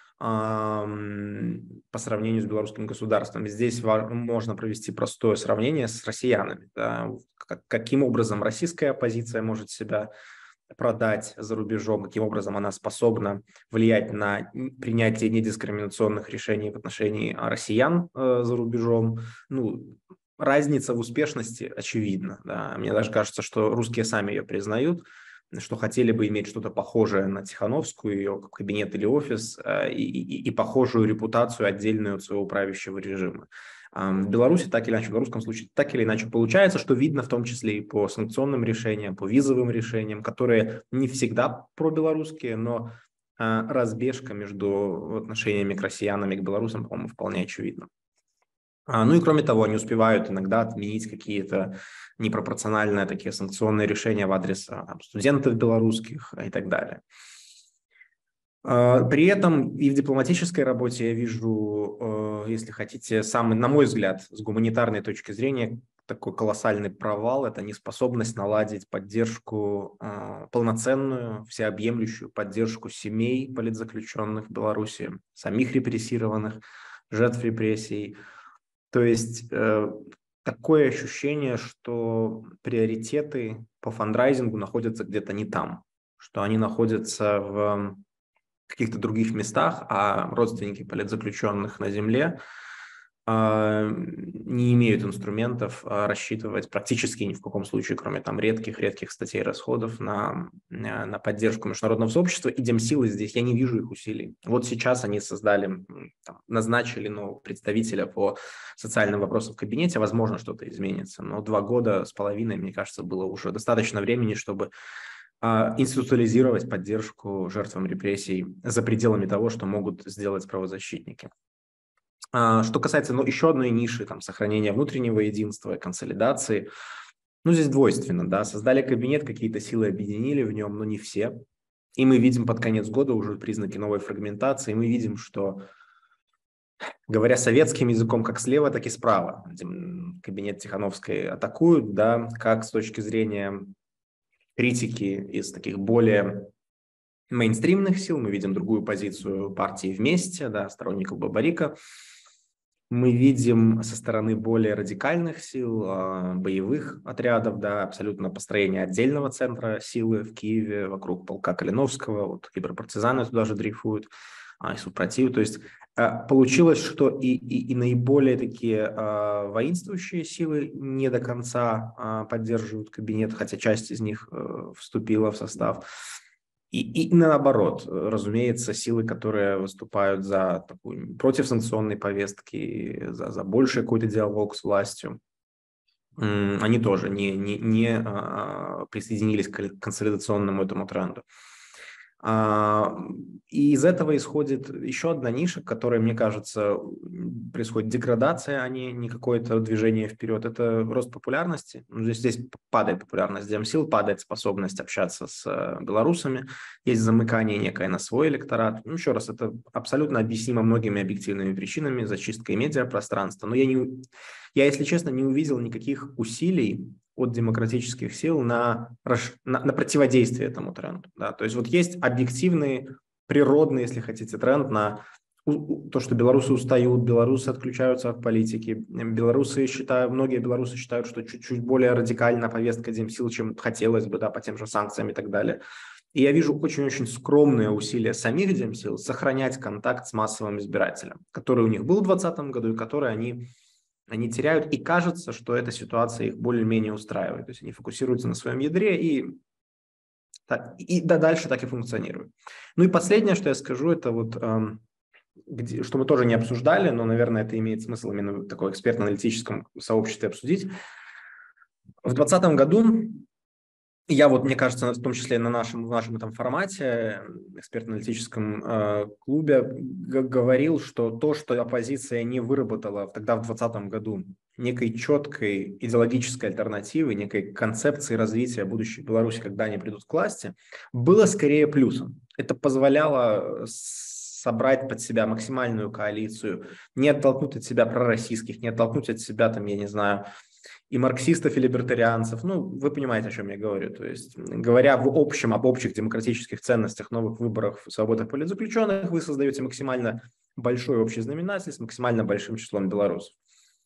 эм, по сравнению с белорусским государством. Здесь можно провести простое сравнение с россиянами. Да? Каким образом российская оппозиция может себя продать за рубежом, каким образом она способна влиять на принятие недискриминационных решений в отношении россиян э, за рубежом. Ну, разница в успешности очевидна. Да. Мне даже кажется, что русские сами ее признают, что хотели бы иметь что-то похожее на Тихановскую, ее кабинет или офис, э, и, и, и похожую репутацию отдельную от своего правящего режима. В Беларуси так или иначе, в белорусском случае так или иначе получается, что видно в том числе и по санкционным решениям, по визовым решениям, которые не всегда пробелорусские, но разбежка между отношениями к россиянам и к белорусам, по-моему, вполне очевидна. Ну и кроме того, они успевают иногда отменить какие-то непропорциональные такие санкционные решения в адрес там, студентов белорусских и так далее. При этом и в дипломатической работе я вижу, если хотите, самый, на мой взгляд, с гуманитарной точки зрения, такой колоссальный провал – это неспособность наладить поддержку, полноценную, всеобъемлющую поддержку семей политзаключенных в Беларуси, самих репрессированных, жертв репрессий. То есть такое ощущение, что приоритеты по фандрайзингу находятся где-то не там, что они находятся в каких-то других местах, а родственники политзаключенных на земле э, не имеют инструментов э, рассчитывать практически ни в каком случае, кроме там редких-редких статей расходов на, на поддержку международного сообщества. И демсилы здесь, я не вижу их усилий. Вот сейчас они создали, там, назначили нового представителя по социальным вопросам в кабинете, возможно, что-то изменится, но два года с половиной, мне кажется, было уже достаточно времени, чтобы институциализировать поддержку жертвам репрессий за пределами того, что могут сделать правозащитники. Что касается ну, еще одной ниши, там, сохранения внутреннего единства, консолидации, ну, здесь двойственно, да, создали кабинет, какие-то силы объединили в нем, но не все. И мы видим под конец года уже признаки новой фрагментации, мы видим, что, говоря советским языком, как слева, так и справа, кабинет Тихановской атакуют, да, как с точки зрения критики из таких более мейнстримных сил. Мы видим другую позицию партии «Вместе», да, сторонников Бабарика. Мы видим со стороны более радикальных сил, боевых отрядов, да, абсолютно построение отдельного центра силы в Киеве вокруг полка Калиновского, вот киберпартизаны туда же дрейфуют, и супротив. То есть получилось, что и, и, и наиболее такие э, воинствующие силы не до конца э, поддерживают кабинет, хотя часть из них э, вступила в состав. И, и наоборот, разумеется, силы, которые выступают за такую, против санкционной повестки, за, за больший какой-то диалог с властью, э, они тоже не, не, не э, присоединились к консолидационному этому тренду. И из этого исходит еще одна ниша, в которой, мне кажется, происходит деградация, а не, не какое-то движение вперед. Это рост популярности. Здесь, здесь падает популярность демсил, падает способность общаться с белорусами, есть замыкание некое на свой электорат. Ну, еще раз, это абсолютно объяснимо многими объективными причинами, зачисткой медиапространства. Но я, не, я, если честно, не увидел никаких усилий от демократических сил на, на, на противодействие этому тренду. Да? То есть вот есть объективный, природный, если хотите, тренд на то, что белорусы устают, белорусы отключаются от политики. Белорусы считают, многие белорусы считают, что чуть-чуть более радикальна повестка демсил, чем хотелось бы, да, по тем же санкциям и так далее. И я вижу очень-очень скромные усилия самих демсил сохранять контакт с массовым избирателем, который у них был в двадцатом году и который они Они теряют, и кажется, что эта ситуация их более-менее устраивает. То есть они фокусируются на своем ядре и, и да, дальше так и функционируют. Ну и последнее, что я скажу, это вот, эм, где, что мы тоже не обсуждали, но, наверное, это имеет смысл именно в таком экспертно-аналитическом сообществе обсудить. В двадцатом году я вот, мне кажется, в том числе на нашем, в нашем этом формате, экспертно-аналитическом э, клубе, г- говорил, что то, что оппозиция не выработала тогда в двадцатом году некой четкой идеологической альтернативы, некой концепции развития будущей Беларуси, когда они придут к власти, было скорее плюсом. Это позволяло собрать под себя максимальную коалицию, не оттолкнуть от себя пророссийских, не оттолкнуть от себя, там, я не знаю, и марксистов, и либертарианцев. Ну, вы понимаете, о чем я говорю. То есть, говоря в общем об общих демократических ценностях, новых выборах, свободах политзаключенных, вы создаете максимально большой общий знаменатель с максимально большим числом белорусов.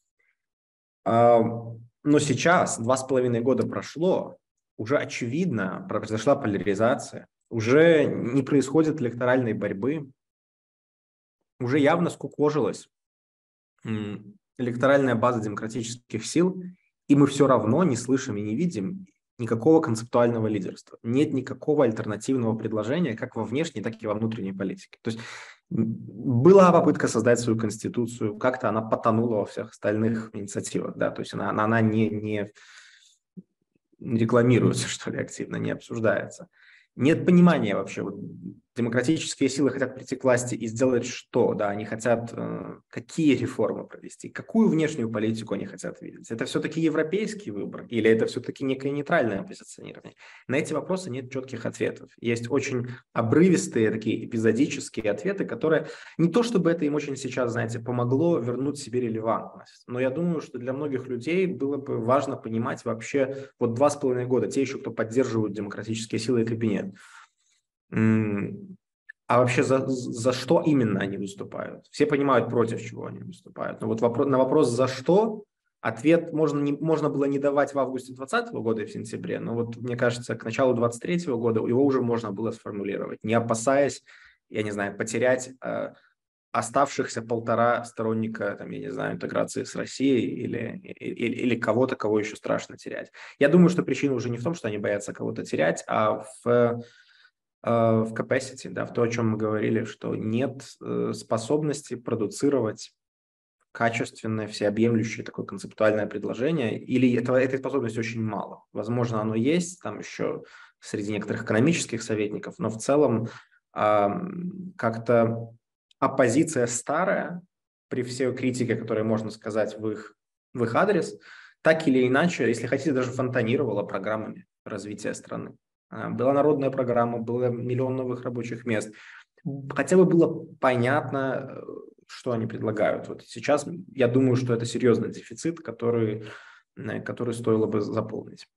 Но сейчас, два с половиной года прошло, уже очевидно, произошла поляризация, уже не происходит электоральной борьбы, уже явно скукожилась электоральная база демократических сил, и мы все равно не слышим и не видим никакого концептуального лидерства. Нет никакого альтернативного предложения как во внешней, так и во внутренней политике. То есть была попытка создать свою конституцию, как-то она потонула во всех остальных инициативах. Да? То есть она, она не, не рекламируется, что ли, активно, не обсуждается. Нет понимания вообще. Вот, демократические силы хотят прийти к власти и сделать что? Да, они хотят э, какие реформы провести, какую внешнюю политику они хотят видеть. Это все-таки европейский выбор или это все-таки некое нейтральное позиционирование? На эти вопросы нет четких ответов. Есть очень обрывистые, такие эпизодические ответы, которые не то чтобы это им очень сейчас, знаете, помогло вернуть себе релевантность, но я думаю, что для многих людей было бы важно понимать вообще вот два с половиной года, те еще, кто поддерживают демократические силы, либо нет. А вообще за, за что именно они выступают? Все понимают, против чего они выступают. Но вот вопрос, на вопрос «за что?» ответ можно, не, можно было не давать в августе двадцатого года и в сентябре, но вот мне кажется, к началу двадцать третьего года его уже можно было сформулировать, не опасаясь, я не знаю, потерять э, оставшихся полтора сторонника, там, я не знаю, интеграции с Россией или, или, или кого-то, кого еще страшно терять. Я думаю, что причина уже не в том, что они боятся кого-то терять, а в... в capacity, да, в то, о чем мы говорили, что нет э, способности продуцировать качественное, всеобъемлющее такое концептуальное предложение, или этого, этой способности очень мало. Возможно, оно есть там еще среди некоторых экономических советников, но в целом э, как-то оппозиция старая, при всей критике, которую можно сказать в их, в их адрес, так или иначе, если хотите, даже фонтанировала программами развития страны. Была народная программа, было миллион новых рабочих мест. Хотя бы было понятно, что они предлагают. Вот сейчас я думаю, что это серьезный дефицит, который, который стоило бы заполнить.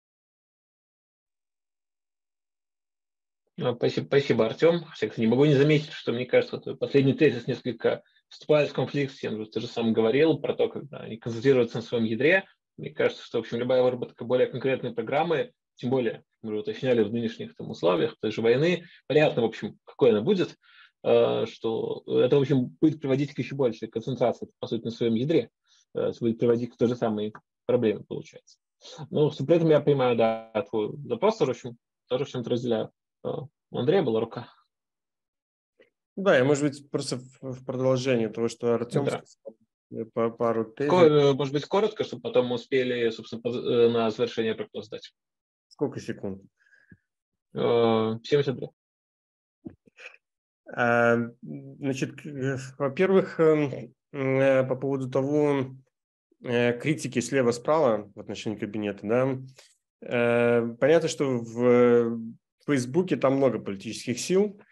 Спасибо, спасибо, Артем. Не могу не заметить, что, мне кажется, что последний тезис несколько вступает в конфликт с тем, что ты же сам говорил про то, когда они концентрируются на своем ядре. Мне кажется, что, в общем, любая выработка более конкретной программы, тем более, мы уже уточняли в нынешних там, условиях той же войны, понятно, в общем, какой она будет, что это, в общем, будет приводить к еще большей концентрации, по сути, на своем ядре, будет приводить к той же самой проблеме, получается. Но при этом я понимаю, да, твой запрос тоже, в общем, тоже в чем-то разделяю. У Андрея была рука. Да, и, может быть, просто в продолжение того, что Артем да. сказал, по пару тезисов. Может быть, коротко, чтобы потом мы успели, собственно, на завершение прогноз дать. Сколько секунд? семьдесят два. Значит, во-первых, по поводу того, критики слева-справа в отношении кабинета, да, понятно, что в Фейсбуке там много политических сил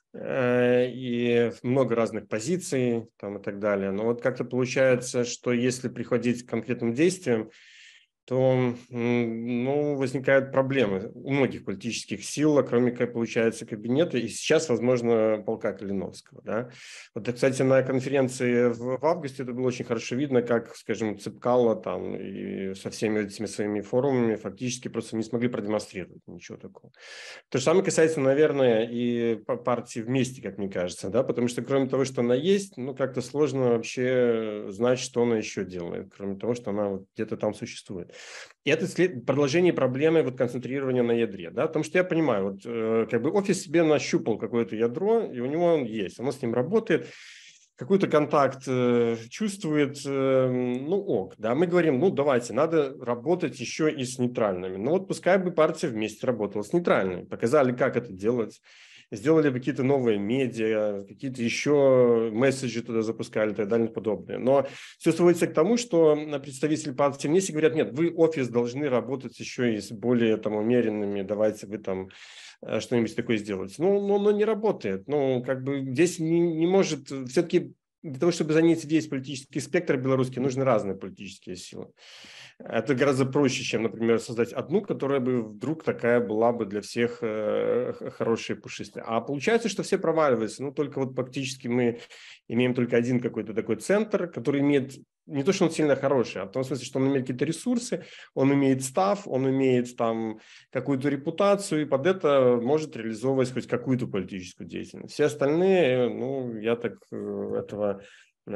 и много разных позиций там и так далее. Но вот как-то получается, что если приходить к конкретным действиям, то ну, возникают проблемы у многих политических сил, кроме, как получается, кабинета, и сейчас, возможно, полка Калиновского. Да? Вот, кстати, на конференции в, в августе это было очень хорошо видно, как, скажем, Цепкало там и со всеми этими своими форумами фактически просто не смогли продемонстрировать ничего такого. То же самое касается, наверное, и партии «Вместе», как мне кажется, да? Потому что кроме того, что она есть, ну, как-то сложно вообще знать, что она еще делает, кроме того, что она вот где-то там существует. И это след... продолжение проблемы вот концентрирования на ядре, да, потому что я понимаю, вот э, как бы офис себе нащупал какое-то ядро, и у него он есть, оно с ним работает, какой-то контакт э, чувствует, э, ну ок, да, мы говорим, ну давайте, надо работать еще и с нейтральными, ну вот пускай бы партия «Вместе» работала с нейтральными, показали, как это делать, сделали какие-то новые медиа, какие-то еще месседжи туда запускали и так далее и подобное. Но все сводится к тому, что представители партии «Вместе» говорят, нет, вы, офис, должны работать еще и с более там умеренными, давайте вы там что-нибудь такое сделать. Ну, но, но не работает. Ну, как бы здесь не, не может, все-таки для того, чтобы занять весь политический спектр белорусский, нужны разные политические силы. Это гораздо проще, чем, например, создать одну, которая бы вдруг такая была бы для всех э, хорошая и пушистая. А получается, что все проваливаются. Ну, только вот фактически мы имеем только один какой-то такой центр, который имеет, не то, что он сильно хороший, а в том смысле, что он имеет какие-то ресурсы, он имеет став, он имеет там какую-то репутацию, и под это может реализовывать хоть какую-то политическую деятельность. Все остальные, ну, я так этого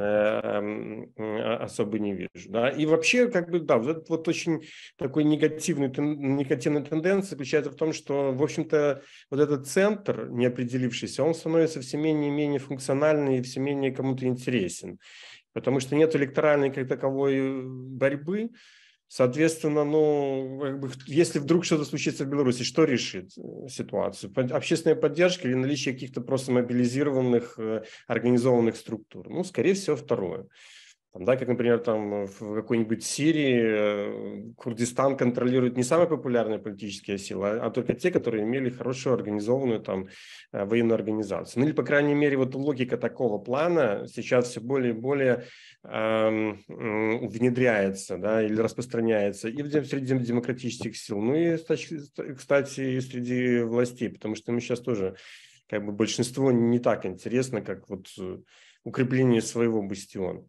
особо не вижу. Да? И вообще, как бы, да, вот этот вот очень такой негативный, негативная тенденция заключается в том, что, в общем-то, вот этот центр, не определившийся, он становится все менее и менее функциональный и все менее кому-то интересен, потому что нет электоральной как таковой борьбы. Соответственно, ну, как бы, если вдруг что-то случится в Беларуси, что решит ситуацию? Общественная поддержка или наличие каких-то просто мобилизированных, организованных структур? Ну, скорее всего, второе. Там, да, как, например, там в какой-нибудь Сирии Курдистан контролирует не самые популярные политические силы, а только те, которые имели хорошую организованную там военную организацию. Ну или, по крайней мере, вот логика такого плана сейчас все более и более э, внедряется, да, или распространяется и среди демократических сил, ну и, кстати, и среди властей, потому что мы сейчас тоже, как бы, большинство не так интересно, как вот укрепление своего бастиона.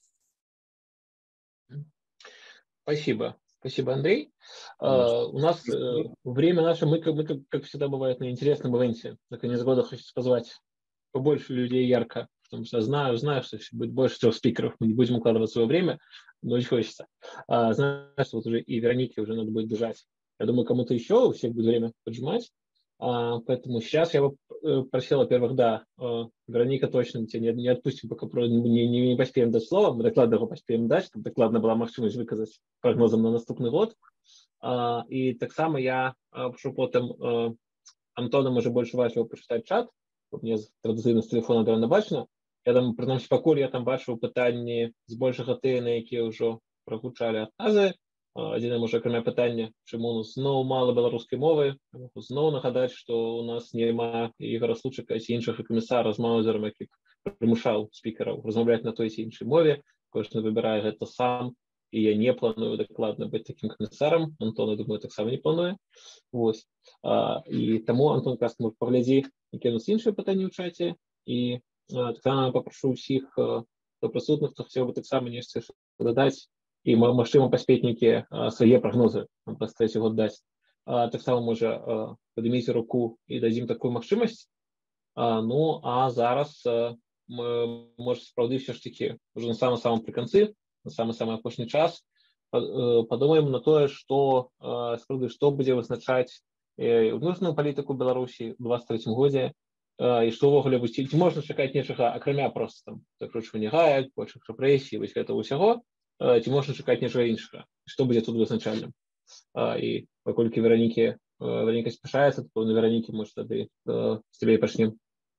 Спасибо. Спасибо, Андрей. Uh, у нас uh, время наше, мы, мы как, как всегда бывает, на интересном ивенте. На конец года хочется позвать побольше людей ярко, потому что знаю, знаю, что будет больше трех спикеров, мы не будем укладывать свое время, но очень хочется. Uh, знаю, что вот уже и Веронике уже надо будет бежать. Я думаю, кому-то еще, у всех будет время поджимать. Uh, поэтому сейчас я бы просил, во-первых, да, uh, Вероника точно тебя не, не отпустим, пока не, не, не поспеем дать слова, мы докладно его поспеем дать, чтобы докладно была возможность выказать прогнозом на наступный год. Uh, и так само я uh, прошу потом uh, Антона, може больше вашего прочитать чат, мне традиційно з телефона довольно бачно. Я там, принаймні, покуль я там бачив питання з більшого ти, на які вже прогучали адкази. Один, може, окремя питання, чому знову мало білоруської мови. Знову нагадати, що у нас немає Ігора Случика і інших комісарів з Маузером, який примушав спікерів розмовляти на той чи іншій мові. Кожен вибирає це сам. І я не планую докладно бути таким комісаром. Антон, я думаю, так само не планує. Ось. А, і тому, Антон, якраз може погляді, які у нас інші питання в чаті. І а, так само попрошу всіх, хто присутніх, хто хотів би так само нечто додати. І, можливо, поспітники свої прогнози нам постараюся його дати. А, так само, може, підніміть руку і дадим таку можливість. А, ну, а зараз ми, може, справді все ж таки, вже на самому-самому при кінці, на самый-самый опошний час, подумаем на то, что, что будет вызначать внутреннюю политику Беларуси в двадцать третьем году, и что в огуле будет. Можно чекать нечего, окремя просто там закручивания гаек, больших репрессий, вот этого всего, ті можно чекать нечего іншого. Что будет тут вызначальным? И покольки Веронике, Вероника спешается, то на Веронике, может, тогда с тебе и почнем.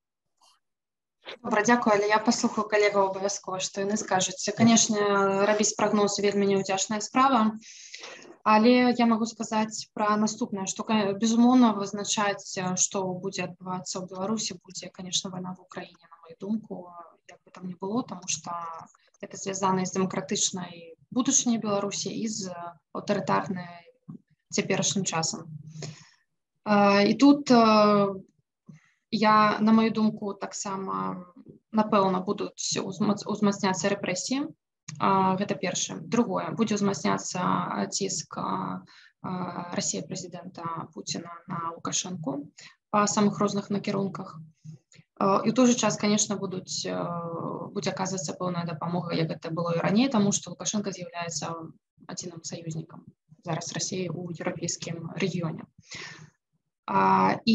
Добра, дзякую, але я паслухаю калегаў абавязкова, што яны скажуць. Канешне, рабіць прагноз вельмі няўдзячная справа, але я магу сказаць пра наступнае, што, безумоўна, вызначаць, што будзе адбывацца ў Беларусі, будзе, канешне, вайна в Украіне, на мою думку, як бы там не было, таму што гэта звязана з дэмакратычнай будучыні Беларусі і з аўтарытарнай цяперашнім часам. І тут я, на мою думку, таксама, напэўна, будуць узмацняцца рэпрэсіі. Гэта першае. Другое, будзе узмацняцца ціск Расіі прэзідэнта Пуціна на Лукашэнку па самых розных накірунках. І ў той жа час, конечно, будуць, будзе аказвацца пэўная дапамога, як гэта было і раней, таму што Лукашенко з'яўляецца адзіным саюзнікам зараз Расіі ў еўрапейскім рэгіёне. І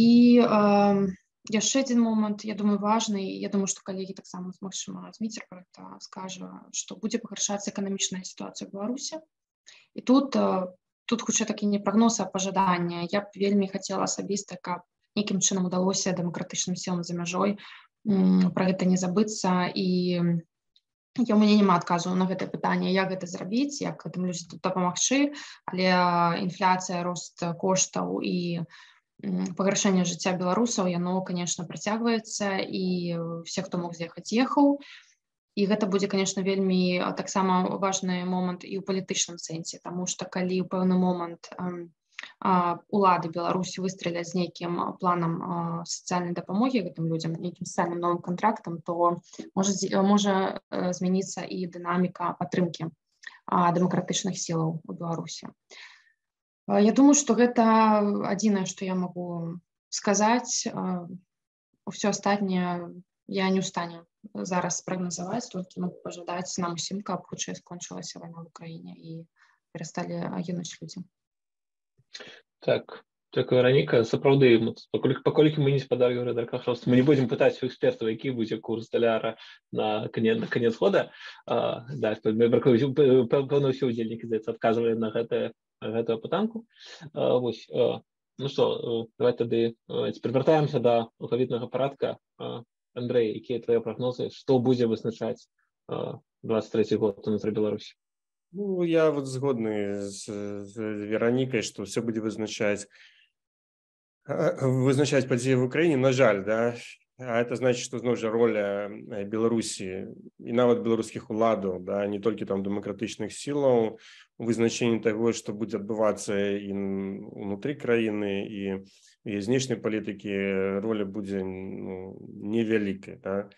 яшчэ адзін момант, я думаю, важны, я думаю, што калегі таксама, магчыма, Зміцер пра гэта скажа, што будзе пагаршацца эканамічная сітуацыя ў Беларусі. І тут, тут хутчэй такі не прагноз, а пажаданне. Я б вельмі хацела асабіста, каб нейкім чынам удалося дэмакратычным сілам за мяжой пра гэта не забыцца. І я ў мяне няма адказу на гэтае пытанне, як гэта зрабіць, як гэтым людзям тут дапамагчы, але інфляцыя, рост коштаў і пагаршэнне жыцця беларусаў, яно, конечно, працягваецца, і все, хто мог з'ехаць, ехаў. І гэта будзе, конечно, вельмі таксама важны момант і ў палітычным сэнсе, таму што калі ў пэўны момант улады Беларусі выстраляць з нейкім планам сацыяльнай дапамогі гэтым людзям, нейкім сацыяльным новым кантрактам, то можа, можа змяніцца і дынаміка падтрымкі дэмакратычных сілаў у Беларусі. Я думаю, што гэта адзінае, што я магу сказаць. Усё астатняе я не ў стане зараз прагназаваць, толькі могу пажадаць нам усім, каб хутчэй скончылася вайна ў Украіне і перасталі гінуць людзі. Так, дзякую, Вераніка. Сапраўды, паколькі мы не спадалі ў рэдаках, мы не будзем пытаць у экспертаў, які будзе курс даляра на канец года. Да, пэўна, ўсе ўдзельнікі, здаецца, адказвалі на гэтае гэтую пытанку. Вось, ну што, давай тады цяпер вяртаемся да алфавітнага парадка. Андрэй, якія твае прагнозы, што будзе вызначаць двадцать трэці год унутры Беларусі? Ну, я вот згодны з, з Веранікай, што все будзе вызначаць вызначаць падзеі в Украіне, на жаль, да. А это значит, что зноў жа роля Беларусі і нават беларускіх уладаў, да, не толькі там дэмакратычных сілаў, вызначэнні таго, што будзе адбывацца і ўнутры краіны, і і знешняй палітыкі роля будзе, ну, невялікая, да.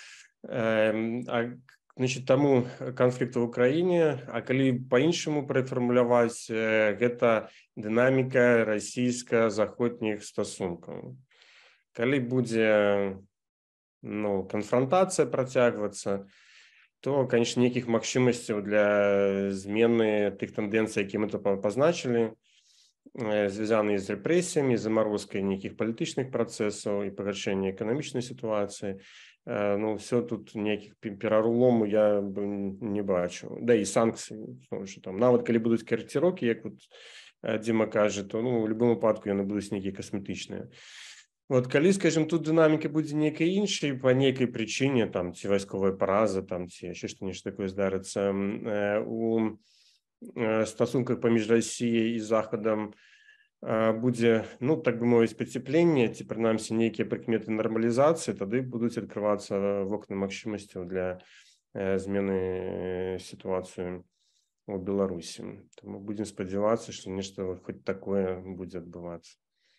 А, значит, таму канфлікт в Украіне, а калі па-іншаму пафармуляваць, гэта дынаміка расійска-заходніх стасункаў. Калі будзе, ну, канфронтацыя працягвацца, то, конечно, нейкіх магчымасцяў для змены тых тэндэнцый, які мы тут пазначылі, звязаныя з рэпрэсіямі, замарозкай нейкіх палітычных працэсаў і пагаршэння эканамічнай сітуацыі, ну, все тут нейкіх перарулому я не бачу. Да і санкцыі, там, нават калі будуць карэкціроўкі, як вот Дзіма кажа, то, ну, у любым выпадку яны будуць нейкія касметычныя. Вот, калі, скажем, тут дынаміка будзе нейкай іншай, па нейкай прычыне, там, ці вайсковая параза, там, ці яшчэ што-нешта такое здарыцца, у стасунках паміж Расіяй і Захадам будзе, ну, так бы мовіць, пацяпленне, ці, прынамсі, нейкія прыкметы нармалізацыі, тады будуць адкрывацца вокны магчымасцяў для змены сітуацыі у Беларусі. Таму будзем спадзявацца, што нешта хоць такое будзе адбывацца.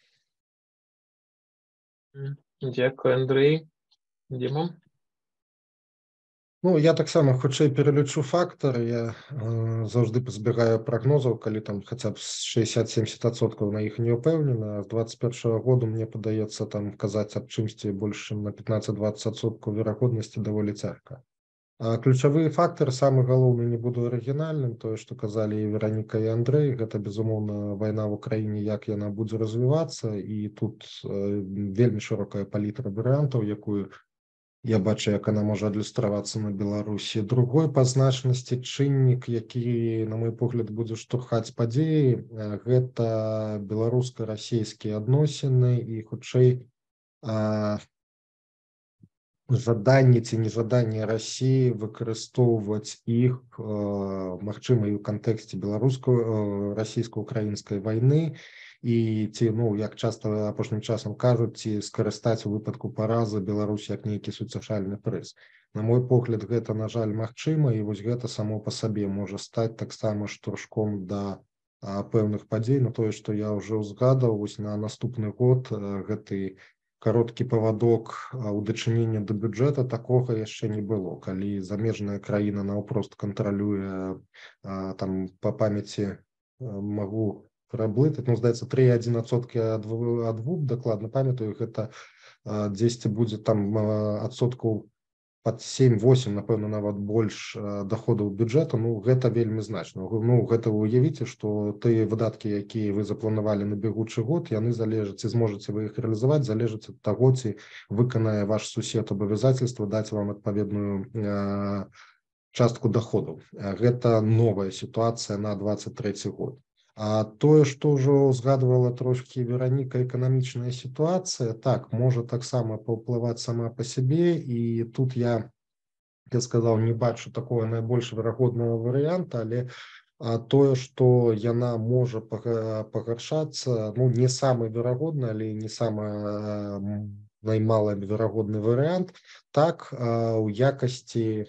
Дякую, Андрей. Діма? Ну, я таксама хутчэй пералічу фактары. Я э, заўжды пазбягаю прагнозаў, калі там хаця б шэсцьдзесят-сямдзесят адсоткаў на іх не ўпэўнена. З двадцать першага году мне падаецца там казаць аб чымсьці больш чым на пятнадцать-двадцать адсоткаў верагоднасці даволі цяжка. А ключавыя фактары, самы галоўны, не буду арыгінальным, тое, што казалі і Вераніка, і Андрэй, гэта, безумоўна, вайна ў Украіне, як яна будзе развівацца, і тут э, вельмі шырокая палітра варыянтаў, якую я бачу, як яна можа адлюстравацца на Беларусі. Другой па значнасці чыннік, які, на мой погляд, будзе штурхаць падзеі, гэта беларуска-расійскія адносіны і, хутчэй, э, жаданне ці нежаданне Расіі выкарыстоўваць іх, магчыма, і ў кантэксце беларуска-расійска-украінскай вайны і ці, ну, як часто апошнім часам кажуць, ці скарыстаць у выпадку паразы Беларусь як нейкі суцяшальны прыз. На мой погляд, гэта, на жаль, магчыма, і вось гэта само па сабе можа стаць таксама штуршком да а, пэўных падзей. На тое, што я ўжо узгадаў, вось на наступны год а, гэты кароткі павадок у дачыненні да бюджэта такога яшчэ не было, калі замежная краіна наўпрост кантралюе а, там па памяці магу праблытаць, ну, здаецца, тры і адзін адсоткі ад ВУП, дакладна памятаю, гэта а, дзесьці будзе там а, адсоткаў пад сем-восем, напэўна, нават больш доходаў бюджэту. Ну, гэта вельмі значна. Ну, гэта вы уявіце, што тыя выдаткі, якія вы запланавалі на бягучы год, яны залежаць, ці зможаце вы іх рэалізаваць, залежаць ад таго, ці выканае ваш сусед абавязацельства даць вам адпаведную э, частку доходаў. Гэта новая сітуацыя на двадцать трэці год. А тое, што ўжо згадвала трошкі Вераніка, эканамічная сітуацыя, так, можа таксама паўплываць сама па сябе, і тут я, я сказаў, не бачу такого найбольш верагоднага варыянта, але а, тое, што яна можа пагаршацца, ну, не самы верагодны, але не самы наймалаверагодны варыянт, так, у якасці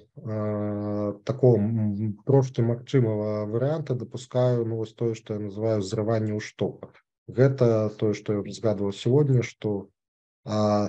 такого трошки магчымага варыянта дапускаю, ну, вось тое, што я называю зрыванне ў штопах. Гэта тое, што я згадваў сёння, што а,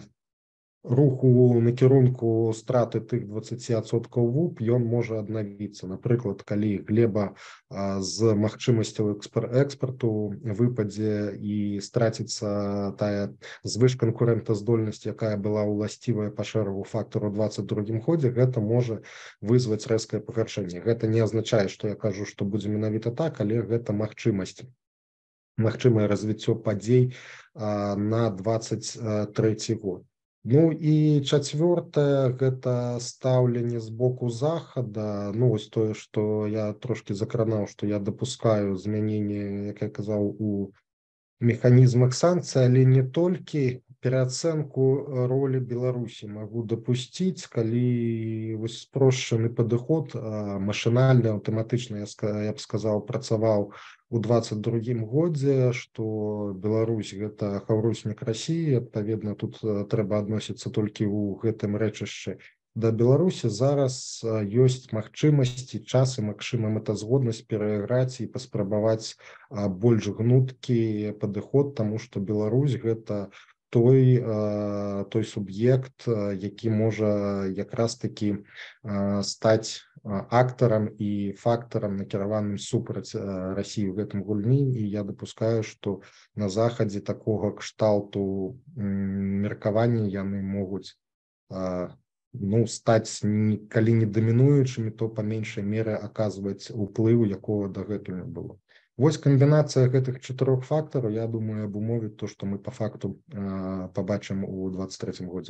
руху накірунку страты тых дваццаці адсоткаў ВУП ён можа аднавіцца. Напрыклад, калі глеба а, з магчымасцяў экспор экспарту выпадзе і страціцца тая звышканкурэнтаздольнасць, якая была ўласцівая па шэрагу фактараў у двадцать другім годзе, гэта можа вызваць рэзкае пагаршэнне. Гэта не азначае, што я кажу, што будзе менавіта так, але гэта магчымасць, магчымае развіццё падзей а, на двадцать трэці год. Ну і чацвёртае, гэта стаўленне з боку захада. Ну, вось тое, што я трошки закранаў, што я дапускаю змяненне, як я казаў, у механізмах санкцый, але не толькі. Пераацэнку ролі Беларусі магу дапусціць, калі вось спрошчаны падыход машынальна, аўтаматычна, я б сказаў, працаваў у двадцать другім годзе, што Беларусь гэта хаўруснік Расіі, адпаведна, тут трэба адносіцца толькі ў гэтым рэчышчы да Беларусі. Зараз ёсць магчымасці, час і магчыма мэтазгоднасць перайграць і паспрабаваць больш гнуткі падыход, таму што Беларусь гэта той, той суб'ект, які можа якраз такі стаць актарам і фактарам, накіраваным супраць Расіі ў гэтым гульні. І я дапускаю, што на захадзе такога кшталту меркавання яны могуць ну, стаць, калі не дамінуючымі, то па меншай меры аказваць уплыў, якога дагэтуль не было. Вось камбінацыя гэтых чатырох фактараў, я думаю, абумовіць то, што мы па факту э, пабачым у двадцать трэцім годзе.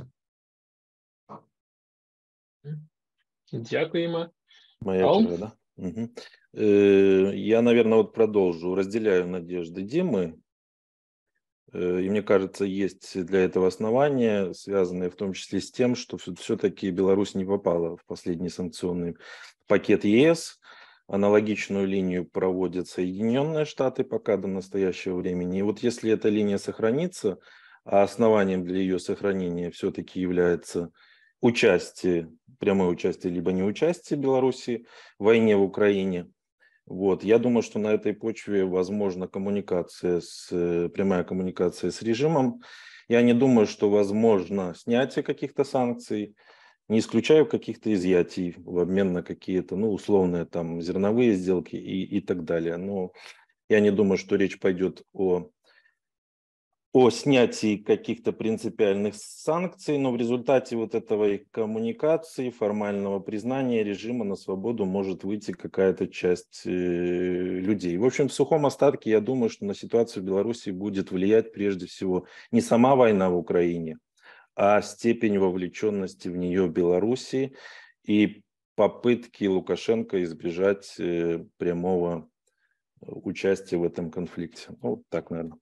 Дякуємо. Моя черга, да? Угу. Э, я, наверное, вот продолжу. Разделяю надежды Димы. Э, и мне кажется, есть для этого основания, связанные в том числе с тем, что все-таки Беларусь не попала в последний санкционный пакет ЕС. Аналогичную линию проводят Соединенные Штаты пока до настоящего времени. И вот если эта линия сохранится, а основанием для ее сохранения все-таки является участие, прямое участие либо неучастие Беларуси в войне в Украине, вот, я думаю, что на этой почве возможна коммуникация с, прямая коммуникация с режимом. Я не думаю, что возможно снятие каких-то санкций. Не исключаю каких-то изъятий в обмен на какие-то, ну, условные там зерновые сделки и, и так далее. Но я не думаю, что речь пойдет о, о снятии каких-то принципиальных санкций, но в результате вот этого коммуникации, формального признания режима на свободу может выйти какая-то часть э, людей. В общем, в сухом остатке я думаю, что на ситуацию в Беларуси будет влиять прежде всего не сама война в Украине, а степень вовлеченности в нее Беларуси и попытки Лукашенко избежать э, прямого участия в этом конфликте. Ну, вот так, наверное.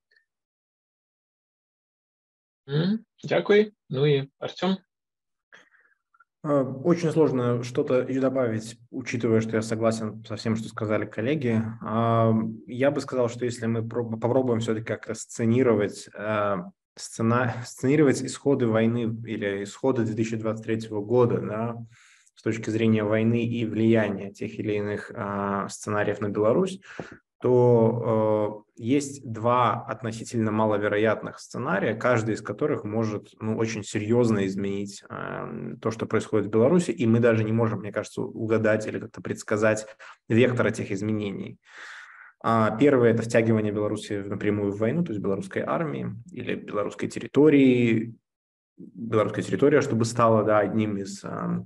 Mm, дякую. Ну и Артем? Очень сложно что-то добавить, учитывая, что я согласен со всем, что сказали коллеги. Я бы сказал, что если мы попробуем все-таки как-то сценировать, сцена, сценировать исходы войны или исходы две тысячи двадцать третьего года, да, с точки зрения войны и влияния тех или иных сценариев на Беларусь, то э, есть два относительно маловероятных сценария, каждый из которых может ну, очень серьезно изменить э, то, что происходит в Беларуси, и мы даже не можем, мне кажется, угадать или как-то предсказать вектор этих изменений. А первое – это втягивание Беларуси напрямую в войну, то есть белорусской армии или белорусской территории, белорусская территория, чтобы стала да, одним из э,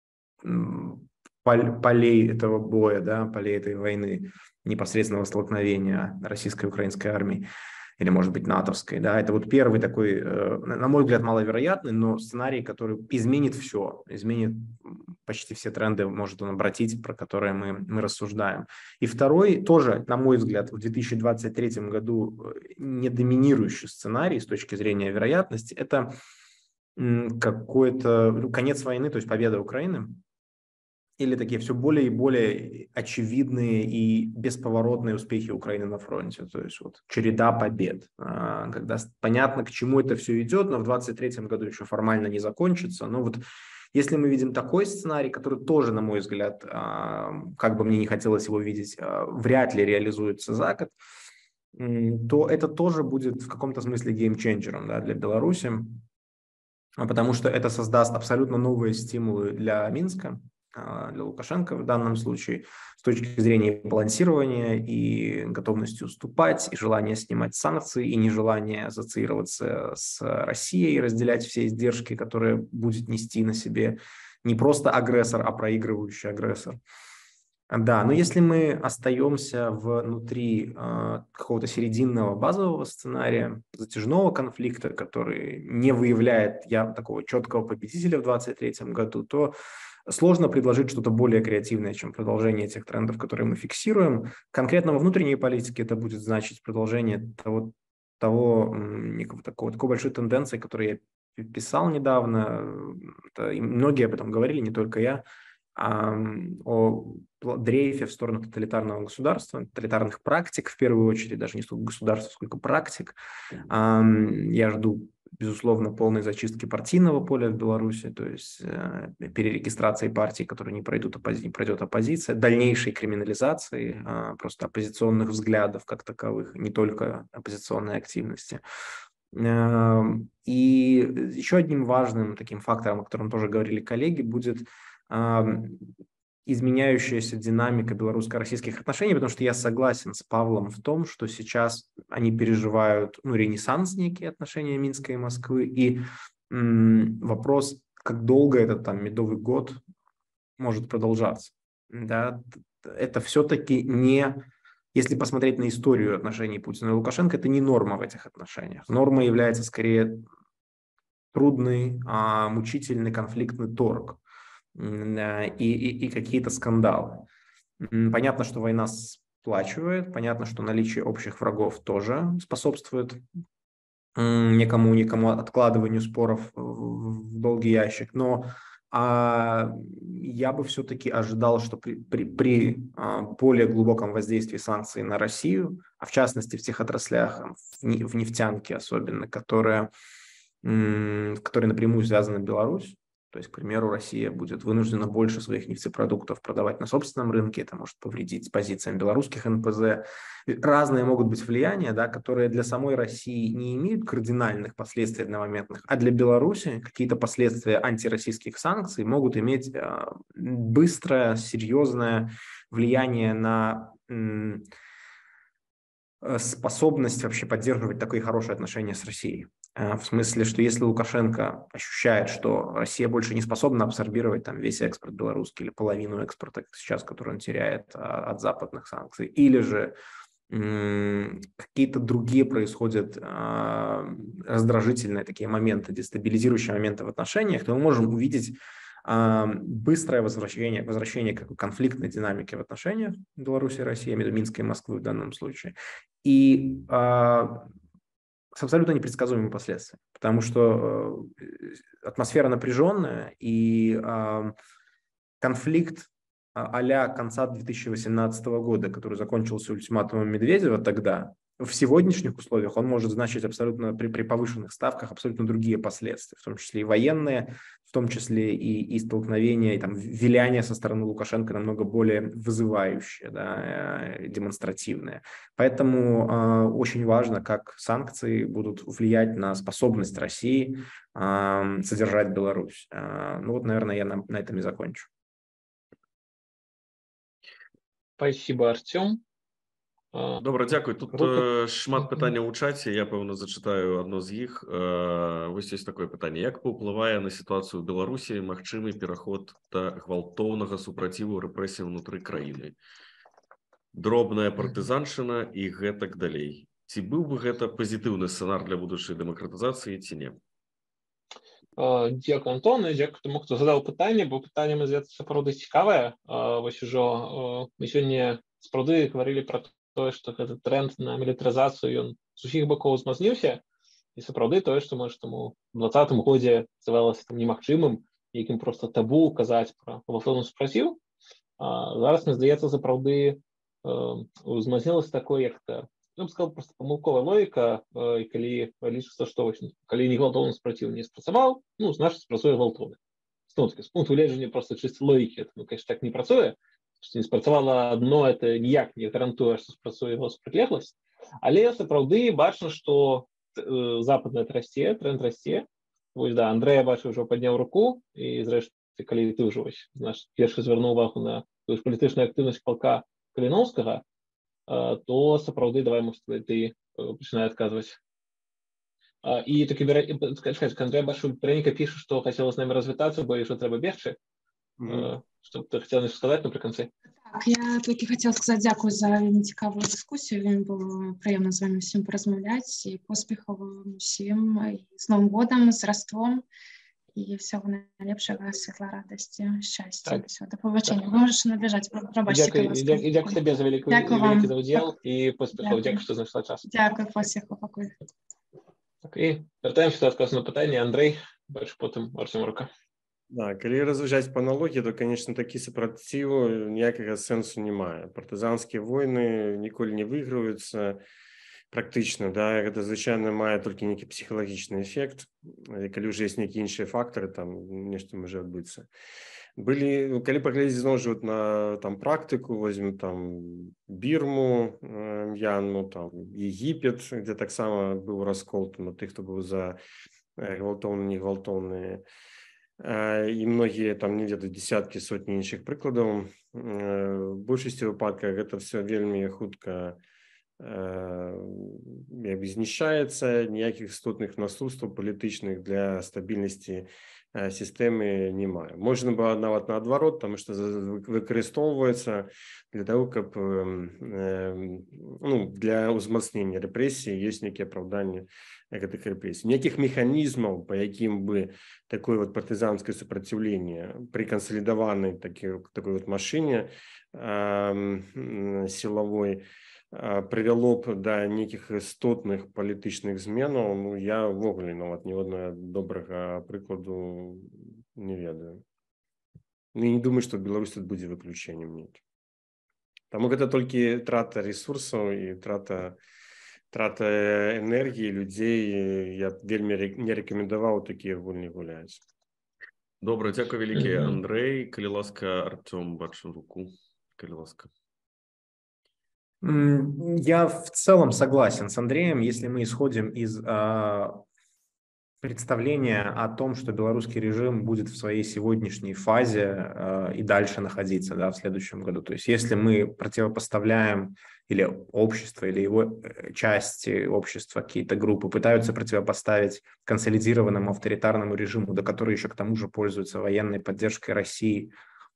полей этого боя, да, полей этой войны, непосредственного столкновения российской и украинской армии, или, может быть, натовской. Да. Это вот первый такой, на мой взгляд, маловероятный, но сценарий, который изменит все, изменит почти все тренды, может он обратить, про которые мы, мы рассуждаем. И второй, тоже, на мой взгляд, в две тысячи двадцать третьем году не доминирующий сценарий с точки зрения вероятности, это какой-то конец войны, то есть победа Украины, или такие все более и более очевидные и бесповоротные успехи Украины на фронте. То есть вот череда побед, когда понятно, к чему это все идет, но в двадцать третьем году еще формально не закончится. Но вот если мы видим такой сценарий, который тоже, на мой взгляд, как бы мне не хотелось его видеть, вряд ли реализуется за год, то это тоже будет в каком-то смысле геймченджером, да, для Беларуси, потому что это создаст абсолютно новые стимулы для Минска, для Лукашенко в данном случае, с точки зрения балансирования и готовности уступать, и желания снимать санкции, и нежелания ассоциироваться с Россией, и разделять все издержки, которые будет нести на себе не просто агрессор, а проигрывающий агрессор. Да, но если мы остаемся внутри э, какого-то серединного базового сценария, затяжного конфликта, который не выявляет я, такого четкого победителя в двадцать третьем году, то сложно предложить что-то более креативное, чем продолжение тех трендов, которые мы фиксируем. Конкретно во внутренней политике это будет значить продолжение того, того некого, такого, такой большой тенденции, которую я писал недавно, это, и многие об этом говорили, не только я, а, о дрейфе в сторону тоталитарного государства, тоталитарных практик, в первую очередь, даже не столько государства, сколько практик. А, я жду, безусловно, полной зачистки партийного поля в Беларуси, то есть э, перерегистрации партий, которые не пройдут, оппози- не пройдет оппозиция, дальнейшей криминализации э, просто оппозиционных взглядов как таковых, не только оппозиционной активности. Э, и еще одним важным таким фактором, о котором тоже говорили коллеги, будет э, изменяющаяся динамика белорусско-российских отношений, потому что я согласен с Павлом в том, что сейчас они переживают ну, ренессанс некие отношения Минска и Москвы, и м, вопрос, как долго этот там медовый год может продолжаться. Да? Это все-таки не, если посмотреть на историю отношений Путина и Лукашенко, это не норма в этих отношениях. Норма является скорее трудный, а, мучительный конфликтный торг. И, и, и какие-то скандалы. Понятно, что война сплачивает, понятно, что наличие общих врагов тоже способствует некому, некому откладыванию споров в долгий ящик, но а, я бы все-таки ожидал, что при, при, при а, более глубоком воздействии санкций на Россию, а в частности в тех отраслях, в, не, в нефтянке особенно, которые, м, которые напрямую связаны с Беларусью. То есть, к примеру, Россия будет вынуждена больше своих нефтепродуктов продавать на собственном рынке, это может повредить позициям белорусских эн пэ зэ. Разные могут быть влияния, да, которые для самой России не имеют кардинальных последствий одномоментных, а для Беларуси какие-то последствия антироссийских санкций могут иметь э, быстрое, серьезное влияние на э, способность вообще поддерживать такие хорошие отношения с Россией. В смысле, что если Лукашенко ощущает, что Россия больше не способна абсорбировать там весь экспорт белорусский или половину экспорта сейчас, который он теряет от западных санкций, или же м- какие-то другие происходят а, раздражительные такие моменты, дестабилизирующие моменты в отношениях, то мы можем увидеть а, быстрое возвращение, возвращение к конфликтной динамике в отношениях Беларуси и России, между Минска и Москвы в данном случае. И а, с абсолютно непредсказуемыми последствиями, потому что атмосфера напряженная, и конфликт а-ля конца две тысячи восемнадцатого года, который закончился ультиматумом Медведева тогда, в сегодняшних условиях он может значить абсолютно при, при повышенных ставках абсолютно другие последствия, в том числе и военные, в том числе и, и столкновения, и там виляние со стороны Лукашенко намного более вызывающие, да, демонстративные. Поэтому э, очень важно, как санкции будут влиять на способность России э, содержать Беларусь. Э, ну вот, наверное, я на, на этом и закончу. Спасибо, Артем. Добра, дзякуй. Тут Круто. Шмат пытанняў у чаце, я, пэўна, зачытаю адно з іх. Вось ёсць такое пытанне. Як паўплывае на сітуацыю ў Беларусі магчымы пераход да гвалтоўнага супраціву рэпрэсій ўнутры краіны? Дробная партызаншчына і гэтак далей. Ці быў бы гэта пазітыўны сцэнар для будучай дэмакратызацыі, ці не? Дякую, Антон, і дякую тому, хто задав питання, бо питання, мені здається, сапраўды цікаве. Вось ужо мы сёння сапраўды гаварылі пра тое, што гэты тренд на мілітарызацыю ён з усіх бакоў узмацніўся, і сапраўды тое, што можа там у двадцатым годзе здавалася там немагчымым, якім проста табу казаць пра гвалтоўны супраціў. Зараз, мне здаецца, сапраўды узмацнілася такое, як я б сказал, просто памылковая логіка, і калі лічыцца, што калі не гвалтоўны супраціў не спрацаваў, ну, значыць, спрацуе гвалтоўны. З пункту гледжання проста чыстай логікі, ну, конечно, так не працуе. Што не спрацавала адно, это ніяк не гарантуе, што спрацуе яго супрацьлегласць. Але сапраўды бачна, што западная расце, тренд расце. Вось, да, Андрэй, я бачу, ўжо падняў руку, і, зрэшты, калі ты ўжо вось, першы звярнуў увагу на палітычную актыўнасць палка Каліноўскага, то сапраўды, давай, может, ты пачынай адказваць. І такі, чакай, Андрэй, бачу, Вероніка піша, што хацела з намі развітацца, бо ўжо трэба бегчы. Mm-hmm. Что ты хотела сказать наприкінці? Так, я тільки хотіла сказати дякую за вельми цікаву дискусію. Вельми було приємно з вами всім порозмовляти. І поспіхів всім, і з Новим годом, з Різдвом. І всього найлепшого, світла, радості, щастя. Так. Все, до побачення. Ви можете наближати, пробачте. Дякую, і дякую тобі за великий уділ і поспіхів. Дякую, що знайшла час. Дякую, поспіхів, покою. Так, і вертаємося до відказу на питання. Андрей, бачу потім Артем рука. Да, калі разважаць па аналогіі, то, конечно, такі супраціў ніякага сэнсу не мае. Партызанскія войны ніколі не выйгрываюцца практычна, да, гэта звычайна мае толькі нейкі псіхалагічны эфект, і калі ўжо ёсць нейкія іншыя фактары, там нешта можа адбыцца. Былі, калі паглядзець зноў жа на там практыку, возьмем там Бірму, М'янму, там Егіпет, дзе таксама быў раскол на тых, хто быў за гвалтоўныя, негвалтоўныя. І многія там не ведаюць десяткі, сотні іншых прыкладаў. В большасці выпадках гэта все вельмі хутка як бы знішчаецца, ніякіх істотных наступстваў палітычных для стабільнасці сістэмы не мае. Можна было нават наадварот, таму што выкарыстоўваецца для того, каб ну, для ўзмацнення рэпрэсій ёсць нейкія апраўданні гэтых рэпрэсій. Ніякіх механізмаў, па якім бы такое вот партызанскае супраціўленне пры кансалідаванай такой вот машыне сілавой прывяло б да нейкіх істотных палітычных зменаў, ну, я ўвогуле нават ні аднаго добрага прыкладу не ведаю. Ну, не думаю, што Беларусь тут будзе выключэннем нейкім. Таму гэта толькі трата ресурсаў і трата, трата энергіі людзей. Я вельмі не рэкамендаваў такія гульні гуляць. Добра, дзякуй вялікі, Андрэй. Калі ласка, Артём, бачу руку. Калі ласка. Я в целом согласен с Андреем, если мы исходим из э, представления о том, что белорусский режим будет в своей сегодняшней фазе э, и дальше находиться, да, в следующем году. То есть если мы противопоставляем, или общество, или его части общества, какие-то группы пытаются противопоставить консолидированному авторитарному режиму, да, который еще к тому же пользуется военной поддержкой России,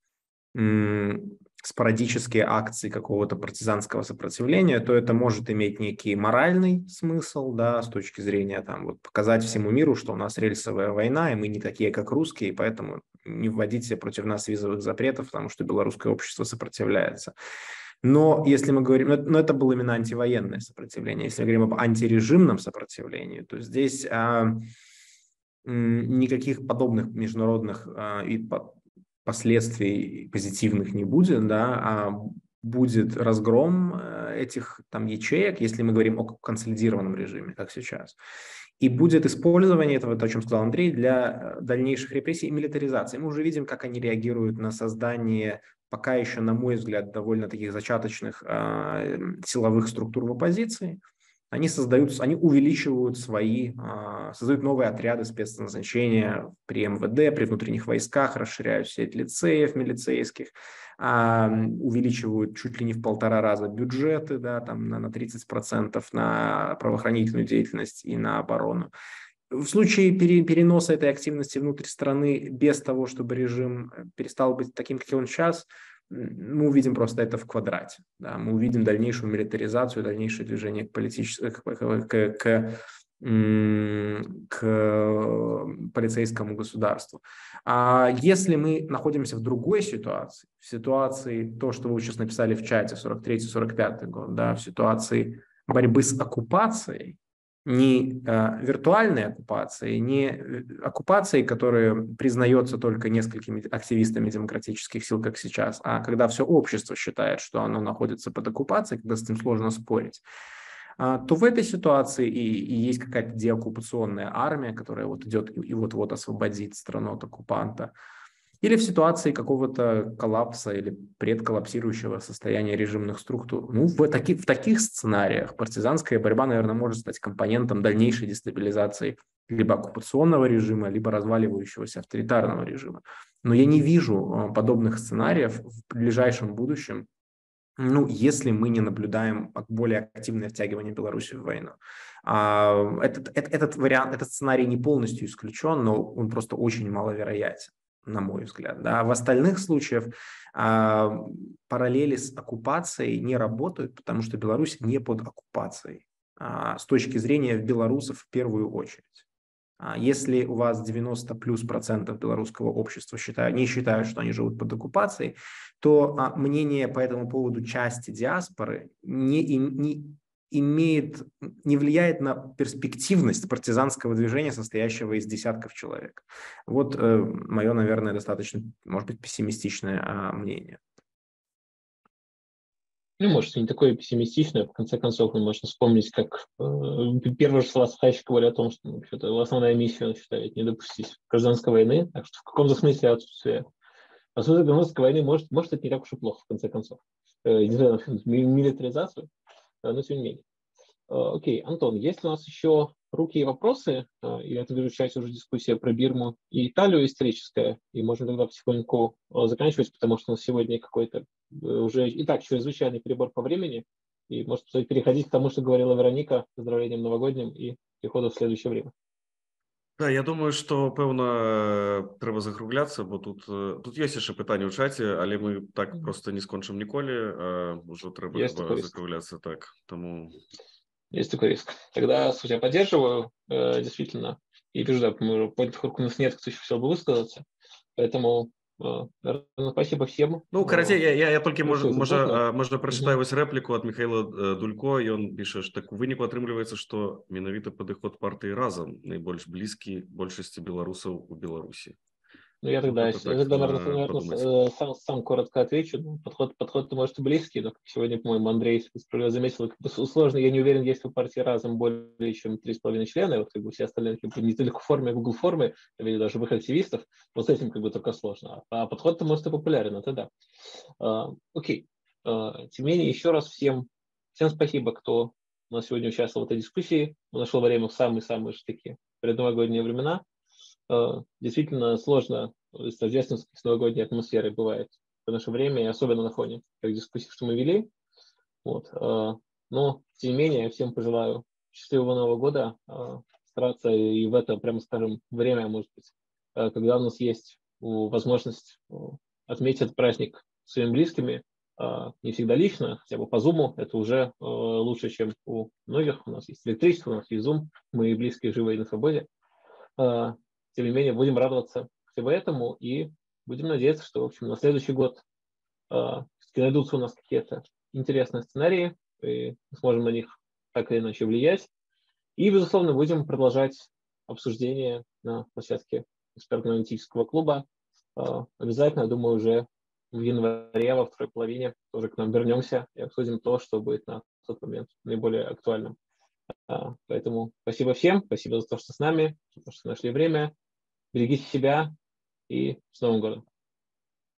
спорадические акции какого-то партизанского сопротивления, то это может иметь некий моральный смысл, да, с точки зрения там, вот, показать всему миру, что у нас рельсовая война, и мы не такие, как русские, и поэтому не вводите против нас визовых запретов, потому что белорусское общество сопротивляется. Но если мы говорим, но это было именно антивоенное сопротивление, если мы говорим об антирежимном сопротивлении, то здесь а, никаких подобных международных а, и последствий позитивных не будет, да, а будет разгром этих там ячеек, если мы говорим о консолидированном режиме, как сейчас. И будет использование этого, то, о чем сказал Андрей, для дальнейших репрессий и милитаризации. Мы уже видим, как они реагируют на создание пока еще, на мой взгляд, довольно таких зачаточных э, силовых структур в оппозиции. Они создают, они увеличивают свои, э, создают новые отряды спецназначения при эм вэ дэ, при внутренних войсках, расширяют сеть лицеев милицейских, э, увеличивают чуть ли не в полтора раза бюджеты, да, там на, на тридцать процентов на правоохранительную деятельность и на оборону. В случае пере, переноса этой активности внутрь страны без того, чтобы режим перестал быть таким, каким он сейчас, мы увидим просто это в квадрате. Да? Мы увидим дальнейшую милитаризацию, дальнейшее движение к, политическому, к, к, к, к полицейскому государству. А если мы находимся в другой ситуации, в ситуации, то, что вы сейчас написали в чате, сорок третий сорок пятый год, да, в ситуации борьбы с оккупацией, не э, виртуальной оккупацией, не оккупацией, которая признается только несколькими активистами демократических сил, как сейчас, а когда все общество считает, что оно находится под оккупацией, когда с этим сложно спорить, э, то в этой ситуации и, и есть какая-то деоккупационная армия, которая вот идет и, и вот-вот освободит страну от оккупанта. Или в ситуации какого-то коллапса или предколлапсирующего состояния режимных структур. Ну, в, таки, в таких сценариях партизанская борьба, наверное, может стать компонентом дальнейшей дестабилизации либо оккупационного режима, либо разваливающегося авторитарного режима. Но я не вижу подобных сценариев в ближайшем будущем, ну, если мы не наблюдаем более активное втягивание Беларуси в войну. А, этот, этот, этот вариант, этот сценарий не полностью исключен, но он просто очень маловероятен, на мой взгляд. Да. В остальных случаях а, параллели с оккупацией не работают, потому что Беларусь не под оккупацией а, с точки зрения белорусов в первую очередь. А, если у вас девяносто плюс процентов белорусского общества считают, не считают, что они живут под оккупацией, то а, мнение по этому поводу части диаспоры не, не имеет, не влияет на перспективность партизанского движения, состоящего из десятков человек. Вот э, мое, наверное, достаточно, может быть, пессимистичное а, мнение. Ну, может, не такое пессимистичное. В конце концов, можно вспомнить, как э, первые же слова Сахачка говорили о том, что ну, что-то основная миссия, он считает, не допустить гражданской войны. Так что в каком-то смысле отсутствие отсутствие гражданской войны может, может это не так уж и плохо, в конце концов. Э, несмотря на милитаризацию, но тем не менее. Окей, Антон, есть ли у нас еще руки и вопросы? Я это вижу, часть уже дискуссия про Бирму и Италию историческая, и можем тогда потихоньку заканчивать, потому что у нас сегодня какой-то уже и так чрезвычайный перебор по времени, и может переходить к тому, что говорила Вероника, поздравлением новогодним и переходу в следующее время. Да, я думаю, што пэўна трэба закругляцца, бо тут тут ёсць яшчэ пытанне ў чаце, але мы так просто не скончым ніколі, ўжо трэба закругляцца так, тому... Есть такой риск. Тогда, судя, поддерживаю, э, действительно, и вижу, да, по этому у нас нет, кто еще хотел бы высказаться, поэтому э, наверное, спасибо всем. Ну, карацей, я, я, я толькі можа, можа, можа прачытаю вось рэпліку ад Михаила Дулько, і ён піша, што так у выніку атрымліваецца, што менавіта падыход партыі разам найбольш блізкі большасці беларусаў у Беларусі. Ну, я тогда, вот я тогда наверное, наверное сам, сам коротко отвечу. Ну, подход, подход может, близкий, но сегодня, по-моему, Андрей справедливо заметил, как бы сложно. Я не уверен, есть у партии разом более чем три с половиной члена, вот как бы все остальные как бы, не только в форме, а в Google форме, я видел даже выход активистов. Вот с этим как бы только сложно. А подход-то может и популярен, это да. А, окей. А, тем не менее, еще раз всем, всем спасибо, кто у нас сегодня участвовал в этой дискуссии. Он нашел время в самые-самые такие предновогодние времена. Действительно сложно рождественской с новогодней атмосферой бывает в наше время, и особенно на фоне тех дискуссий, что мы вели. Вот. Но, тем не менее, я всем пожелаю счастливого Нового года, стараться и в это, прямо скажем, время, может быть, когда у нас есть возможность отметить этот праздник своими близкими, не всегда лично, хотя бы по Zoom, это уже лучше, чем у многих. У нас есть электричество, у нас есть Zoom, мы близкие, живые и на свободе. Тем не менее, будем радоваться всего этому и будем надеяться, что, в общем, на следующий год э, найдутся у нас какие-то интересные сценарии, и мы сможем на них так или иначе влиять. И, безусловно, будем продолжать обсуждение на площадке экспертно-аналитического клуба. Обязательно, думаю, уже в январе, во второй половине тоже к нам вернемся и обсудим то, что будет на тот момент наиболее актуальным. Поэтому спасибо всем, спасибо за то, что с нами, за то, что нашли время. Берегите себя и с Новым годом!